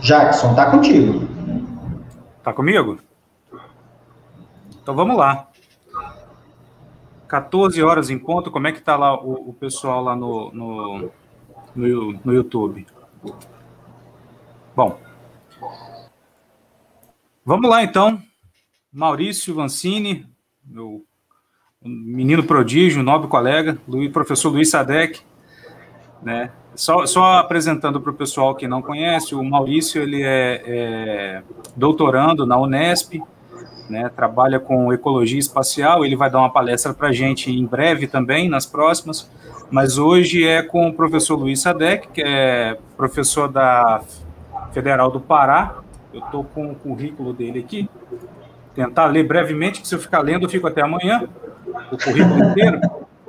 Jackson, tá contigo. Tá comigo? Então vamos lá. 14 horas em ponto, como é que tá lá o pessoal lá no YouTube? Bom, vamos lá então. Maurício Vancini, meu menino prodígio, nobre colega, professor Luiz Sadek, né? Só apresentando para o pessoal que não conhece, o Maurício ele é doutorando na Unesp, né? Trabalha com ecologia espacial, ele vai dar uma palestra para a gente em breve também, nas próximas, mas hoje é com o professor Luiz Sadek, que é professor da Federal do Pará. Eu estou com o currículo dele aqui, tentar ler brevemente, que se eu ficar lendo eu fico até amanhã, o currículo inteiro.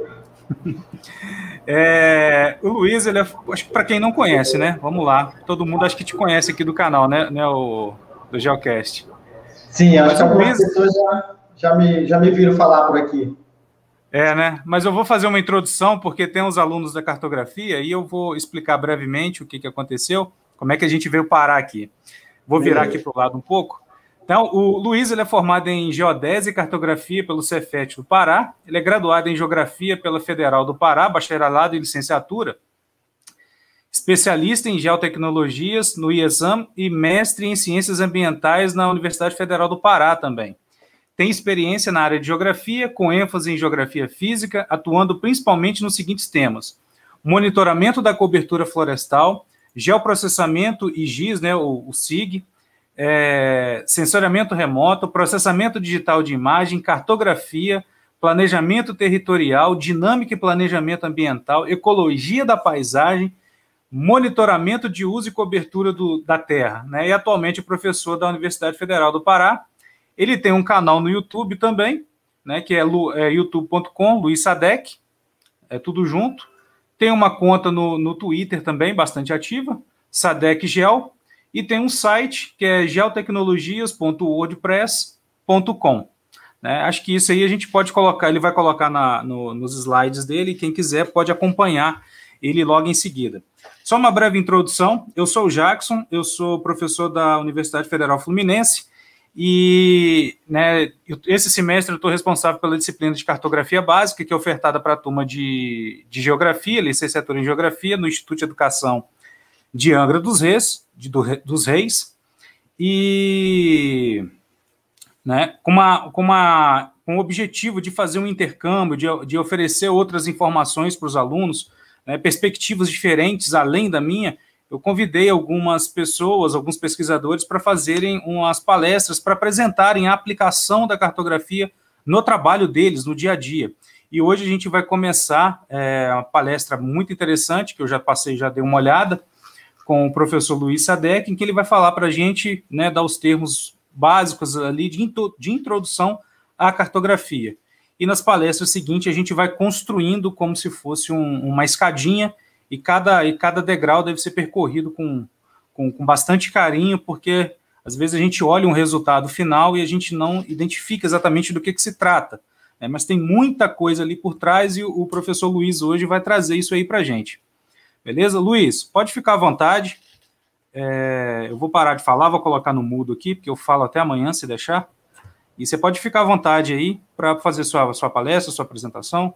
O Luiz, ele acho que para quem não conhece, né? Vamos lá. Todo mundo acho que te conhece aqui do canal, né? Do Geocast. Sim, acho que algumas pessoas já me viram falar por aqui. Né? Mas eu vou fazer uma introdução, porque tem os alunos da cartografia, e eu vou explicar brevemente o que aconteceu, como é que a gente veio parar aqui. Vou virar aqui para o lado um pouco. Então, o Luiz ele é formado em Geodésia e Cartografia pelo Cefet do Pará, ele é graduado em Geografia pela Federal do Pará, bacharelado e licenciatura, especialista em Geotecnologias no IESAM e mestre em Ciências Ambientais na Universidade Federal do Pará também. Tem experiência na área de Geografia, com ênfase em Geografia Física, atuando principalmente nos seguintes temas: monitoramento da cobertura florestal, geoprocessamento e GIS, né, o SIG, sensoriamento remoto, processamento digital de imagem, cartografia, planejamento territorial, dinâmica e planejamento ambiental, ecologia da paisagem, monitoramento de uso e cobertura da terra, né? E atualmente é professor da Universidade Federal do Pará. Ele tem um canal no YouTube também, né, que é youtube.com, Luiz Sadek, é tudo junto. Tem uma conta no Twitter também, bastante ativa, Sadek Geo, e tem um site que é geotecnologias.wordpress.com. Né? Acho que isso aí a gente pode colocar, ele vai colocar nos slides dele, e quem quiser pode acompanhar ele logo em seguida. Só uma breve introdução, eu sou o Jackson, eu sou professor da Universidade Federal Fluminense, e né, esse semestre eu estou responsável pela disciplina de cartografia básica, que é ofertada para a turma de Geografia, licenciatura em Geografia, no Instituto de Educação de Angra dos Reis, e né, com o objetivo de fazer um intercâmbio, de oferecer outras informações para os alunos, né, perspectivas diferentes além da minha. Eu convidei algumas pessoas, alguns pesquisadores, para fazerem umas palestras, para apresentarem a aplicação da cartografia no trabalho deles, no dia a dia. E hoje a gente vai começar uma palestra muito interessante, que eu já dei uma olhada, com o professor Luiz Sadek, em que ele vai falar para a gente, né, dar os termos básicos ali de introdução à cartografia. E nas palestras seguintes a gente vai construindo como se fosse uma escadinha, e cada degrau deve ser percorrido com bastante carinho, porque às vezes a gente olha um resultado final e a gente não identifica exatamente do que se trata, né? Mas tem muita coisa ali por trás, e o professor Luiz hoje vai trazer isso aí para a gente. Beleza? Luiz, pode ficar à vontade. Eu vou parar de falar, vou colocar no mudo aqui, porque eu falo até amanhã, se deixar. E você pode ficar à vontade aí para fazer sua palestra, sua apresentação.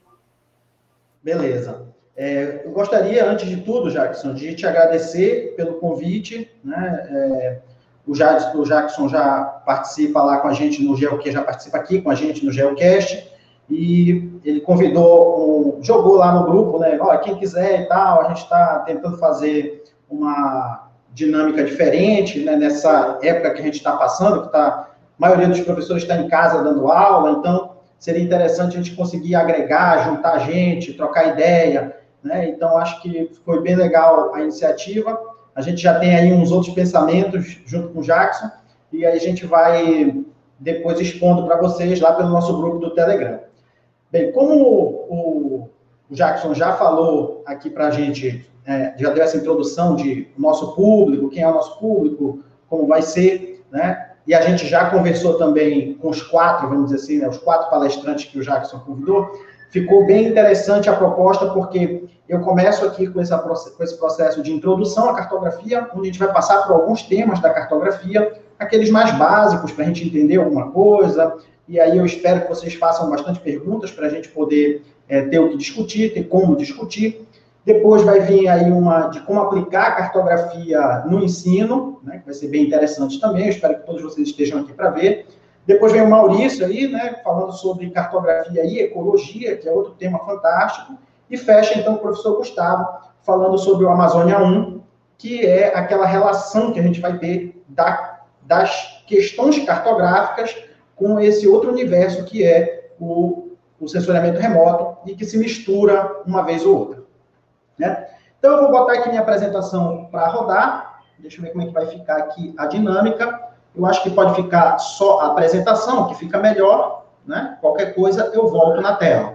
Beleza. Eu gostaria, antes de tudo, Jackson, de te agradecer pelo convite, né? O Jackson já participa lá com a gente no Geocast, já participa aqui com a gente no Geocast, e ele jogou lá no grupo, né? Olha, quem quiser e tal, a gente está tentando fazer uma dinâmica diferente, né, nessa época que a gente está passando, que a maioria dos professores está em casa dando aula, então seria interessante a gente conseguir agregar, juntar gente, trocar ideia, né? Então acho que foi bem legal a iniciativa. A gente já tem aí uns outros pensamentos junto com o Jackson, e aí a gente vai depois expondo para vocês lá pelo nosso grupo do Telegram. Bem, como o Jackson já falou aqui para a gente, já deu essa introdução de nosso público, quem é o nosso público, como vai ser, né? E a gente já conversou também com os 4, vamos dizer assim, né, os 4 palestrantes que o Jackson convidou. Ficou bem interessante a proposta, porque eu começo aqui com esse processo de introdução à cartografia, onde a gente vai passar por alguns temas da cartografia, aqueles mais básicos, para a gente entender alguma coisa, e aí eu espero que vocês façam bastante perguntas para a gente poder ter o que discutir, ter como discutir. Depois vai vir aí uma de como aplicar a cartografia no ensino, né, que vai ser bem interessante também, eu espero que todos vocês estejam aqui para ver. Depois vem o Maurício aí, né, falando sobre cartografia e ecologia, que é outro tema fantástico. E fecha, então, o professor Gustavo, falando sobre o Amazônia 1, que é aquela relação que a gente vai ter das questões cartográficas com esse outro universo que é o sensoriamento remoto e que se mistura uma vez ou outra. Né? Então, eu vou botar aqui minha apresentação para rodar. Deixa eu ver como é que vai ficar aqui a dinâmica. Eu acho que pode ficar só a apresentação, que fica melhor, né? Qualquer coisa, eu volto na tela.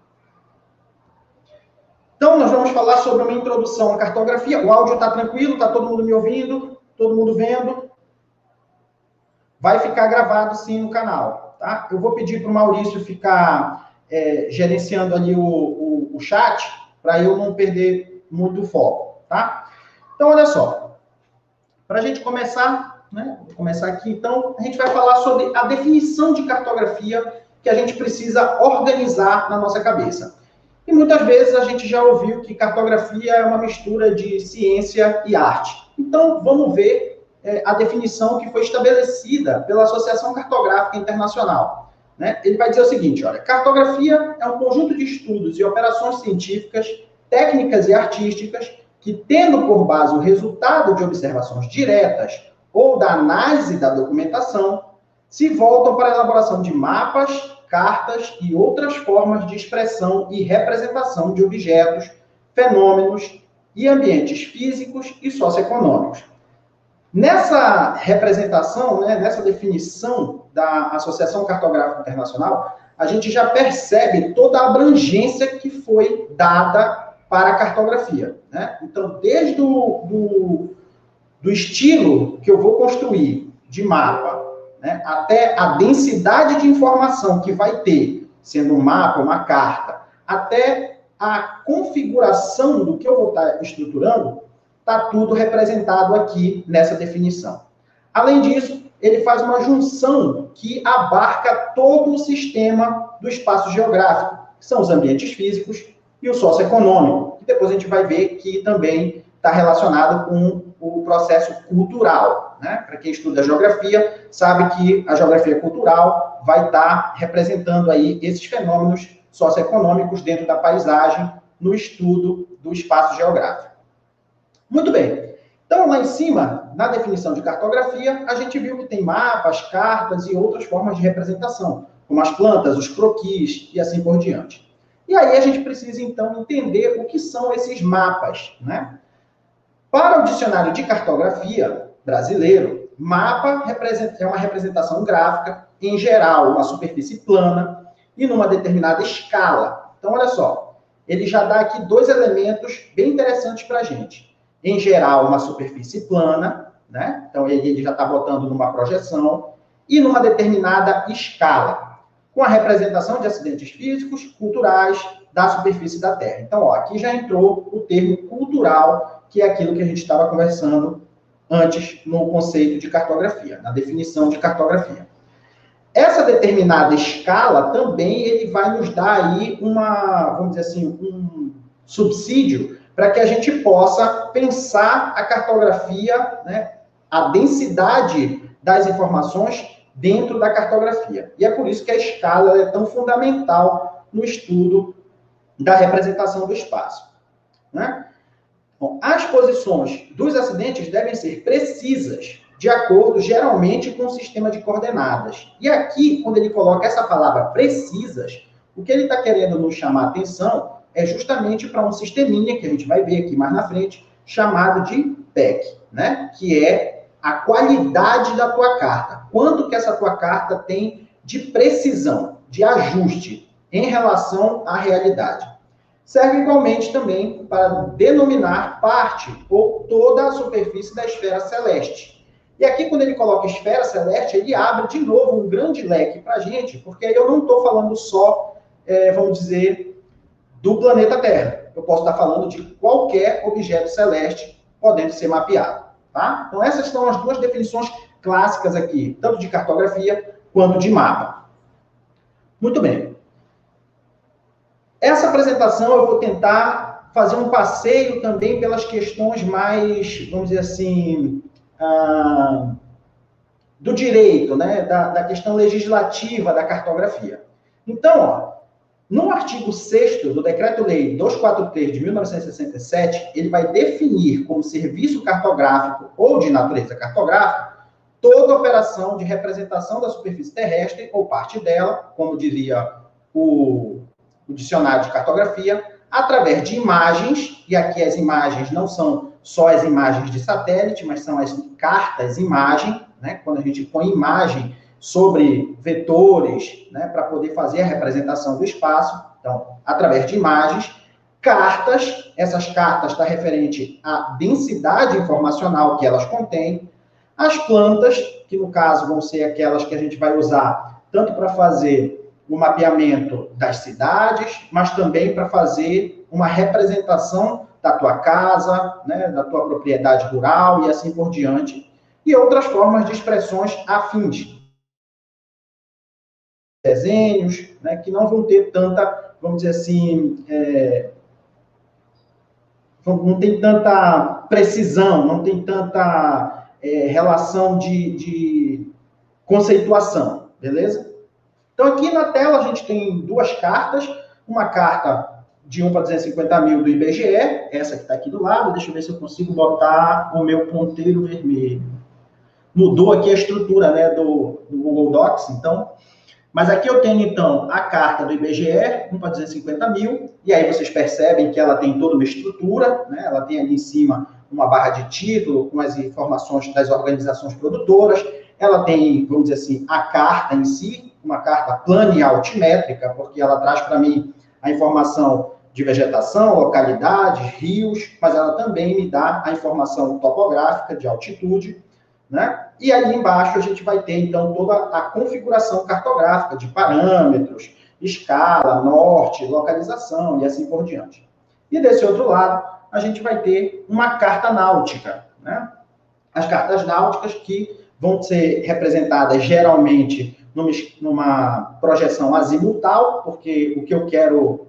Então, nós vamos falar sobre uma introdução à cartografia. O áudio está tranquilo? Está todo mundo me ouvindo? Todo mundo vendo? Vai ficar gravado, sim, no canal. Tá? Eu vou pedir para o Maurício ficar gerenciando ali o chat, para eu não perder muito o foco. Tá? Então, olha só. Para a gente começar... né? Vou começar aqui, então, a gente vai falar sobre a definição de cartografia que a gente precisa organizar na nossa cabeça. E muitas vezes a gente já ouviu que cartografia é uma mistura de ciência e arte. Então, vamos ver a definição que foi estabelecida pela Associação Cartográfica Internacional. Né? Ele vai dizer o seguinte, olha, cartografia é um conjunto de estudos e operações científicas, técnicas e artísticas que, tendo por base o resultado de observações diretas ou da análise da documentação, se voltam para a elaboração de mapas, cartas e outras formas de expressão e representação de objetos, fenômenos e ambientes físicos e socioeconômicos. Nessa representação, né, nessa definição da Associação Cartográfica Internacional, a gente já percebe toda a abrangência que foi dada para a cartografia. Né? Então, desde do estilo que eu vou construir de mapa, né, até a densidade de informação que vai ter, sendo um mapa, uma carta, até a configuração do que eu vou estar estruturando, está tudo representado aqui nessa definição. Além disso, ele faz uma junção que abarca todo o sistema do espaço geográfico, que são os ambientes físicos e o socioeconômico, que depois a gente vai ver que também está relacionado com o processo cultural. Né? Para quem estuda geografia, sabe que a geografia cultural vai estar representando aí esses fenômenos socioeconômicos dentro da paisagem no estudo do espaço geográfico. Muito bem. Então, lá em cima, na definição de cartografia, a gente viu que tem mapas, cartas e outras formas de representação, como as plantas, os croquis e assim por diante. E aí a gente precisa, então, entender o que são esses mapas, né? Para o dicionário de cartografia brasileiro, mapa é uma representação gráfica, em geral, uma superfície plana e numa determinada escala. Então, olha só, ele já dá aqui dois elementos bem interessantes para a gente. Em geral, uma superfície plana, né? Então, ele já está botando numa projeção e numa determinada escala, com a representação de acidentes físicos, culturais, da superfície da Terra. Então, ó, aqui já entrou o termo cultural, que é aquilo que a gente estava conversando antes no conceito de cartografia, na definição de cartografia. Essa determinada escala também ele vai nos dar aí vamos dizer assim, um subsídio para que a gente possa pensar a cartografia, né, a densidade das informações dentro da cartografia. E é por isso que a escala é tão fundamental no estudo da representação do espaço. Né? Bom, as posições dos acidentes devem ser precisas, de acordo, geralmente, com o sistema de coordenadas. E aqui, quando ele coloca essa palavra precisas, o que ele está querendo nos chamar a atenção é justamente para um sisteminha, que a gente vai ver aqui mais na frente, chamado de PEC, né? Que é a qualidade da tua carta. Quanto que essa tua carta tem de precisão, de ajuste em relação à realidade. Serve igualmente também para denominar parte ou toda a superfície da esfera celeste. E aqui, quando ele coloca esfera celeste, ele abre de novo um grande leque para a gente, porque eu não estou falando só vamos dizer, do planeta Terra. Eu posso estar falando de qualquer objeto celeste podendo ser mapeado. Tá? Então, essas são as duas definições clássicas aqui, tanto de cartografia quanto de mapa. Muito bem. Essa apresentação eu vou tentar fazer um passeio também pelas questões mais, vamos dizer assim, do direito, né? Da questão legislativa da cartografia. Então, ó, no artigo 6º do Decreto-Lei 243 de 1967, ele vai definir como serviço cartográfico ou de natureza cartográfica toda operação de representação da superfície terrestre ou parte dela, como diria o dicionário de cartografia, através de imagens, e aqui as imagens não são só as imagens de satélite, mas são as cartas-imagem, né? Quando a gente põe imagem sobre vetores, né, para poder fazer a representação do espaço. Então, através de imagens, cartas, essas cartas estão referentes à densidade informacional que elas contêm, as plantas, que no caso vão ser aquelas que a gente vai usar tanto para fazer o mapeamento das cidades, mas também para fazer uma representação da tua casa, né, da tua propriedade rural e assim por diante, e outras formas de expressões afins. Desenhos, né, que não vão ter tanta, vamos dizer assim, não tem tanta precisão, não tem tanta relação de conceituação, beleza? Então, aqui na tela a gente tem duas cartas, uma carta de 1 para 250 mil do IBGE, essa que está aqui do lado, deixa eu ver se eu consigo botar o meu ponteiro vermelho. Mudou aqui a estrutura, né, do Google Docs, então... Mas aqui eu tenho, então, a carta do IBGE, 1 para 250 mil, e aí vocês percebem que ela tem toda uma estrutura, né? Ela tem ali em cima uma barra de título, com as informações das organizações produtoras, ela tem, vamos dizer assim, a carta em si, uma carta plana e altimétrica, porque ela traz para mim a informação de vegetação, localidades, rios, mas ela também me dá a informação topográfica de altitude, né? E ali embaixo a gente vai ter, então, toda a configuração cartográfica de parâmetros, escala, norte, localização e assim por diante. E desse outro lado, a gente vai ter uma carta náutica, né? As cartas náuticas que vão ser representadas geralmente numa projeção azimutal, porque o que eu quero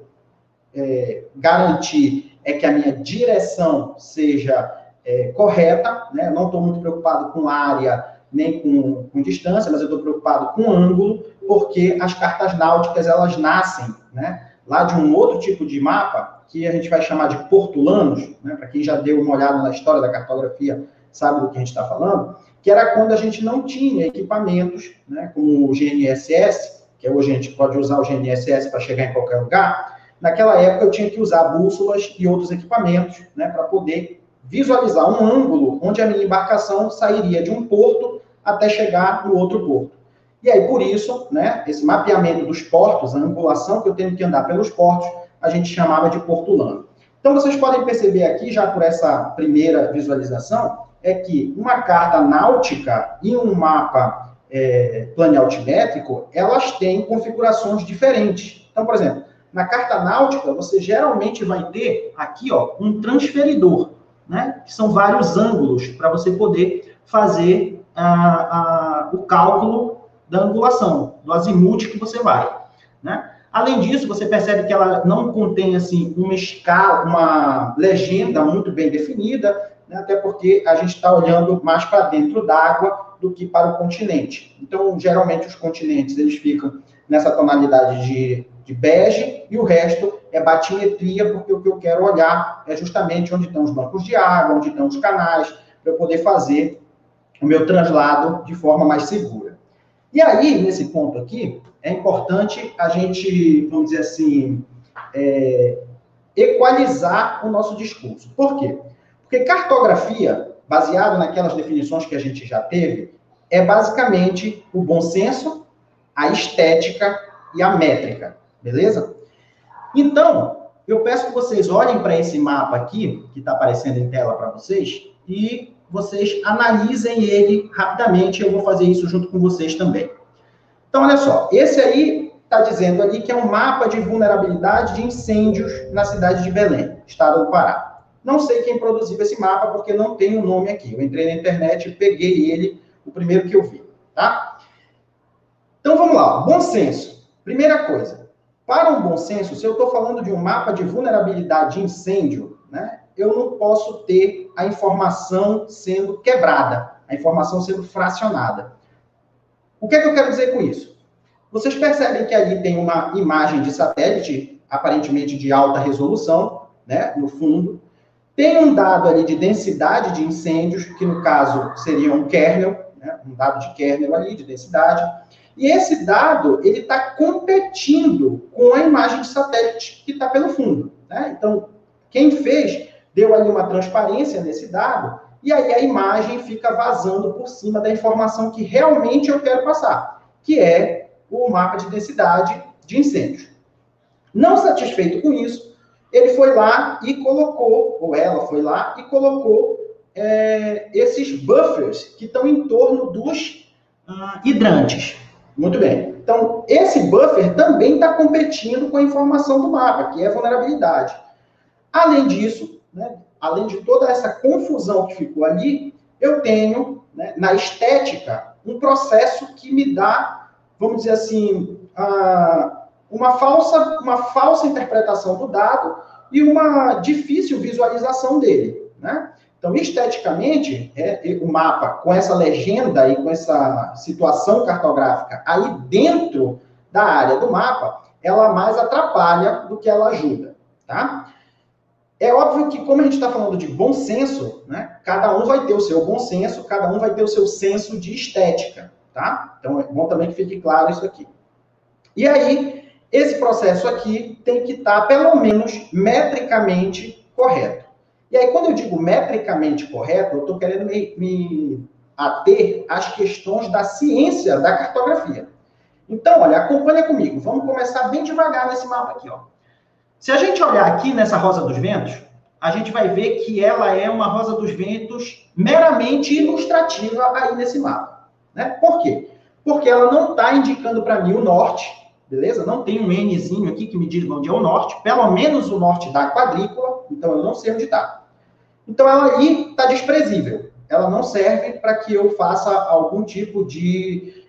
garantir é que a minha direção seja correta, né? Eu não estou muito preocupado com área nem com distância, mas eu estou preocupado com ângulo, porque as cartas náuticas, elas nascem, né, lá de um outro tipo de mapa, que a gente vai chamar de portulanos, né? Para quem já deu uma olhada na história da cartografia, sabe do que a gente está falando, que era quando a gente não tinha equipamentos, né, como o GNSS, que hoje a gente pode usar o GNSS para chegar em qualquer lugar. Naquela época eu tinha que usar bússolas e outros equipamentos, né, para poder visualizar um ângulo onde a minha embarcação sairia de um porto até chegar no outro porto. E aí, por isso, né, esse mapeamento dos portos, a angulação que eu tenho que andar pelos portos, a gente chamava de portulano. Então, vocês podem perceber aqui, já por essa primeira visualização, é que uma carta náutica e um mapa planialtimétrico, elas têm configurações diferentes. Então, por exemplo, na carta náutica, você geralmente vai ter aqui, ó, um transferidor, né, que são vários ângulos para você poder fazer o cálculo da angulação, do azimute que você vai, né? Além disso, você percebe que ela não contém, assim, uma escala, uma legenda muito bem definida, né, até porque a gente está olhando mais para dentro d'água do que para o continente. Então, geralmente, os continentes, eles ficam nessa tonalidade de bege, e o resto é batimetria, porque o que eu quero olhar é justamente onde estão os bancos de água, onde estão os canais, para eu poder fazer o meu translado de forma mais segura. E aí, nesse ponto aqui, é importante a gente, vamos dizer assim, equalizar o nosso discurso. Por quê? Porque cartografia, baseado naquelas definições que a gente já teve, é basicamente o bom senso, a estética e a métrica, beleza? Então, eu peço que vocês olhem para esse mapa aqui, que está aparecendo em tela para vocês, e vocês analisem ele rapidamente. Eu vou fazer isso junto com vocês também. Então, olha só, esse aí está dizendo ali que é um mapa de vulnerabilidade de incêndios na cidade de Belém, estado do Pará. Não sei quem produziu esse mapa, porque não tem o nome aqui. Eu entrei na internet e peguei ele, o primeiro que eu vi, tá? Então, vamos lá. Bom senso. Primeira coisa. Para um bom senso, se eu estou falando de um mapa de vulnerabilidade de incêndio, né, eu não posso ter a informação sendo quebrada, a informação sendo fracionada. O que é que eu quero dizer com isso? Vocês percebem que ali tem uma imagem de satélite, aparentemente de alta resolução, né, no fundo. Tem um dado ali de densidade de incêndios, que no caso seria um kernel, né, um dado de kernel ali, de densidade. E esse dado, ele está competindo com a imagem de satélite que está pelo fundo, né? Então, quem fez, deu ali uma transparência nesse dado, e aí a imagem fica vazando por cima da informação que realmente eu quero passar, que é o mapa de densidade de incêndios. Não satisfeito com isso, ele foi lá e colocou, ou ela foi lá e colocou esses buffers que estão em torno dos hidrantes. Muito bem. Então, esse buffer também está competindo com a informação do mapa, que é a vulnerabilidade. Além disso, né, além de toda essa confusão que ficou ali, eu tenho, né, na estética, um processo que me dá, vamos dizer assim, uma falsa interpretação do dado e uma difícil visualização dele, né? Então, esteticamente, o mapa, com essa legenda e com essa situação cartográfica aí dentro da área do mapa, ela mais atrapalha do que ela ajuda, tá? É óbvio que, como a gente está falando de bom senso, né, cada um vai ter o seu bom senso, cada um vai ter o seu senso de estética, tá? Então, é bom também que fique claro isso aqui. E aí, esse processo aqui tem que estar, pelo menos, metricamente correto. E aí, quando eu digo metricamente correto, eu estou querendo me ater às questões da ciência da cartografia. Então, olha, acompanha comigo. Vamos começar bem devagar nesse mapa aqui, ó. Se a gente olhar aqui nessa rosa dos ventos, a gente vai ver que ela é uma rosa dos ventos meramente ilustrativa aí nesse mapa, né? Por quê? Porque ela não está indicando para mim o norte, beleza? Não tem um Nzinho aqui que me diz onde é o norte, pelo menos o norte da quadrícula, então eu não sei onde está. Então, ela aí está desprezível. Ela não serve para que eu faça algum tipo de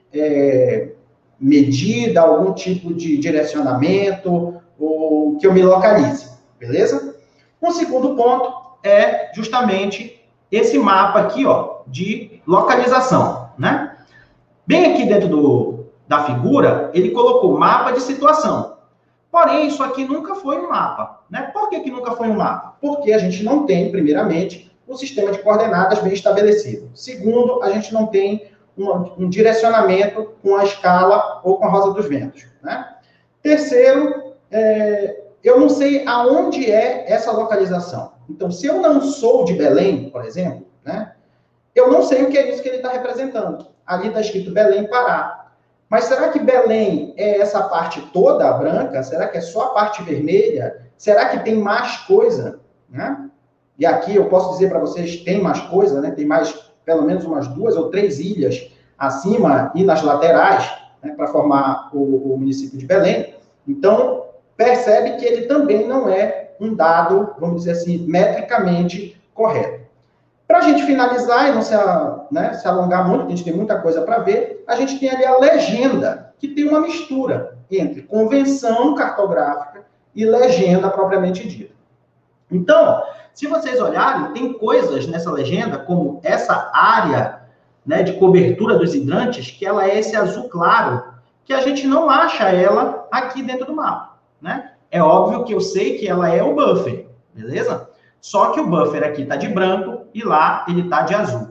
medida, algum tipo de direcionamento, ou que eu me localize, beleza? Um segundo ponto é justamente esse mapa aqui, ó, de localização, né? Bem aqui dentro da figura, ele colocou mapa de situação. Porém, isso aqui nunca foi um mapa, né? Por que nunca foi um mapa? Porque a gente não tem, primeiramente, um sistema de coordenadas bem estabelecido. Segundo, a gente não tem um direcionamento com a escala ou com a rosa dos ventos, né? Terceiro, eu não sei aonde é essa localização. Então, se eu não sou de Belém, por exemplo, né, eu não sei o que é isso que ele está representando. Ali está escrito Belém, Pará. Mas será que Belém é essa parte toda branca? Será que é só a parte vermelha? Será que tem mais coisa? Né? E aqui eu posso dizer para vocês, tem mais coisa, né? Tem mais, pelo menos umas 2 ou 3 ilhas acima e nas laterais, né, para formar o município de Belém. Então, percebe que ele também não é um dado, vamos dizer assim, metricamente correto. Para a gente finalizar e não se alongar muito, porque a gente tem muita coisa para ver, a gente tem ali a legenda, que tem uma mistura entre convenção cartográfica e legenda propriamente dita. Então, se vocês olharem, tem coisas nessa legenda, como essa área, né, de cobertura dos hidrantes, que ela é esse azul claro, que a gente não acha ela aqui dentro do mapa, né? É óbvio que eu sei que ela é o buffer, beleza? Só que o buffer aqui está de branco e lá ele está de azul.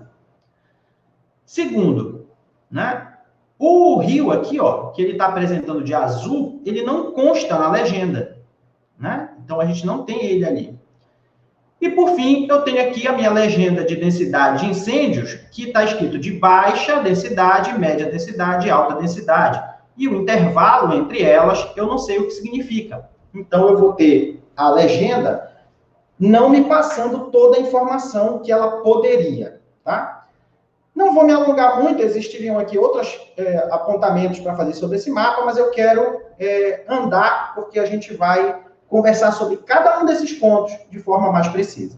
Segundo, né? O rio aqui, ó, que ele está apresentando de azul, ele não consta na legenda, né? Então a gente não tem ele ali. E por fim, eu tenho aqui a minha legenda de densidade de incêndios, que está escrito de baixa densidade, média densidade e alta densidade. E o intervalo entre elas, eu não sei o que significa. Então eu vou ter a legenda não me passando toda a informação que ela poderia, tá? Não vou me alongar muito, existiriam aqui outros apontamentos para fazer sobre esse mapa, mas eu quero andar, porque a gente vai conversar sobre cada um desses pontos de forma mais precisa.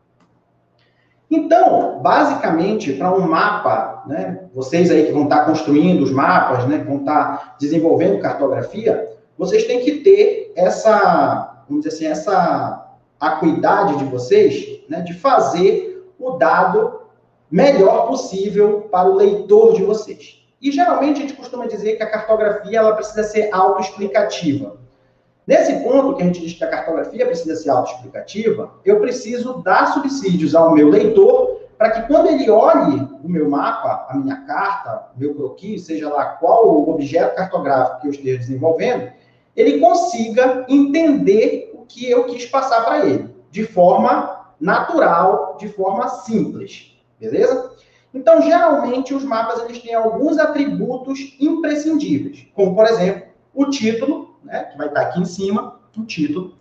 Então, basicamente, para um mapa, né, vocês aí que vão estar construindo os mapas, né, que vão estar desenvolvendo cartografia, vocês têm que ter essa, vamos dizer assim, essa acuidade de vocês, né, de fazer o dado melhor possível para o leitor de vocês. E, geralmente, a gente costuma dizer que a cartografia ela precisa ser autoexplicativa. Nesse ponto que a gente diz que a cartografia precisa ser autoexplicativa, eu preciso dar subsídios ao meu leitor para que quando ele olhe o meu mapa, a minha carta, o meu croquis, seja lá qual o objeto cartográfico que eu esteja desenvolvendo, ele consiga entender o que eu quis passar para ele, de forma natural, de forma simples. Beleza? Então, geralmente, os mapas eles têm alguns atributos imprescindíveis, como, por exemplo, o título, né, que vai estar aqui em cima, o título,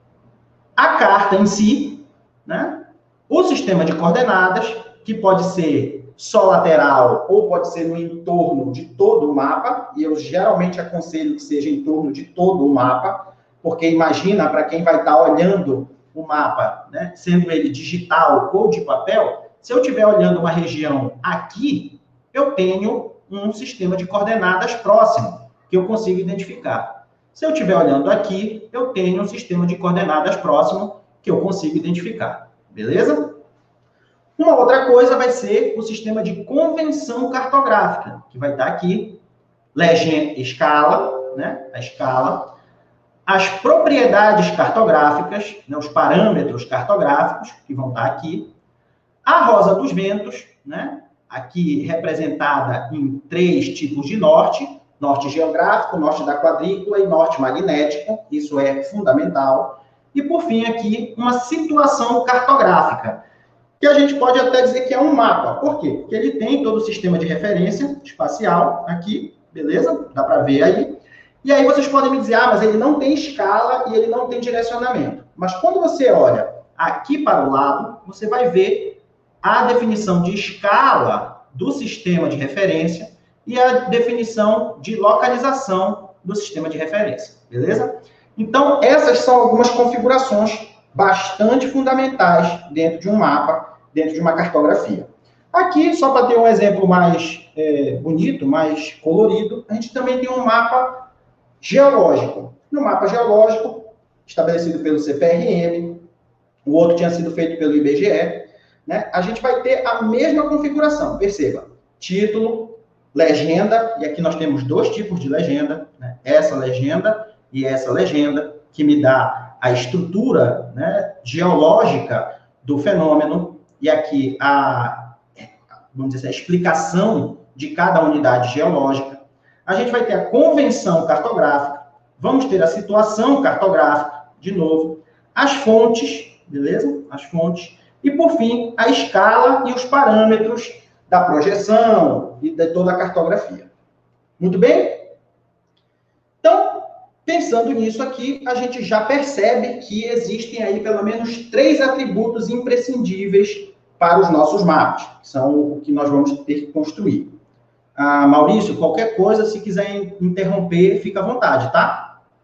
a carta em si, né, o sistema de coordenadas, que pode ser só lateral ou pode ser no entorno de todo o mapa, e eu geralmente aconselho que seja em torno de todo o mapa, porque imagina, para quem vai estar olhando o mapa, né, sendo ele digital ou de papel, se eu estiver olhando uma região aqui, eu tenho um sistema de coordenadas próximo, que eu consigo identificar. Se eu estiver olhando aqui, eu tenho um sistema de coordenadas próximo, que eu consigo identificar. Beleza? Uma outra coisa vai ser o sistema de convenção cartográfica, que vai estar aqui, legenda, escala, né? A escala, as propriedades cartográficas, né? Os parâmetros cartográficos, que vão estar aqui, a rosa dos ventos, né? Aqui representada em 3 tipos de norte: norte geográfico, norte da quadrícula e norte magnético. Isso é fundamental. E, por fim, aqui, uma situação cartográfica, que a gente pode até dizer que é um mapa. Por quê? Porque ele tem todo o sistema de referência espacial aqui, beleza? Dá para ver aí. E aí vocês podem me dizer, mas ele não tem escala e ele não tem direcionamento. Mas quando você olha aqui para o lado, você vai ver a definição de escala do sistema de referência e a definição de localização do sistema de referência, beleza? Então, essas são algumas configurações bastante fundamentais dentro de um mapa, dentro de uma cartografia. Aqui, só para ter um exemplo mais bonito, mais colorido, a gente também tem um mapa geológico. No mapa geológico, estabelecido pelo CPRM, o outro tinha sido feito pelo IBGE, né? A gente vai ter a mesma configuração. Perceba, título, legenda, e aqui nós temos 2 tipos de legenda, né? Essa legenda e essa legenda, que me dá a estrutura, né, geológica do fenômeno, e aqui vamos dizer, a explicação de cada unidade geológica. A gente vai ter a convenção cartográfica, vamos ter a situação cartográfica, de novo, as fontes, beleza? As fontes. E, por fim, a escala e os parâmetros da projeção e de toda a cartografia. Muito bem? Então, pensando nisso aqui, a gente já percebe que existem aí pelo menos 3 atributos imprescindíveis para os nossos mapas, que são o que nós vamos ter que construir. Maurício, qualquer coisa, se quiser interromper, fica à vontade, tá?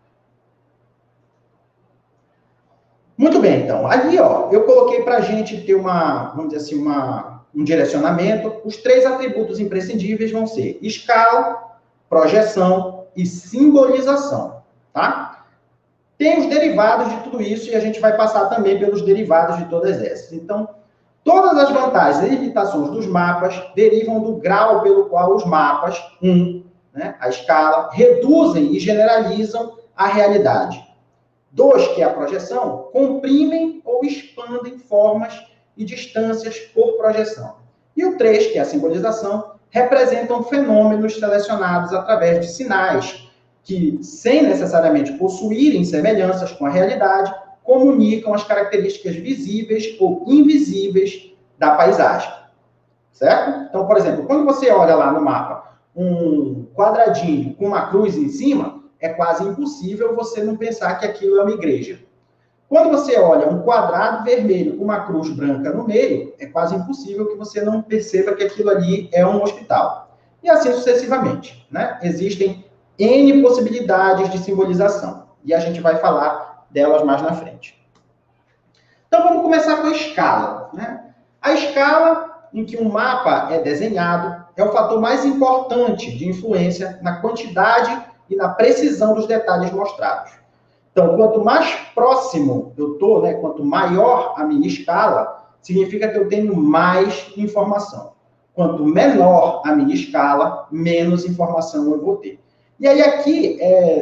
Muito bem, então. Ali, ó, eu coloquei para a gente ter vamos dizer assim, um direcionamento. Os 3 atributos imprescindíveis vão ser escala, projeção e simbolização, tá? Tem os derivados de tudo isso e a gente vai passar também pelos derivados de todas essas. Então, todas as vantagens e limitações dos mapas derivam do grau pelo qual os mapas, né, a escala, reduzem e generalizam a realidade. 2, que é a projeção, comprimem ou expandem formas e distâncias por projeção. E o 3, que é a simbolização, representam fenômenos selecionados através de sinais que, sem necessariamente possuírem semelhanças com a realidade, comunicam as características visíveis ou invisíveis da paisagem. Certo? Então, por exemplo, quando você olha lá no mapa um quadradinho com uma cruz em cima, é quase impossível você não pensar que aquilo é uma igreja. Quando você olha um quadrado vermelho com uma cruz branca no meio, é quase impossível que você não perceba que aquilo ali é um hospital. E assim sucessivamente, né? Existem N possibilidades de simbolização. E a gente vai falar delas mais na frente. Então, vamos começar com a escala, né? A escala em que um mapa é desenhado é o fator mais importante de influência na quantidade e na precisão dos detalhes mostrados. Então, quanto mais próximo eu estou, né, quanto maior a minha escala, significa que eu tenho mais informação. Quanto menor a minha escala, menos informação eu vou ter. E aí aqui,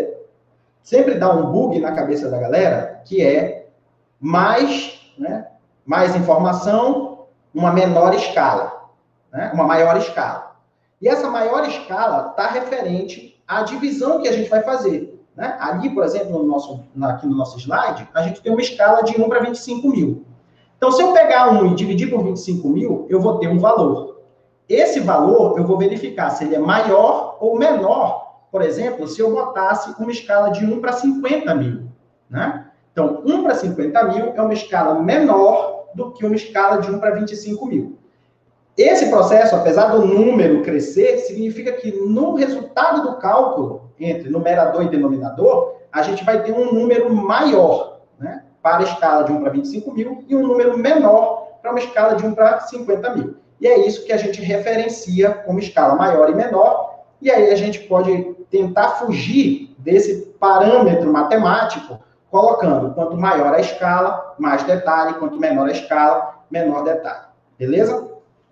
sempre dá um bug na cabeça da galera, que é mais, né, mais informação, uma menor escala, né, uma maior escala. E essa maior escala está referente à divisão que a gente vai fazer. Né? Ali, por exemplo, aqui no nosso slide, a gente tem uma escala de 1 para 25 mil. Então, se eu pegar 1 e dividir por 25 mil, eu vou ter um valor. Esse valor, eu vou verificar se ele é maior ou menor, por exemplo, se eu botasse uma escala de 1 para 50 mil. Né? Então, 1 para 50 mil é uma escala menor do que uma escala de 1 para 25 mil. Esse processo, apesar do número crescer, significa que no resultado do cálculo, entre numerador e denominador, a gente vai ter um número maior, né, para a escala de 1 para 25 mil e um número menor para uma escala de 1 para 50 mil. E é isso que a gente referencia como escala maior e menor, e aí a gente pode tentar fugir desse parâmetro matemático, colocando quanto maior a escala, mais detalhe, quanto menor a escala, menor detalhe. Beleza?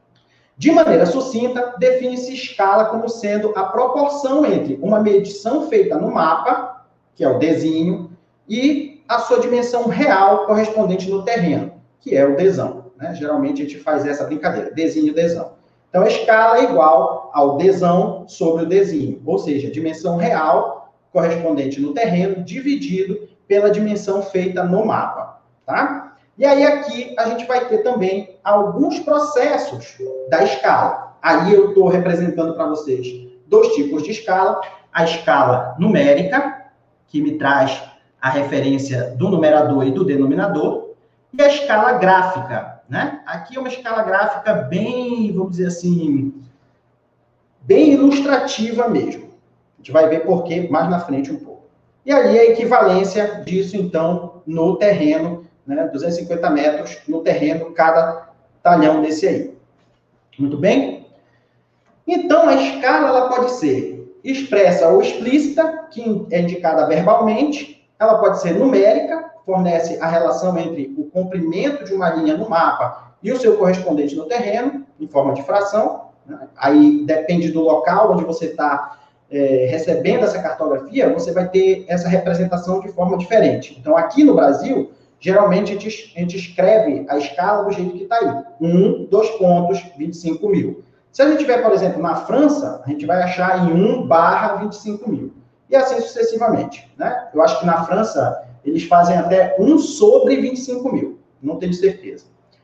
De maneira sucinta, define-se escala como sendo a proporção entre uma medição feita no mapa, que é o desenho, e a sua dimensão real correspondente no terreno, que é o desão. Né? Geralmente a gente faz essa brincadeira, desenho e desão. Então, a escala é igual ao desão sobre o desenho, ou seja, a dimensão real correspondente no terreno dividido pela dimensão feita no mapa. Tá? E aí aqui a gente vai ter também alguns processos da escala. Aí eu estou representando para vocês 2 tipos de escala. A escala numérica, que me traz a referência do numerador e do denominador. E a escala gráfica, né? Aqui é uma escala gráfica bem, vamos dizer assim, bem ilustrativa mesmo. A gente vai ver por quê mais na frente um pouco. E ali a equivalência disso, então, no terreno, né, 250 metros no terreno, cada talhão desse aí. Muito bem? Então, a escala ela pode ser expressa ou explícita, que é indicada verbalmente. Ela pode ser numérica, fornece a relação entre o comprimento de uma linha no mapa e o seu correspondente no terreno, em forma de fração. Né? Aí depende do local onde você está recebendo essa cartografia, você vai ter essa representação de forma diferente. Então, aqui no Brasil, geralmente, a gente escreve a escala do jeito que está aí. 1, 2 pontos, 25 mil. Se a gente tiver, por exemplo, na França, a gente vai achar em 1/25 mil. E assim sucessivamente. Né? Eu acho que na França, eles fazem até 1 sobre 25 mil. Não tenho certeza.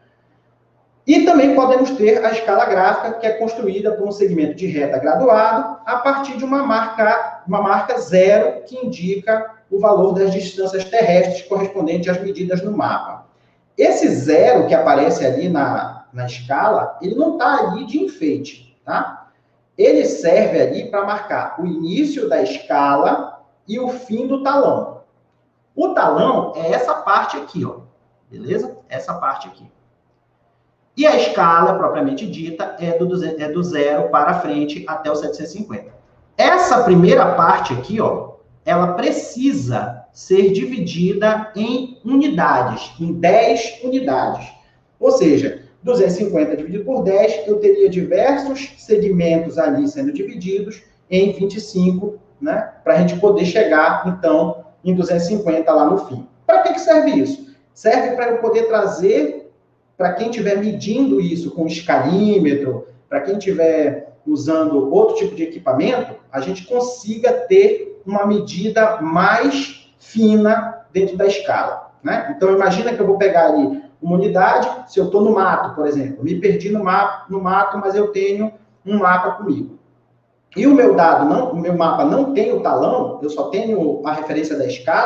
E também podemos ter a escala gráfica, que é construída por um segmento de reta graduado, a partir de uma marca zero, que indica o valor das distâncias terrestres correspondente às medidas no mapa. Esse zero que aparece ali na escala, ele não está ali de enfeite, tá? Ele serve ali para marcar o início da escala e o fim do talão. O talão é essa parte aqui, ó. Beleza? Essa parte aqui. E a escala, propriamente dita, é do 0 para frente até o 750. Essa primeira parte aqui, ó, ela precisa ser dividida em unidades, em 10 unidades. Ou seja, 250 dividido por 10, eu teria diversos segmentos ali sendo divididos em 25, né? Para a gente poder chegar, então, em 250 lá no fim. Para que serve isso? Serve para eu poder trazer, para quem estiver medindo isso com escalímetro, para quem estiver usando outro tipo de equipamento, a gente consiga ter uma medida mais fina dentro da escala. Né? Então, imagina que eu vou pegar ali uma unidade, se eu estou no mato, por exemplo, me perdi no mato, mas eu tenho um mapa comigo. E o meu mapa não tem o talão, eu só tenho a referência da escala.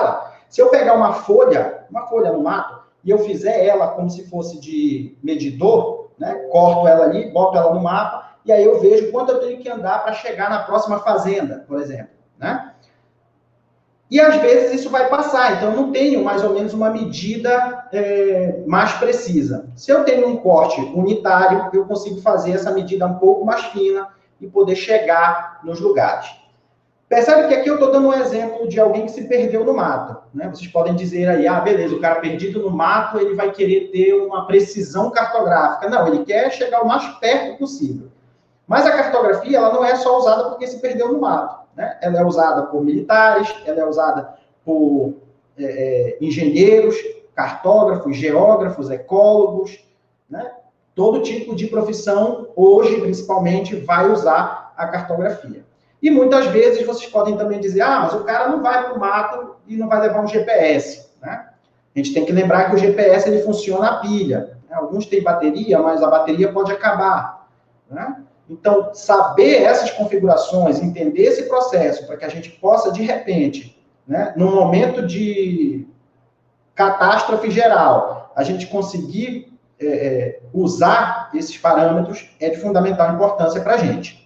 Se eu pegar uma folha no mato, e eu fizer ela como se fosse de medidor, né? Corto ela ali, boto ela no mapa, e aí eu vejo quanto eu tenho que andar para chegar na próxima fazenda, por exemplo, né? E às vezes isso vai passar, então eu não tenho mais ou menos uma medida mais precisa. Se eu tenho um corte unitário, eu consigo fazer essa medida um pouco mais fina e poder chegar nos lugares. Percebe que aqui eu estou dando um exemplo de alguém que se perdeu no mato, né? Vocês podem dizer aí, beleza, o cara perdido no mato, ele vai querer ter uma precisão cartográfica. Não, ele quer chegar o mais perto possível. Mas a cartografia, ela não é só usada porque se perdeu no mato, né? Ela é usada por militares, ela é usada por engenheiros, cartógrafos, geógrafos, ecólogos, né? Todo tipo de profissão, hoje, principalmente, vai usar a cartografia. E muitas vezes vocês podem também dizer, mas o cara não vai para o mato e não vai levar um GPS, né? A gente tem que lembrar que o GPS ele funciona a pilha, né? Alguns têm bateria, mas a bateria pode acabar, né? Então, saber essas configurações, entender esse processo, para que a gente possa, de repente, né, num momento de catástrofe geral, a gente conseguir usar esses parâmetros é de fundamental importância para a gente.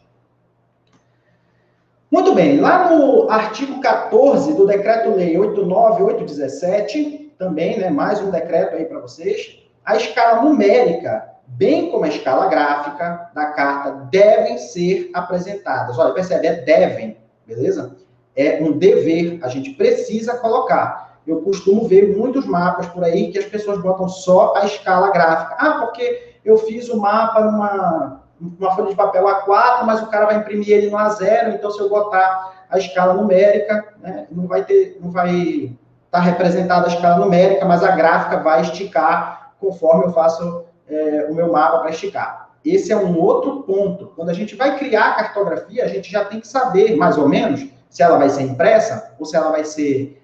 Muito bem, lá no artigo 14 do Decreto-Lei 89817, também, né, mais um decreto aí para vocês, a escala numérica, bem como a escala gráfica da carta, devem ser apresentadas. Olha, percebe? Devem, beleza? É um dever, a gente precisa colocar. Eu costumo ver muitos mapas por aí que as pessoas botam só a escala gráfica. Porque eu fiz o mapa numa folha de papel A4, mas o cara vai imprimir ele no A0, então se eu botar a escala numérica, né, não vai estar representada a escala numérica, mas a gráfica vai esticar conforme eu faço o meu mapa para esticar. Esse é um outro ponto. Quando a gente vai criar a cartografia, a gente já tem que saber, mais ou menos, se ela vai ser impressa, ou se ela vai ser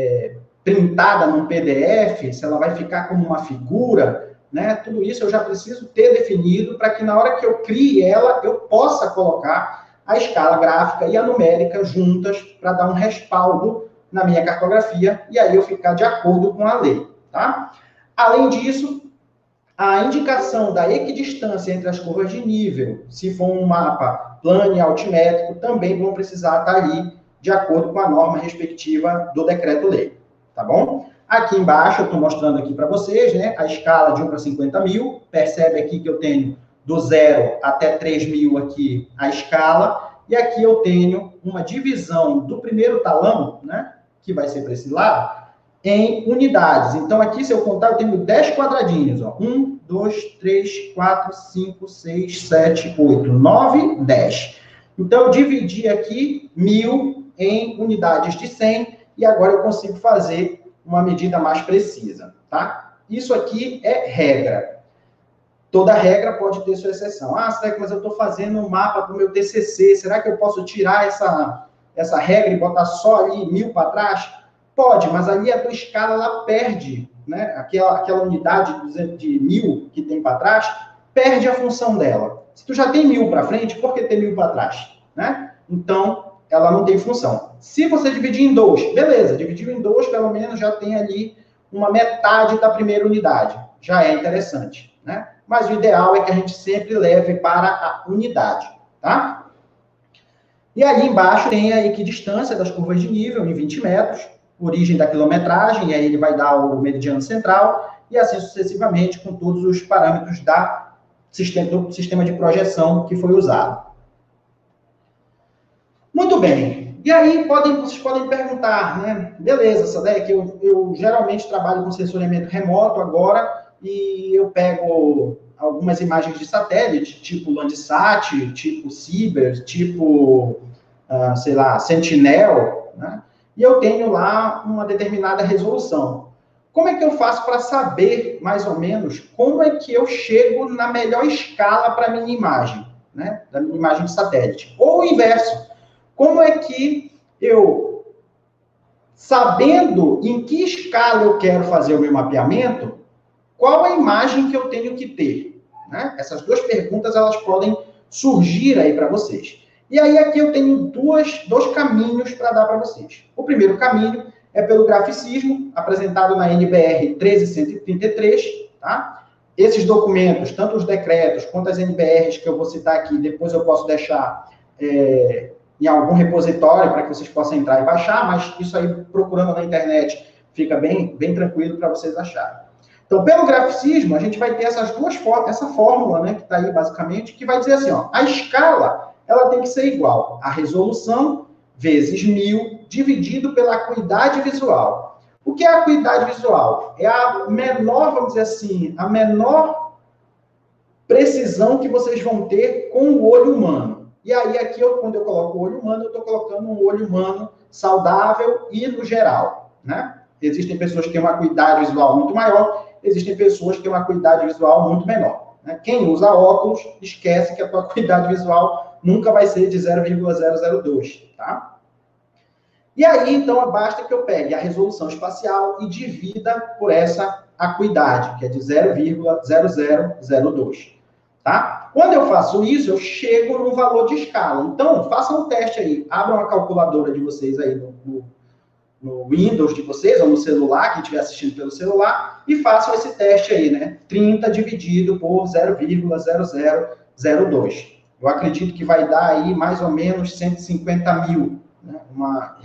printada num PDF, se ela vai ficar como uma figura, né? Tudo isso eu já preciso ter definido para que na hora que eu crie ela, eu possa colocar a escala gráfica e a numérica juntas para dar um respaldo na minha cartografia e aí eu ficar de acordo com a lei, tá? Além disso, a indicação da equidistância entre as curvas de nível, se for um mapa plano e altimétrico, também vão precisar estar ali de acordo com a norma respectiva do decreto-lei, tá bom? Aqui embaixo eu estou mostrando aqui para vocês, né, a escala de 1 para 50 mil. Percebe aqui que eu tenho do 0 até 3 mil aqui a escala. E aqui eu tenho uma divisão do primeiro talão, né, que vai ser para esse lado, em unidades. Então, aqui, se eu contar, eu tenho 10 quadradinhos. Ó. 1, 2, 3, 4, 5, 6, 7, 8, 9, 10. Então, eu dividi aqui 1000 em unidades de 100 e agora eu consigo fazer uma medida mais precisa, tá? Isso aqui é regra. Toda regra pode ter sua exceção. Será que mas eu estou fazendo um mapa para o meu TCC, será que eu posso tirar essa regra e botar só ali 1000 para trás? Pode, mas ali a tua escala, ela perde, né? Aquela unidade de 1000 que tem para trás, perde a função dela. Se tu já tem 1000 para frente, por que ter 1000 para trás? Né? Então, ela não tem função. Se você dividir em 2, beleza, dividiu em 2, pelo menos já tem ali uma metade da primeira unidade. Já é interessante, né? Mas o ideal é que a gente sempre leve para a unidade, tá? E ali embaixo tem a equidistância das curvas de nível em 20 metros, origem da quilometragem, e aí ele vai dar o meridiano central, e assim sucessivamente com todos os parâmetros do sistema de projeção que foi usado. Muito bem. E aí, vocês podem perguntar, né? Beleza, Sadek, eu geralmente trabalho com sensoriamento remoto agora e eu pego algumas imagens de satélite, tipo Landsat, tipo Ciber, tipo, sei lá, Sentinel, né? E eu tenho lá uma determinada resolução. Como é que eu faço para saber, mais ou menos, como é que eu chego na melhor escala para a minha imagem, né? Da minha imagem de satélite? Ou o inverso. Como é que eu, sabendo em que escala eu quero fazer o meu mapeamento, qual a imagem que eu tenho que ter? Né? Essas duas perguntas, elas podem surgir aí para vocês. E aí aqui eu tenho dois caminhos para dar para vocês. O primeiro caminho é pelo graficismo, apresentado na NBR 13133, tá? Esses documentos, tanto os decretos quanto as NBRs que eu vou citar aqui, depois eu posso deixar em algum repositório para que vocês possam entrar e baixar, mas isso aí, procurando na internet, fica bem tranquilo para vocês acharem. Então, pelo graficismo, a gente vai ter essas duas formas, essa fórmula, né, que está aí basicamente, que vai dizer assim, ó, a escala, ela tem que ser igual a resolução vezes 1000 dividido pela acuidade visual. O que é a acuidade visual? É a menor, vamos dizer assim, a menor precisão que vocês vão ter com o olho humano. E aí, aqui, quando eu coloco o olho humano, eu estou colocando um olho humano saudável e no geral, né? Existem pessoas que têm uma acuidade visual muito maior, existem pessoas que têm uma acuidade visual muito menor, né? Quem usa óculos, esquece que a tua acuidade visual nunca vai ser de 0,002, tá? E aí, então, basta que eu pegue a resolução espacial e divida por essa acuidade, que é de 0,0002, tá? Quando eu faço isso, eu chego no valor de escala. Então, façam um teste aí. Abram a calculadora de vocês aí no Windows de vocês, ou no celular, quem estiver assistindo pelo celular, e façam esse teste aí, né? 30 dividido por 0,0002. Eu acredito que vai dar aí mais ou menos 150 mil, né? Uma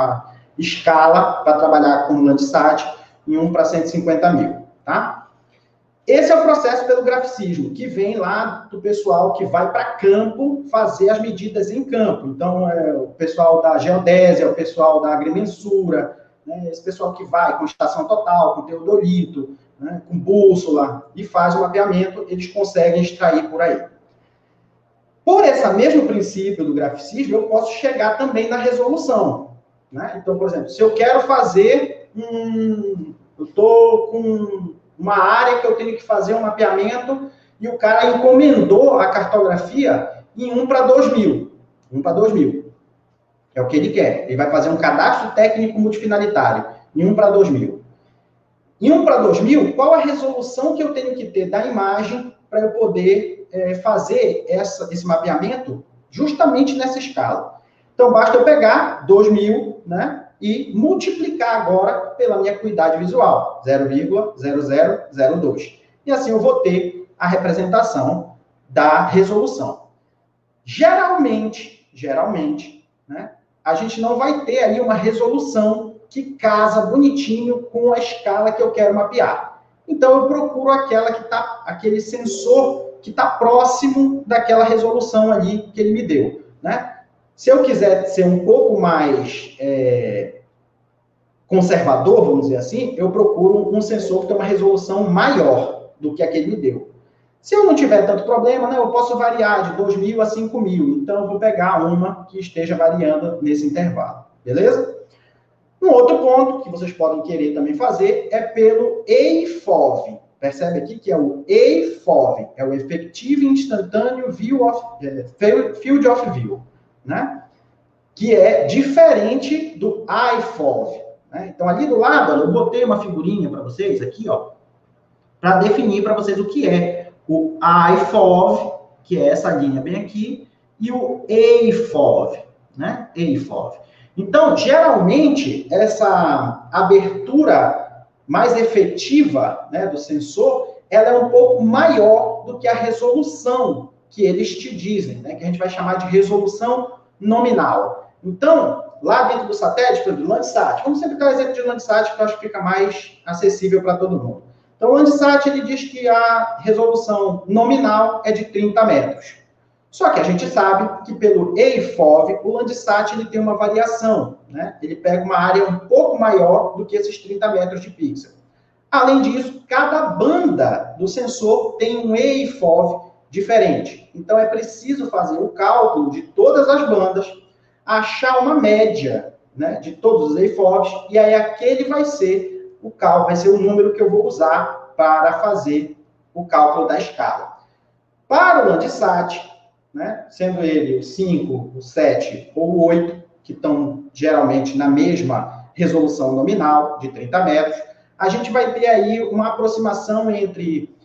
escala para trabalhar com o Landsat em 1 para 150 mil, tá? Esse é o processo pelo graficismo, que vem lá do pessoal que vai para campo fazer as medidas em campo. Então, o pessoal da geodésia, o pessoal da agrimensura, né? Esse pessoal que vai com estação total, com teodolito, né? Com bússola, e faz o mapeamento, eles conseguem extrair por aí. Por esse mesmo princípio do graficismo, eu posso chegar também na resolução, né? Então, por exemplo, se eu quero fazer eu estou com uma área que eu tenho que fazer um mapeamento e o cara encomendou a cartografia em 1 para 2000. 1 para 2000. É o que ele quer. Ele vai fazer um cadastro técnico multifinalitário em 1 para 2000. Em 1 para 2000, qual a resolução que eu tenho que ter da imagem para eu poder fazer esse mapeamento justamente nessa escala? Então, basta eu pegar 2000, né? E multiplicar agora pela minha acuidade visual, 0,0002. E assim eu vou ter a representação da resolução. Geralmente, né, a gente não vai ter aí uma resolução que casa bonitinho com a escala que eu quero mapear. Então eu procuro aquele sensor que está próximo daquela resolução ali que ele me deu, né? Se eu quiser ser um pouco mais conservador, vamos dizer assim, eu procuro um sensor que tem uma resolução maior do que aquele me deu. Se eu não tiver tanto problema, né, eu posso variar de 2.000 a 5.000. Então, eu vou pegar uma que esteja variando nesse intervalo. Beleza? Um outro ponto que vocês podem querer também fazer é pelo EIFOV. Percebe aqui que é o EIFOV, é o Effective Instantaneous Field of View, né? Que é diferente do IFOV, né? Então, ali do lado, eu botei uma figurinha para vocês aqui, ó, para definir para vocês o que é o IFOV, que é essa linha bem aqui, e o EIFOV, né? EIFOV. Então, geralmente, essa abertura mais efetiva, né, do sensor, ela é um pouco maior do que a resolução que eles te dizem, né, que a gente vai chamar de resolução nominal. Então, lá dentro do satélite, do Landsat, vamos sempre dar o exemplo de Landsat, que eu acho que fica mais acessível para todo mundo. Então, o Landsat, ele diz que a resolução nominal é de 30 metros. Só que a gente sabe que pelo EIFOV, o Landsat ele tem uma variação, né? Ele pega uma área um pouco maior do que esses 30 metros de pixel. Além disso, cada banda do sensor tem um EIFOV diferente. Então, é preciso fazer o cálculo de todas as bandas, achar uma média, né, de todos os EIFOVs, e aí aquele vai ser o cálculo, vai ser o número que eu vou usar para fazer o cálculo da escala. Para o Landsat, né, sendo ele o 5, o 7 ou o 8, que estão geralmente na mesma resolução nominal, de 30 metros, a gente vai ter aí uma aproximação entre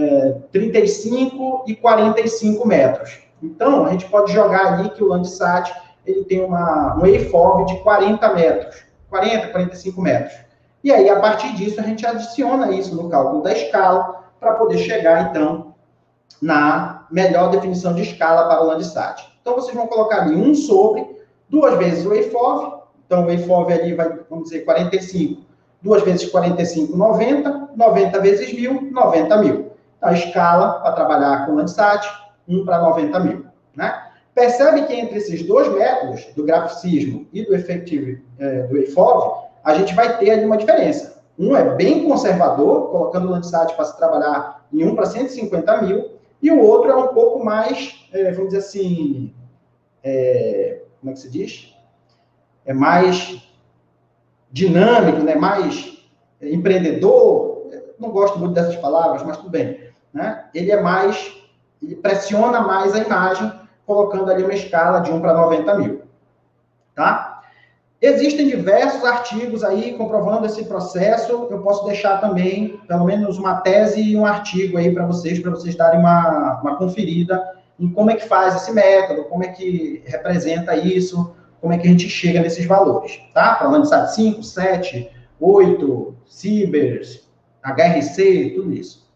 35 e 45 metros. Então, a gente pode jogar ali que o Landsat ele tem um EIFOV de 40 metros. 40, 45 metros. E aí, a partir disso, a gente adiciona isso no cálculo da escala para poder chegar, então, na melhor definição de escala para o Landsat. Então, vocês vão colocar ali 1 sobre 2 vezes o WAVEFOV. Então, o WAVEFOV ali vai, vamos dizer, 45. 2 vezes 45, 90. 90 vezes 1.000, 90 mil. Então, a escala para trabalhar com o Landsat, 1 para 90 mil. Né? Percebe que entre esses dois métodos, do graficismo e do Effective do WAVEFOV, a gente vai ter ali uma diferença. Um é bem conservador, colocando o Landsat para se trabalhar em 1 para 150 mil, e o outro é um pouco mais, vamos dizer assim, como é que se diz? É mais dinâmico, né? Mais empreendedor. Não gosto muito dessas palavras, mas tudo bem. Né? Ele pressiona mais a imagem, colocando ali uma escala de 1 para 90 mil. Tá? Existem diversos artigos aí comprovando esse processo. Eu posso deixar também, pelo menos, uma tese e um artigo aí para vocês darem uma conferida em como é que faz esse método, como é que representa isso, como é que a gente chega nesses valores, tá? Para Landsat 5, 7, 8, Cibers, HRC, tudo isso.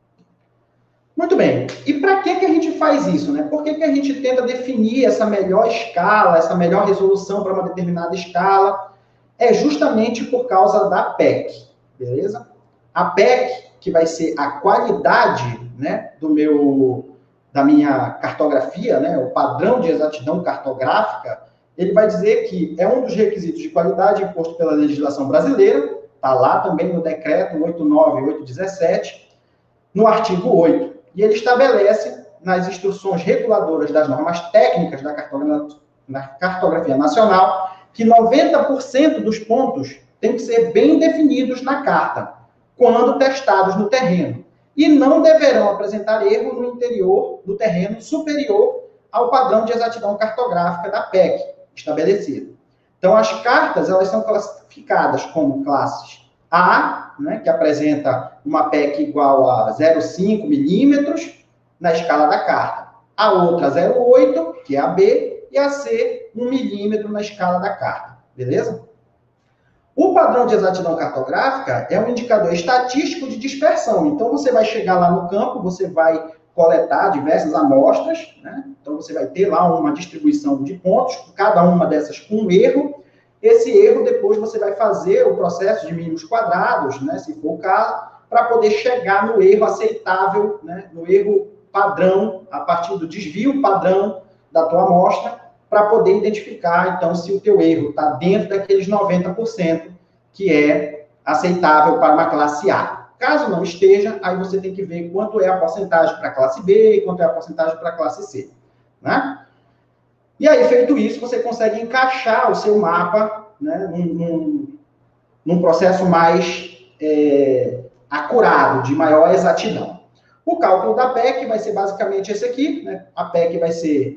Muito bem. E para que a gente faz isso, né? Por que a gente tenta definir essa melhor escala, essa melhor resolução para uma determinada escala? É justamente por causa da PEC, beleza? A PEC, que vai ser a qualidade, né, da minha cartografia, né, o padrão de exatidão cartográfica, ele vai dizer que é um dos requisitos de qualidade imposto pela legislação brasileira, está lá também no decreto 89817, no artigo 8. E ele estabelece, nas instruções reguladoras das normas técnicas da cartografia nacional, que 90% dos pontos têm que ser bem definidos na carta, quando testados no terreno, e não deverão apresentar erro no interior do terreno superior ao padrão de exatidão cartográfica da PEC estabelecido. Então, as cartas, elas são classificadas como classes A, né, que apresenta uma PEC igual a 0,5 milímetros na escala da carta. A outra 0,8, que é a B, e a C, 1 milímetro na escala da carta. Beleza? O padrão de exatidão cartográfica é um indicador estatístico de dispersão. Então, você vai chegar lá no campo, você vai coletar diversas amostras, né? Então, você vai ter lá uma distribuição de pontos, cada uma dessas com um erro. Esse erro, depois, você vai fazer o processo de mínimos quadrados, né, se for o caso, para poder chegar no erro aceitável, né, no erro padrão, a partir do desvio padrão da tua amostra, para poder identificar, então, se o teu erro está dentro daqueles 90% que é aceitável para uma classe A. Caso não esteja, aí você tem que ver quanto é a porcentagem para a classe B e quanto é a porcentagem para a classe C. Né? E aí, feito isso, você consegue encaixar o seu mapa, né, num processo mais acurado, de maior exatidão. O cálculo da PEC vai ser basicamente esse aqui. Né? A PEC vai ser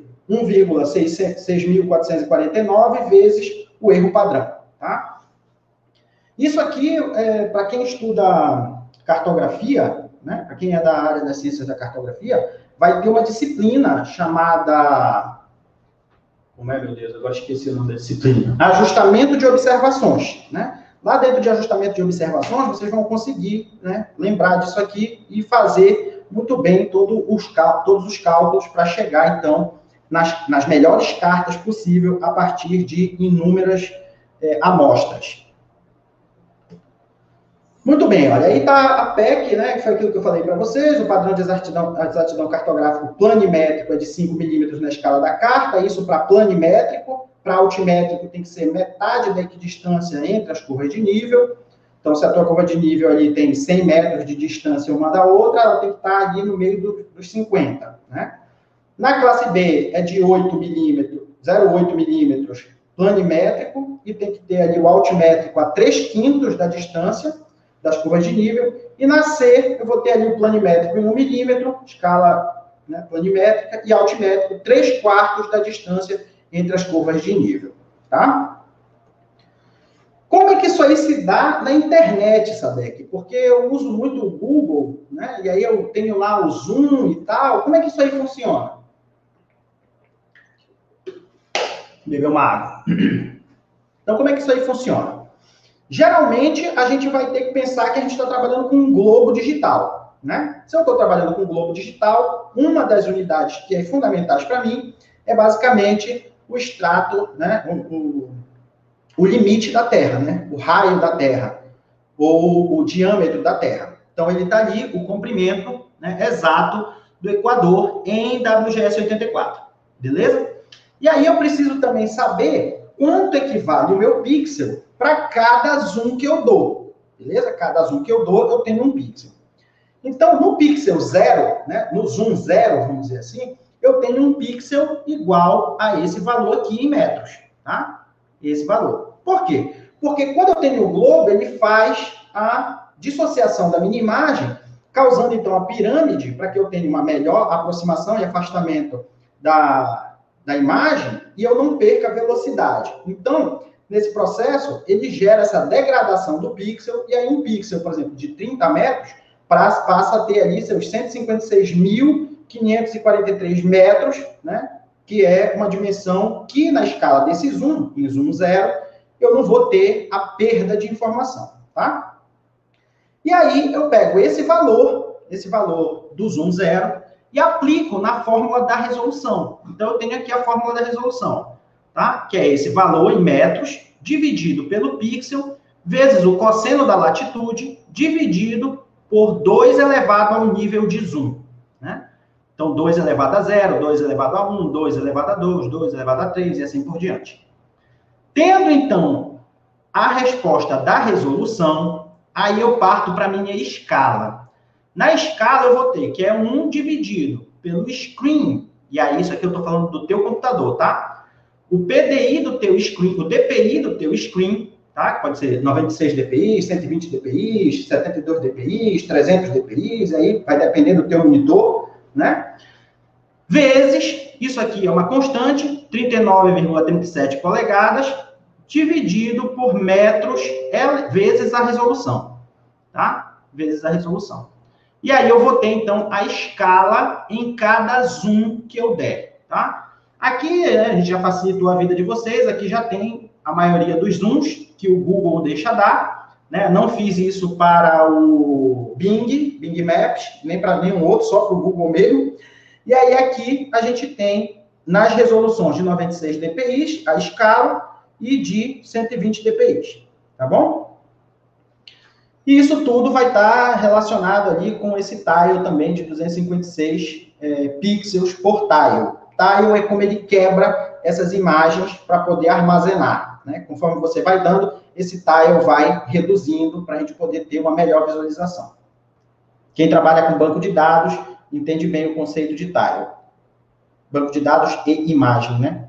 1,6449 vezes o erro padrão. Tá? Isso aqui, para quem estuda cartografia, né, para quem é da área das ciências da cartografia, vai ter uma disciplina chamada... Como é, meu Deus? Agora esqueci o nome da disciplina. Ajustamento de observações. Né? Lá dentro de ajustamento de observações, vocês vão conseguir, né, lembrar disso aqui e fazer muito bem todos os cálculos para chegar, então, nas melhores cartas possível a partir de inúmeras amostras. Muito bem, olha, aí está a PEC, né, que foi aquilo que eu falei para vocês, o padrão de exatidão cartográfico planimétrico é de 5 milímetros na escala da carta, isso para planimétrico, para altimétrico tem que ser metade da equidistância entre as curvas de nível, então se a tua curva de nível ali tem 100 metros de distância uma da outra, ela tem que estar ali no meio dos 50, né? Na classe B é de 8 milímetros, 0,8 milímetros planimétrico, e tem que ter ali o altimétrico a 3/5 da distância das curvas de nível, e na C eu vou ter ali o planimétrico em 1 milímetro, escala, né, planimétrica, e altimétrico 3/4 da distância entre as curvas de nível, tá? Como é que isso aí se dá na internet, Sadek? Porque eu uso muito o Google, né, e aí eu tenho lá o Zoom e tal, como é que isso aí funciona? Beber uma água. Então, como é que isso aí funciona? Geralmente, a gente vai ter que pensar que a gente está trabalhando com um globo digital, né? Se eu estou trabalhando com um globo digital, uma das unidades que é fundamentais para mim é basicamente o extrato, né? O limite da Terra, né? O raio da Terra, ou o diâmetro da Terra. Então, ele está ali, o comprimento, né, exato do Equador em WGS 84, beleza? E aí eu preciso também saber quanto equivale o meu pixel para cada zoom que eu dou, beleza? Cada zoom que eu dou, eu tenho um pixel. Então, no pixel 0, né, no zoom 0, vamos dizer assim, eu tenho um pixel igual a esse valor aqui em metros, tá? Esse valor. Por quê? Porque quando eu tenho o globo, ele faz a dissociação da minha imagem, causando, então, a pirâmide, para que eu tenha uma melhor aproximação e afastamento da imagem, e eu não perca a velocidade. Então, nesse processo, ele gera essa degradação do pixel, e aí um pixel, por exemplo, de 30 metros, passa a ter ali seus 156.543 metros, né? Que é uma dimensão que, na escala desse zoom, em zoom 0, eu não vou ter a perda de informação, tá? E aí, eu pego esse valor do zoom 0, e aplico na fórmula da resolução. Então, eu tenho aqui a fórmula da resolução, tá? Que é esse valor em metros, dividido pelo pixel, vezes o cosseno da latitude, dividido por 2 elevado ao nível de zoom, né? Então, 2 elevado a 0, 2 elevado a 1, 2 elevado a 2, 2 elevado a 3, e assim por diante. Tendo, então, a resposta da resolução, aí eu parto para a minha escala. Na escala, eu vou ter que é 1 dividido pelo screen, e aí isso aqui eu estou falando do teu computador, tá? O PDI do teu screen, o DPI do teu screen, tá? Pode ser 96 dpi, 120 dpi, 72 dpi, 300 dpi, aí vai depender do teu monitor, né? Vezes, isso aqui é uma constante, 39,37 polegadas, dividido por metros, vezes a resolução, tá? Vezes a resolução. E aí eu vou ter, então, a escala em cada zoom que eu der, tá? Aqui, a gente já facilitou a vida de vocês, aqui já tem a maioria dos zooms que o Google deixa dar, né? Não fiz isso para o Bing Maps, nem para nenhum outro, só para o Google mesmo. E aí aqui a gente tem, nas resoluções de 96 dpi, a escala, e de 120 dpi, tá bom? E isso tudo vai estar relacionado ali com esse tile também de 256 pixels por tile. Tile é como ele quebra essas imagens para poder armazenar, né? Conforme você vai dando, esse tile vai reduzindo para a gente poder ter uma melhor visualização. Quem trabalha com banco de dados entende bem o conceito de tile. Banco de dados e imagem, né?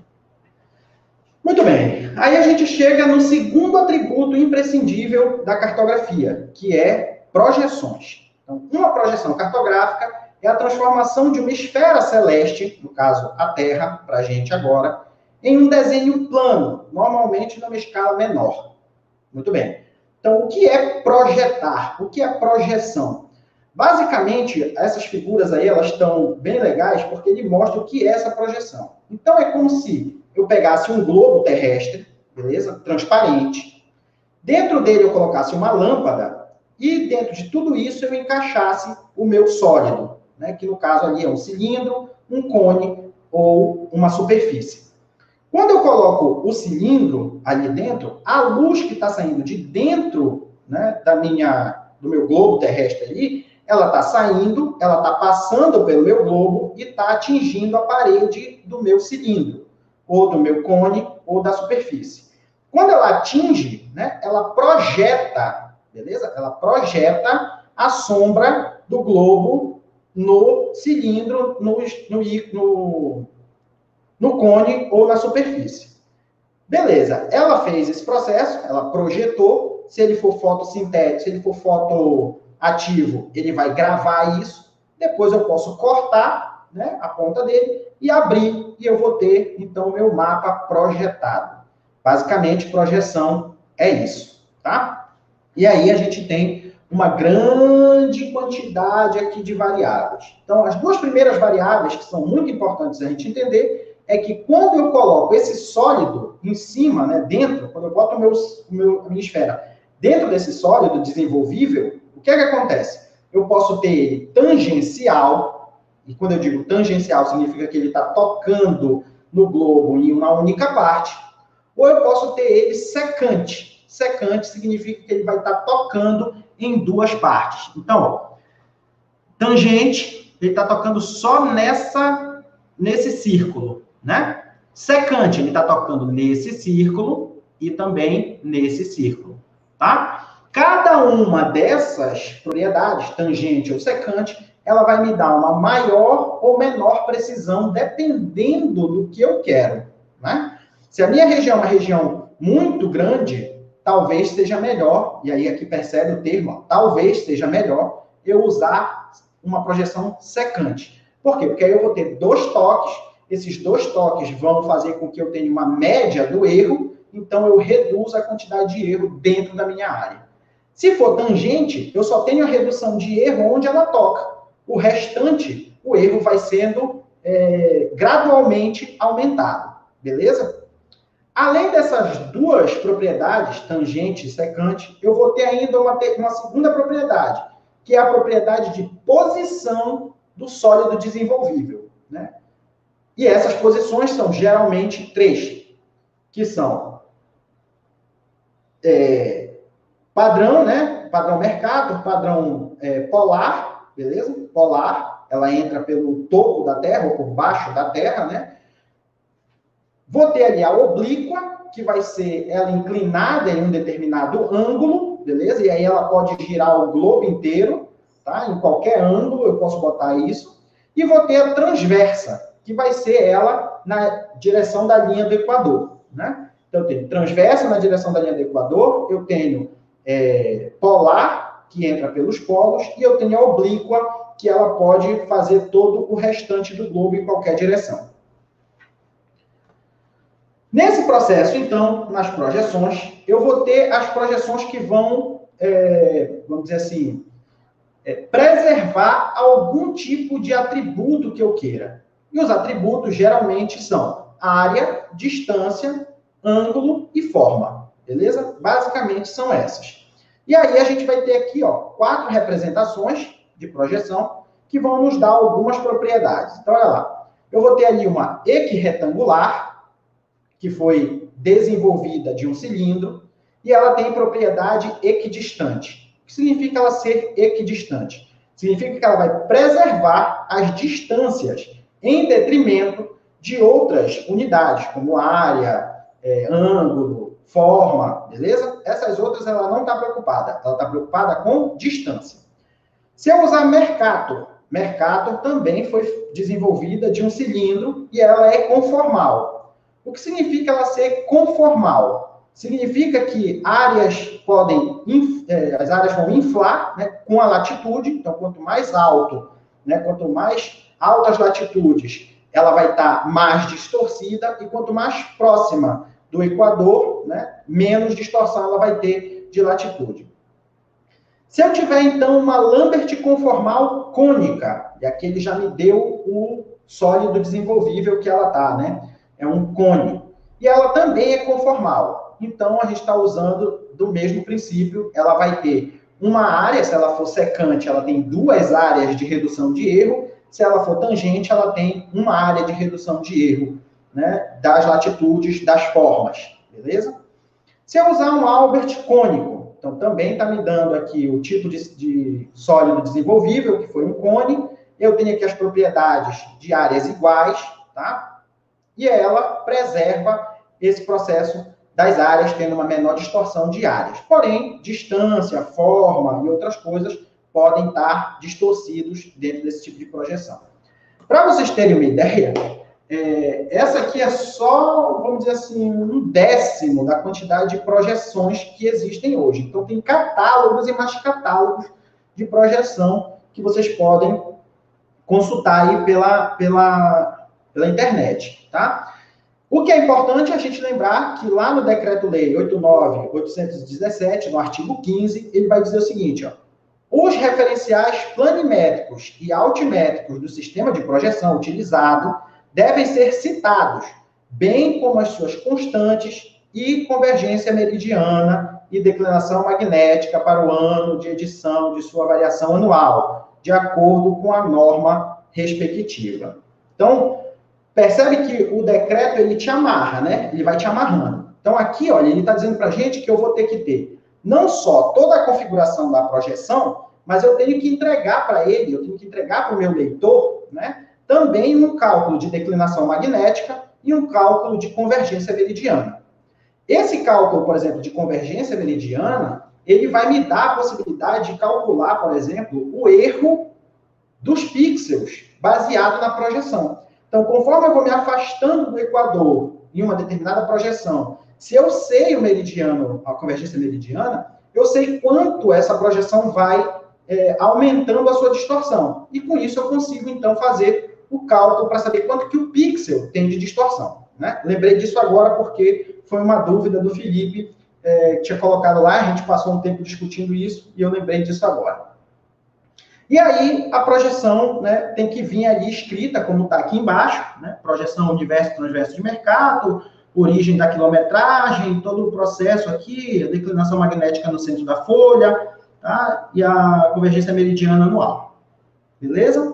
Muito bem. Aí a gente chega no segundo atributo imprescindível da cartografia, que é projeções. Então, uma projeção cartográfica é a transformação de uma esfera celeste, no caso a Terra, para a gente agora, em um desenho plano, normalmente numa escala menor. Muito bem. Então, o que é projetar? O que é projeção? Basicamente, essas figuras aí, elas estão bem legais porque ele mostra o que é essa projeção. Então, é como se eu pegasse um globo terrestre, beleza? Transparente. Dentro dele eu colocasse uma lâmpada e dentro de tudo isso eu encaixasse o meu sólido, né? Que no caso ali é um cilindro, um cone ou uma superfície. Quando eu coloco o cilindro ali dentro, a luz que está saindo de dentro, né, do meu globo terrestre ali, ela está saindo, ela está passando pelo meu globo e está atingindo a parede do meu cilindro, ou do meu cone, ou da superfície. Quando ela atinge, né, ela projeta, beleza? Ela projeta a sombra do globo no cilindro, no cone ou na superfície. Beleza, ela fez esse processo, ela projetou, se ele for fotossintético, se ele for fotoativo, ele vai gravar isso, depois eu posso cortar, né, a ponta dele e abrir, e eu vou ter, então, o meu mapa projetado. Basicamente, projeção é isso, tá? E aí a gente tem uma grande quantidade aqui de variáveis. Então, as duas primeiras variáveis, que são muito importantes a gente entender, é que quando eu coloco esse sólido em cima, né, dentro, quando eu boto a minha esfera dentro desse sólido desenvolvível, o que é que acontece? Eu posso ter ele tangencial, e quando eu digo tangencial, significa que ele está tocando no globo em uma única parte, ou eu posso ter ele secante. Secante significa que ele vai estar tocando em duas partes. Então, ó, tangente, ele está tocando só nesse círculo, né? Secante, ele está tocando nesse círculo e também nesse círculo, tá? Cada uma dessas propriedades, tangente ou secante, ela vai me dar uma maior ou menor precisão, dependendo do que eu quero, né? Se a minha região é uma região muito grande, talvez seja melhor, e aí aqui percebe o termo, ó, talvez seja melhor eu usar uma projeção secante. Por quê? Porque aí eu vou ter 2 toques, esses 2 toques vão fazer com que eu tenha uma média do erro, então eu reduzo a quantidade de erro dentro da minha área. Se for tangente, eu só tenho a redução de erro onde ela toca. O restante, o erro vai sendo gradualmente aumentado, beleza? Além dessas 2 propriedades, tangente e secante, eu vou ter ainda uma segunda propriedade, que é a propriedade de posição do sólido desenvolvível, né? E essas posições são geralmente 3, que são padrão, né? Padrão Mercator, padrão polar, beleza? Polar, ela entra pelo topo da Terra ou por baixo da Terra, né? Vou ter ali a oblíqua, que vai ser ela inclinada em um determinado ângulo, beleza? E aí ela pode girar o globo inteiro, tá? Em qualquer ângulo eu posso botar isso. E vou ter a transversa, que vai ser ela na direção da linha do Equador, né? Então, eu tenho transversa na direção da linha do Equador, eu tenho polar, que entra pelos polos, e eu tenho a oblíqua, que ela pode fazer todo o restante do globo em qualquer direção. Nesse processo, então, nas projeções, eu vou ter as projeções que vão, vamos dizer assim, preservar algum tipo de atributo que eu queira. E os atributos geralmente são área, distância, ângulo e forma, beleza? Basicamente são essas. E aí a gente vai ter aqui, ó, 4 representações de projeção que vão nos dar algumas propriedades. Então, olha lá. Eu vou ter ali uma equiretangular, que foi desenvolvida de um cilindro, e ela tem propriedade equidistante. O que significa ela ser equidistante? Significa que ela vai preservar as distâncias em detrimento de outras unidades, como área, ângulo, forma, beleza? Essas outras ela não está preocupada, ela está preocupada com distância. Se eu usar Mercator, Mercator também foi desenvolvida de um cilindro e ela é conformal. O que significa ela ser conformal? Significa que as áreas vão inflar, né, com a latitude. Então, quanto mais alto, né, quanto mais altas latitudes, ela vai estar mais distorcida, e quanto mais próxima do Equador, né, menos distorção ela vai ter de latitude. Se eu tiver, então, uma Lambert conformal cônica, e aqui ele já me deu o sólido desenvolvível que ela está, né? É um cone. E ela também é conformal. Então, a gente está usando do mesmo princípio. Ela vai ter uma área, se ela for secante, ela tem 2 áreas de redução de erro. Se ela for tangente, ela tem uma área de redução de erro, né, das latitudes, das formas. Beleza? Se eu usar um Albert cônico, então também está me dando aqui o tipo de sólido desenvolvível, que foi um cone. Eu tenho aqui as propriedades de áreas iguais, tá? E ela preserva esse processo das áreas, tendo uma menor distorção de áreas. Porém, distância, forma e outras coisas podem estar distorcidos dentro desse tipo de projeção. Para vocês terem uma ideia, essa aqui é só, vamos dizer assim, 1/10 da quantidade de projeções que existem hoje. Então, tem catálogos e mais catálogos de projeção que vocês podem consultar aí pela internet, tá? O que é importante é a gente lembrar que lá no Decreto-Lei 89.817, no artigo 15, ele vai dizer o seguinte, ó: os referenciais planimétricos e altimétricos do sistema de projeção utilizado devem ser citados, bem como as suas constantes e convergência meridiana e declinação magnética para o ano de edição de sua variação anual, de acordo com a norma respectiva. Então, percebe que o decreto, ele te amarra, né? Ele vai te amarrando. Então, aqui, olha, ele está dizendo para a gente que eu vou ter que ter não só toda a configuração da projeção, mas eu tenho que entregar para ele, eu tenho que entregar para o meu leitor, né? Também um cálculo de declinação magnética e um cálculo de convergência meridiana. Esse cálculo, por exemplo, de convergência meridiana, ele vai me dar a possibilidade de calcular, por exemplo, o erro dos pixels baseado na projeção. Então, conforme eu vou me afastando do equador em uma determinada projeção, se eu sei o meridiano, a convergência meridiana, eu sei quanto essa projeção vai aumentando a sua distorção. E com isso eu consigo, então, fazer o cálculo para saber quanto que o pixel tem de distorção, né? Lembrei disso agora porque foi uma dúvida do Felipe, que tinha colocado lá, a gente passou um tempo discutindo isso, e eu lembrei disso agora. E aí, a projeção, né, tem que vir ali escrita, como está aqui embaixo, né? Projeção universo transverso de mercado, origem da quilometragem, todo o processo aqui, a declinação magnética no centro da folha, tá? E a convergência meridiana anual. Beleza?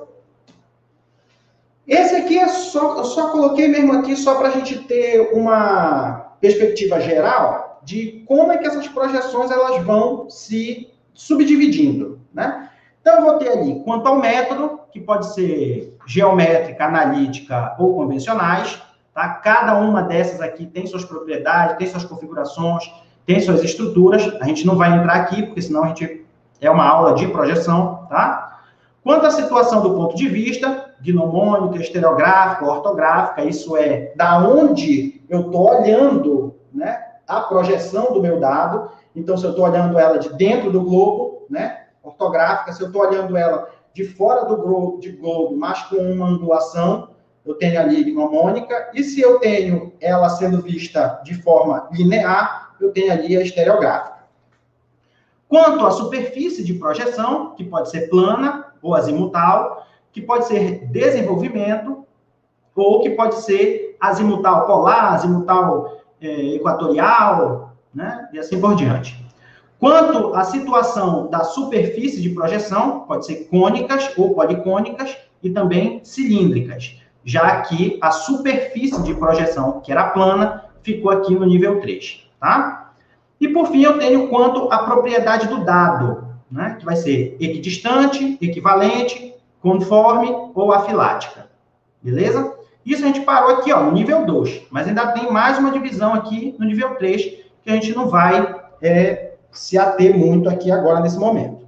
Esse aqui eu só coloquei mesmo aqui só para a gente ter uma perspectiva geral de como é que essas projeções elas vão se subdividindo, né? Então, eu vou ter ali, quanto ao método, que pode ser geométrica, analítica ou convencionais, tá? Cada uma dessas aqui tem suas propriedades, tem suas configurações, tem suas estruturas. A gente não vai entrar aqui, porque senão a gente é uma aula de projeção, tá? Quanto à situação do ponto de vista, gnomônica, estereográfica, ortográfica, isso é da onde eu estou olhando, né, a projeção do meu dado. Então, se eu estou olhando ela de dentro do globo, né, ortográfica, se eu estou olhando ela de fora do globo, mas com uma angulação, eu tenho ali gnomônica, e se eu tenho ela sendo vista de forma linear, eu tenho ali a estereográfica. Quanto à superfície de projeção, que pode ser plana ou azimutal, que pode ser desenvolvimento, ou que pode ser azimutal polar, azimutal equatorial, né, e assim por diante. Quanto à situação da superfície de projeção, pode ser cônicas ou policônicas e também cilíndricas, já que a superfície de projeção, que era plana, ficou aqui no nível 3, tá? E, por fim, eu tenho quanto à propriedade do dado, né, que vai ser equidistante, equivalente, conforme ou afilática, beleza? Isso a gente parou aqui, ó, no nível 2, mas ainda tem mais uma divisão aqui no nível 3, que a gente não vai se ater muito aqui agora, nesse momento.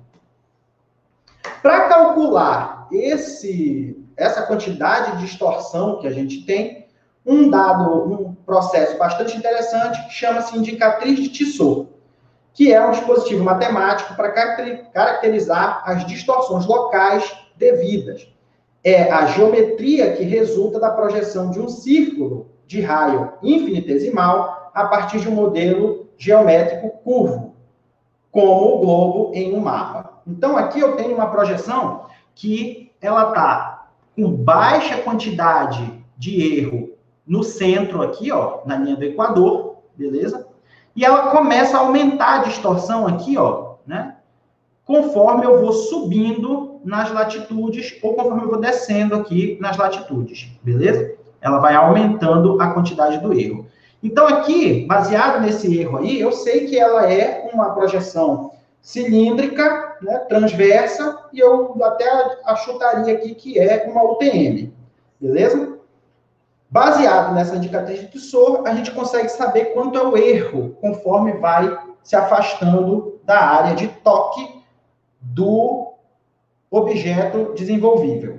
Para calcular essa quantidade de distorção que a gente tem, um processo bastante interessante, que chama-se indicatriz de Tissot, que é um dispositivo matemático para caracterizar as distorções locais devidas. É a geometria que resulta da projeção de um círculo de raio infinitesimal a partir de um modelo geométrico curvo, como o globo em um mapa. Então, aqui eu tenho uma projeção que ela está com baixa quantidade de erro no centro aqui, ó, na linha do equador, beleza? E ela começa a aumentar a distorção aqui, ó, né? Conforme eu vou subindo nas latitudes ou conforme eu vou descendo aqui nas latitudes, beleza? Ela vai aumentando a quantidade do erro. Então, aqui, baseado nesse erro aí, eu sei que ela é uma projeção cilíndrica, né, transversa, e eu até achutaria aqui que é uma UTM, beleza? Baseado nessa indicatriz de Tissot, a gente consegue saber quanto é o erro, conforme vai se afastando da área de toque do objeto desenvolvível.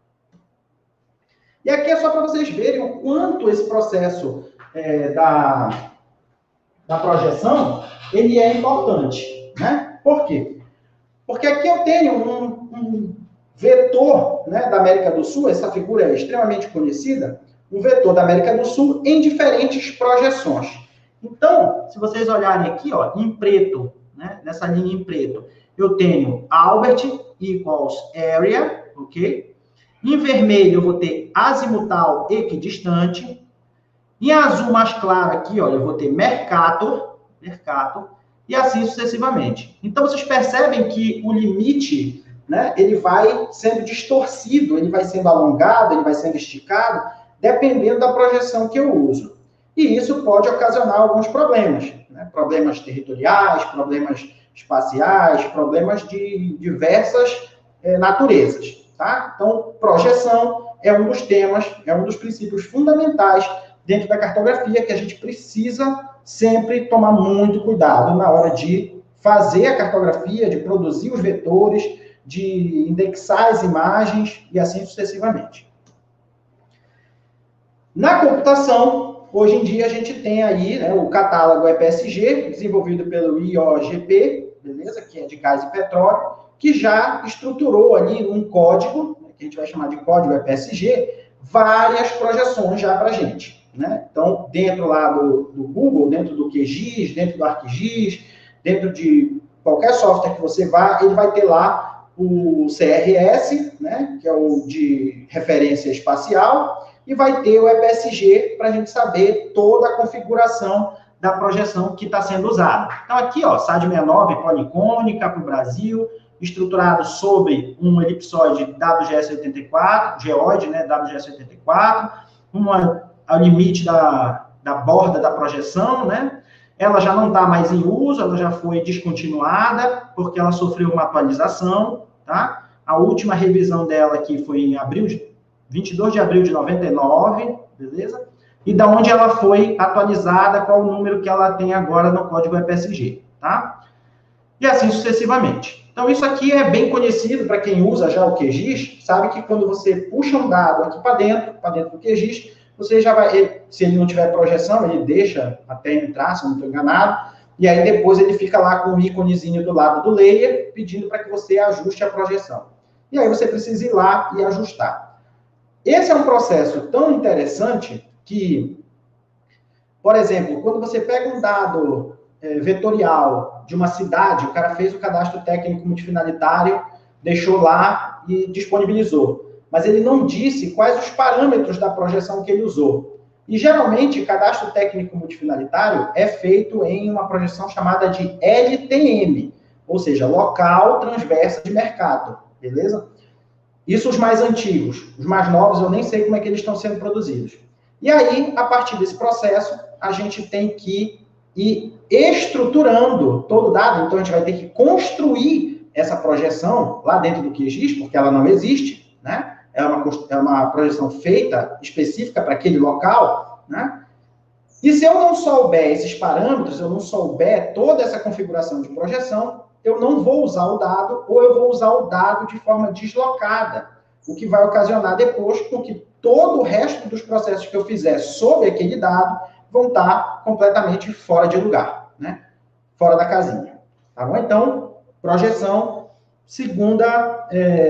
E aqui é só para vocês verem o quanto esse processo da projeção, ele é importante, né? Por quê? Porque aqui eu tenho um vetor, né, da América do Sul, essa figura é extremamente conhecida, um vetor da América do Sul em diferentes projeções. Então, se vocês olharem aqui, ó, em preto, né, nessa linha em preto, eu tenho Albert equals area, ok? Em vermelho, eu vou ter azimutal equidistante. Em azul mais claro aqui, olha, eu vou ter Mercator, e assim sucessivamente. Então, vocês percebem que o limite, né, ele vai sendo distorcido, ele vai sendo alongado, ele vai sendo esticado, dependendo da projeção que eu uso. E isso pode ocasionar alguns problemas, né? Problemas territoriais, problemas espaciais, problemas de diversas naturezas. Tá? Então, projeção é um dos temas, é um dos princípios fundamentais dentro da cartografia que a gente precisa sempre tomar muito cuidado na hora de fazer a cartografia, de produzir os vetores, de indexar as imagens e assim sucessivamente. Na computação, hoje em dia a gente tem aí, né, o catálogo EPSG, desenvolvido pelo IOGP, beleza? Que é de gás e petróleo, que já estruturou ali um código, que a gente vai chamar de código EPSG, várias projeções já para a gente. Né? Então, dentro lá do Google, dentro do QGIS, dentro do ArcGIS, dentro de qualquer software que você vá, ele vai ter lá o CRS, né? Que é o de referência espacial, e vai ter o EPSG para a gente saber toda a configuração da projeção que está sendo usada. Então, aqui, ó, SAD69 policônica para o Brasil, estruturado sobre um elipsoide WGS84, geoide, né, WGS84, ao limite da borda da projeção, né? Ela já não está mais em uso, ela já foi descontinuada, porque ela sofreu uma atualização, tá? A última revisão dela aqui foi em 22 de abril de 99, beleza? E da onde ela foi atualizada, qual o número que ela tem agora no código EPSG, tá? E assim sucessivamente. Então, isso aqui é bem conhecido para quem usa já o QGIS, sabe que quando você puxa um dado aqui para dentro do QGIS, você já vai, se ele não tiver projeção, ele deixa até entrar, se eu não estou enganado, e aí depois ele fica lá com o íconezinho do lado do layer, pedindo para que você ajuste a projeção. E aí você precisa ir lá e ajustar. Esse é um processo tão interessante que, por exemplo, quando você pega um dado vetorial de uma cidade, o cara fez o cadastro técnico multifinalitário, deixou lá e disponibilizou. Mas ele não disse quais os parâmetros da projeção que ele usou. E, geralmente, cadastro técnico multifinalitário é feito em uma projeção chamada de LTM, ou seja, local transversa de mercado, beleza? Isso os mais antigos. Os mais novos, eu nem sei como é que eles estão sendo produzidos. E aí, a partir desse processo, a gente tem que ir estruturando todo o dado. Então, a gente vai ter que construir essa projeção lá dentro do QGIS, porque ela não existe, né? É uma projeção feita específica para aquele local, né? E se eu não souber esses parâmetros, eu não souber toda essa configuração de projeção, eu não vou usar o dado, ou eu vou usar o dado de forma deslocada, o que vai ocasionar depois com que todo o resto dos processos que eu fizer sobre aquele dado vão estar completamente fora de lugar, né? Fora da casinha. Tá bom? Então, projeção, segunda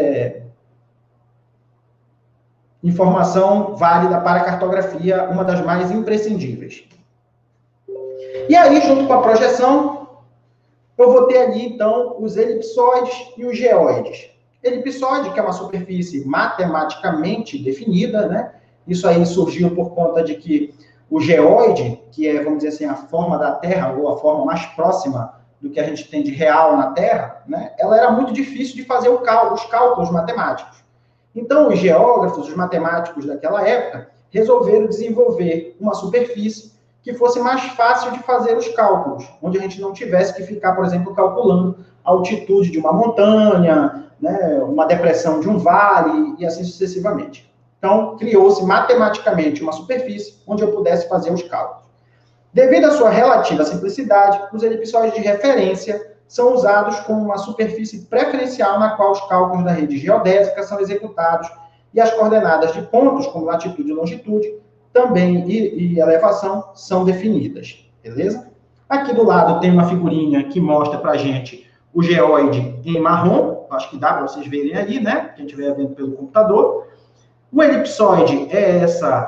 informação válida para a cartografia, uma das mais imprescindíveis. E aí, junto com a projeção, eu vou ter ali, então, os elipsoides e os geoides. Elipsoide, que é uma superfície matematicamente definida, né? Isso aí surgiu por conta de que o geoide, que é, vamos dizer assim, a forma da Terra, ou a forma mais próxima do que a gente tem de real na Terra, né? Ela era muito difícil de fazer os cálculos matemáticos. Então, os geógrafos, os matemáticos daquela época, resolveram desenvolver uma superfície que fosse mais fácil de fazer os cálculos, onde a gente não tivesse que ficar, por exemplo, calculando a altitude de uma montanha, né, uma depressão de um vale, e assim sucessivamente. Então, criou-se matematicamente uma superfície onde eu pudesse fazer os cálculos. Devido à sua relativa simplicidade, os elipsoides de referência são usados como uma superfície preferencial na qual os cálculos da rede geodésica são executados e as coordenadas de pontos, como latitude e longitude, também e elevação, são definidas, beleza? Aqui do lado tem uma figurinha que mostra pra gente o geoide em marrom, acho que dá para vocês verem aí, né? Quem estiver vendo pelo computador. O elipsoide é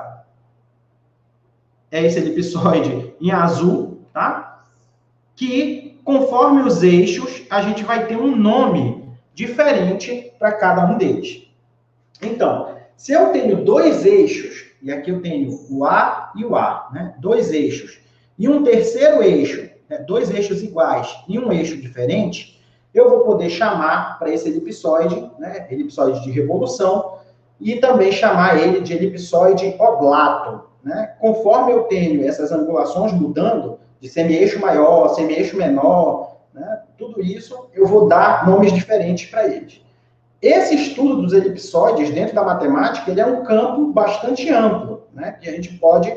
esse elipsoide em azul, tá? Que conforme os eixos, a gente vai ter um nome diferente para cada um deles. Então, Se eu tenho dois eixos, e aqui eu tenho o A e o A, né? Dois eixos, e um terceiro eixo, né? Dois eixos iguais e um eixo diferente, eu vou poder chamar para esse elipsoide, né? Elipsoide de revolução, e também chamar ele de elipsoide oblato, né? Conforme eu tenho essas angulações mudando, de semi-eixo maior, semi-eixo menor, né? Tudo isso eu vou dar nomes diferentes para eles. Esse estudo dos elipsoides dentro da matemática, ele é um campo bastante amplo, né? Que a gente pode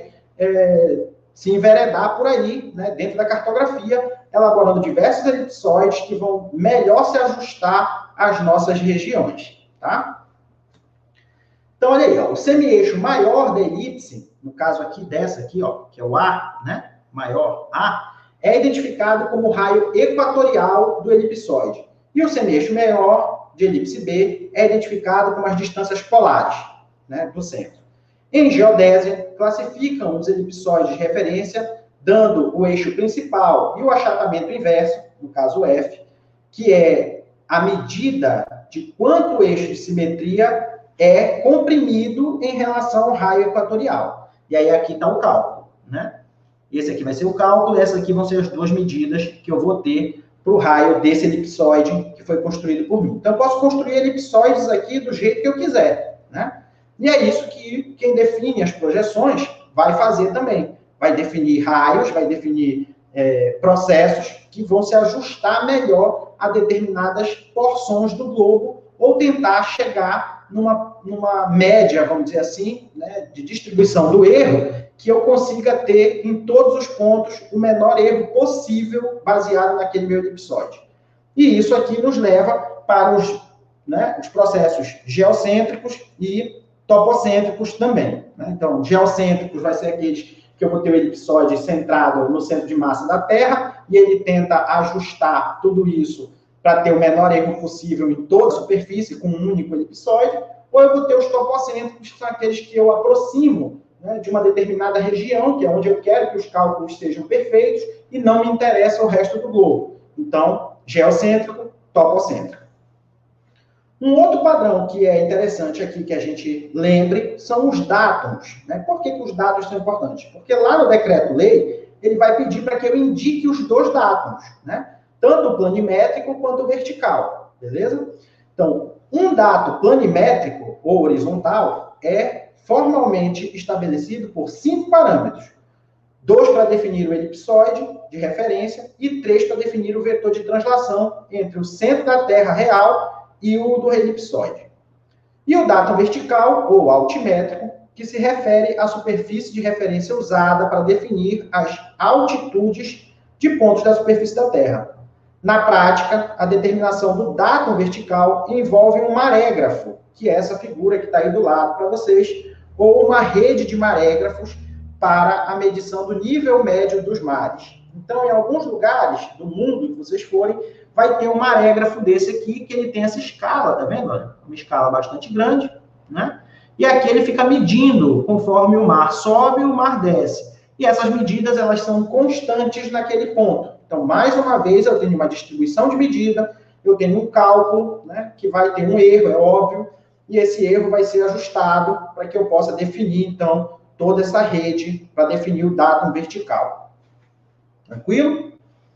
se enveredar por aí, né? Dentro da cartografia, elaborando diversos elipsoides que vão melhor se ajustar às nossas regiões, tá? Então, olha aí, ó, o semi-eixo maior da elipse, no caso aqui dessa aqui, ó, que é o A, né? Maior A, é identificado como o raio equatorial do elipsoide. E o semi-eixo menor de elipse B é identificado como as distâncias polares, né, do centro. Em geodésia, classificam os elipsoides de referência, dando o eixo principal e o achatamento inverso, no caso F, que é a medida de quanto o eixo de simetria é comprimido em relação ao raio equatorial. E aí aqui está o cálculo, né? Esse aqui vai ser o cálculo, essas aqui vão ser as duas medidas que eu vou ter para o raio desse elipsoide que foi construído por mim. Então, eu posso construir elipsoides aqui do jeito que eu quiser, né? E é isso que quem define as projeções vai fazer também. Vai definir raios, vai definir processos que vão se ajustar melhor a determinadas porções do globo ou tentar chegar numa média, vamos dizer assim, né, de distribuição do erro, que eu consiga ter em todos os pontos o menor erro possível baseado naquele meu elipsoide. E isso aqui nos leva para os processos geocêntricos e topocêntricos também, né? Então, geocêntricos vai ser aqueles que eu vou ter o elipsoide centrado no centro de massa da Terra e ele tenta ajustar tudo isso para ter o menor erro possível em toda a superfície com um único elipsoide, ou eu vou ter os topocêntricos, que são aqueles que eu aproximo, né, de uma determinada região, que é onde eu quero que os cálculos sejam perfeitos, e não me interessa o resto do globo. Então, geocêntrico, topocêntrico. Um outro padrão que é interessante aqui que a gente lembre são os dátumos, né? Por que os dátumos são importantes? Porque lá no decreto-lei, ele vai pedir para que eu indique os dois dátumos, né? Tanto o planimétrico quanto o vertical, beleza? Então, um datum planimétrico ou horizontal é formalmente estabelecido por 5 parâmetros. 2 para definir o elipsoide de referência e 3 para definir o vetor de translação entre o centro da Terra real e o do elipsoide. E o datum vertical, ou altimétrico, que se refere à superfície de referência usada para definir as altitudes de pontos da superfície da Terra. Na prática, a determinação do datum vertical envolve um marégrafo, que é essa figura que está aí do lado para vocês, ou uma rede de marégrafos para a medição do nível médio dos mares. Então, em alguns lugares do mundo que vocês forem, vai ter um marégrafo desse aqui, que ele tem essa escala, tá vendo? Olha, uma escala bastante grande, né? E aqui ele fica medindo conforme o mar sobe e o mar desce. E essas medidas, elas são constantes naquele ponto. Então, mais uma vez, eu tenho uma distribuição de medida, eu tenho um cálculo, né, que vai ter um erro, é óbvio, e esse erro vai ser ajustado para que eu possa definir, então, toda essa rede para definir o datum vertical. Tranquilo?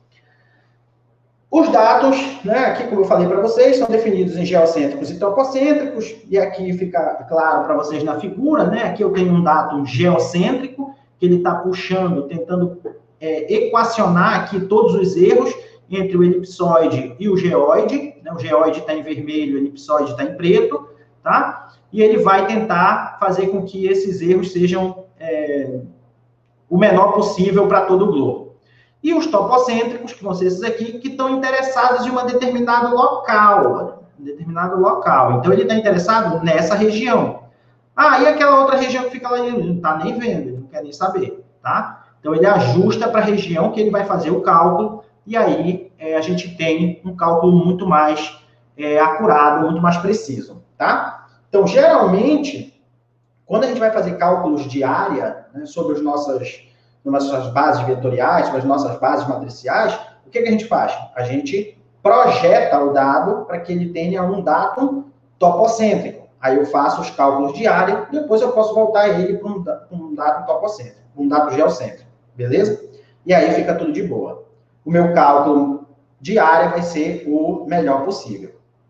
Os dados, né, aqui, como eu falei para vocês, são definidos em geocêntricos e topocêntricos, e aqui fica claro para vocês na figura, né, aqui eu tenho um datum geocêntrico, que ele está puxando, tentando equacionar aqui todos os erros entre o elipsoide e o geóide, né? O geóide está em vermelho, o elipsoide está em preto, tá? E ele vai tentar fazer com que esses erros sejam o menor possível para todo o globo. E os topocêntricos, que vão ser esses aqui, que estão interessados em um determinado local, Então, ele está interessado nessa região. Ah, e aquela outra região que fica lá, ele não está nem vendo, ele não quer nem saber, tá? Então, ele ajusta para a região que ele vai fazer o cálculo, e aí a gente tem um cálculo muito mais acurado, muito mais preciso, tá? Então, geralmente, quando a gente vai fazer cálculos de área, né, sobre as nossas bases vetoriais, sobre as nossas bases matriciais, o que a gente faz? A gente projeta o dado para que ele tenha um datum topocêntrico. Aí eu faço os cálculos de área, depois eu posso voltar ele para um dado topocêntrico, um dado geocêntrico, beleza? E aí fica tudo de boa. O meu cálculo de área vai ser o melhor possível.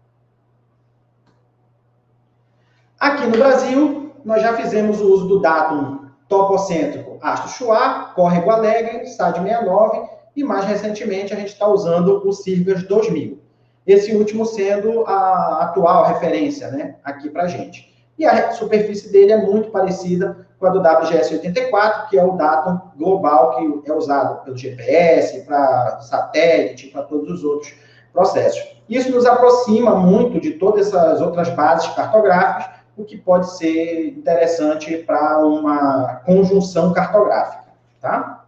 Aqui no Brasil, nós já fizemos o uso do datum topocêntrico Astro-Chua, Córrego Alegre, SAD 69, e mais recentemente a gente está usando o Sirgas 2000. Esse último sendo a atual referência, né, aqui para a gente. E a superfície dele é muito parecida com a do WGS-84, que é o datum global que é usado pelo GPS, para satélite, para todos os outros processos. Isso nos aproxima muito de todas essas outras bases cartográficas, o que pode ser interessante para uma conjunção cartográfica, tá?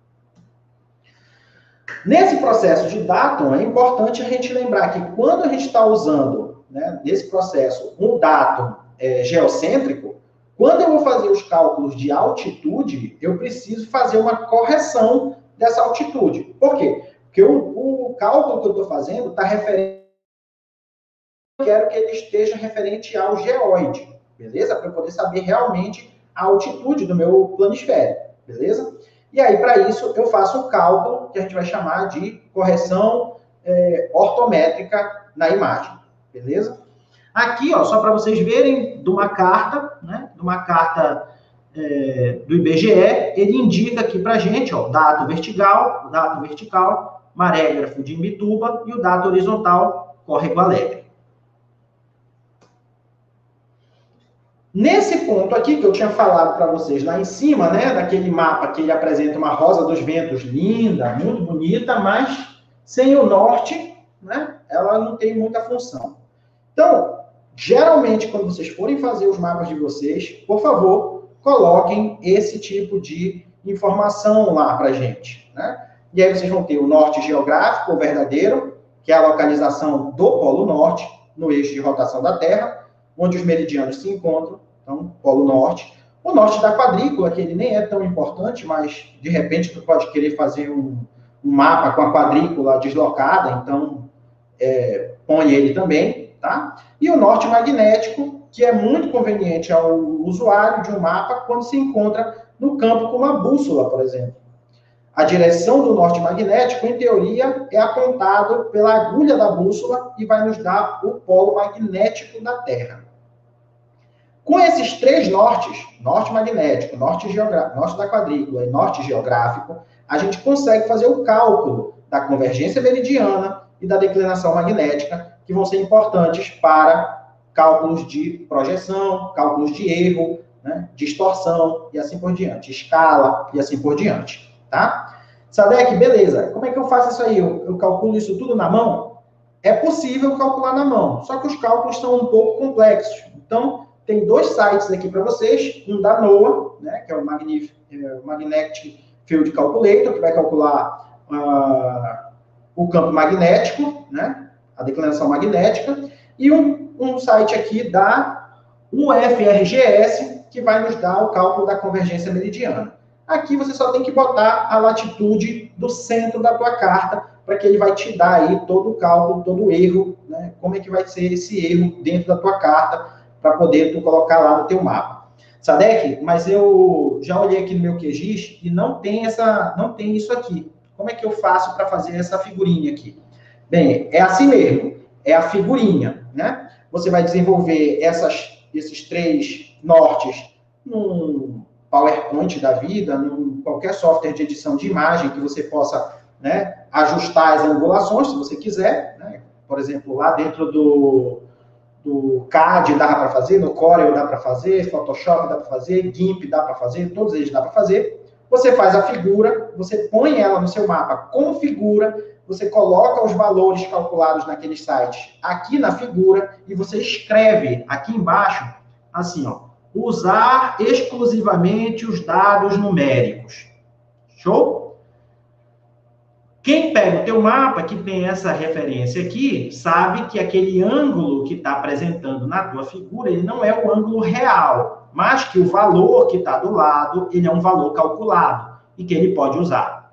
Nesse processo de datum, é importante a gente lembrar que quando a gente está usando, né, nesse processo, um datum geocêntrico, quando eu vou fazer os cálculos de altitude, eu preciso fazer uma correção dessa altitude. Por quê? Porque o cálculo que eu estou fazendo está referente... Eu quero que ele esteja referente ao geóide, beleza? Para eu poder saber realmente a altitude do meu planisfério, beleza? E aí, para isso, eu faço um cálculo que a gente vai chamar de correção ortométrica na imagem, beleza? Aqui, ó, só para vocês verem, de uma carta, né? De uma carta do IBGE, ele indica aqui para a gente, ó, o dato vertical, marégrafo de Imbituba e o dato horizontal, Córrego Alegre. Nesse ponto aqui que eu tinha falado para vocês lá em cima, né, daquele mapa que ele apresenta uma rosa dos ventos linda, muito bonita, mas sem o norte, né, ela não tem muita função. Então, geralmente, quando vocês forem fazer os mapas de vocês, por favor, coloquem esse tipo de informação lá para a gente, né? E aí vocês vão ter o norte geográfico, o verdadeiro, que é a localização do Polo Norte, no eixo de rotação da Terra, onde os meridianos se encontram, então, Polo Norte. O norte da quadrícula, que ele nem é tão importante, mas, de repente, tu pode querer fazer um mapa com a quadrícula deslocada, então, põe ele também, tá? E o norte magnético, que é muito conveniente ao usuário de um mapa quando se encontra no campo com uma bússola, por exemplo. A direção do norte magnético, em teoria, é apontado pela agulha da bússola e vai nos dar o polo magnético da Terra. Com esses três nortes, norte magnético, norte da quadrícula e norte geográfico, a gente consegue fazer o cálculo da convergência meridiana e da declinação magnética, que vão ser importantes para cálculos de projeção, cálculos de erro, né, distorção e assim por diante, escala e assim por diante, tá? Sadek, beleza, como é que eu faço isso aí? Eu calculo isso tudo na mão? É possível calcular na mão, só que os cálculos são um pouco complexos. Então, tem dois sites aqui para vocês, um da NOAA, né, que é o Magnetic Field Calculator, que vai calcular o campo magnético, né, a declinação magnética, e um site aqui da UFRGS, que vai nos dar o cálculo da convergência meridiana. Aqui você só tem que botar a latitude do centro da tua carta, para que ele vai te dar aí todo o cálculo, todo o erro, né, como é que vai ser esse erro dentro da tua carta, para poder tu colocar lá no teu mapa. Sadek, mas eu já olhei aqui no meu QGIS e não tem isso aqui. Como é que eu faço para fazer essa figurinha aqui? Bem, é assim mesmo, é a figurinha, né? Você vai desenvolver esses três nortes num PowerPoint da vida, num qualquer software de edição de imagem que você possa, né, ajustar as angulações, se você quiser, né? Por exemplo, lá dentro do CAD dá para fazer, no Corel dá para fazer, Photoshop dá para fazer, GIMP dá para fazer, todos eles dá para fazer. Você faz a figura, você põe ela no seu mapa, configura, você coloca os valores calculados naqueles sites aqui na figura e você escreve aqui embaixo, assim, ó, usar exclusivamente os dados numéricos. Show? Quem pega o teu mapa, que tem essa referência aqui, sabe que aquele ângulo que está apresentando na tua figura, ele não é o ângulo real, mas que o valor que está do lado, ele é um valor calculado e que ele pode usar.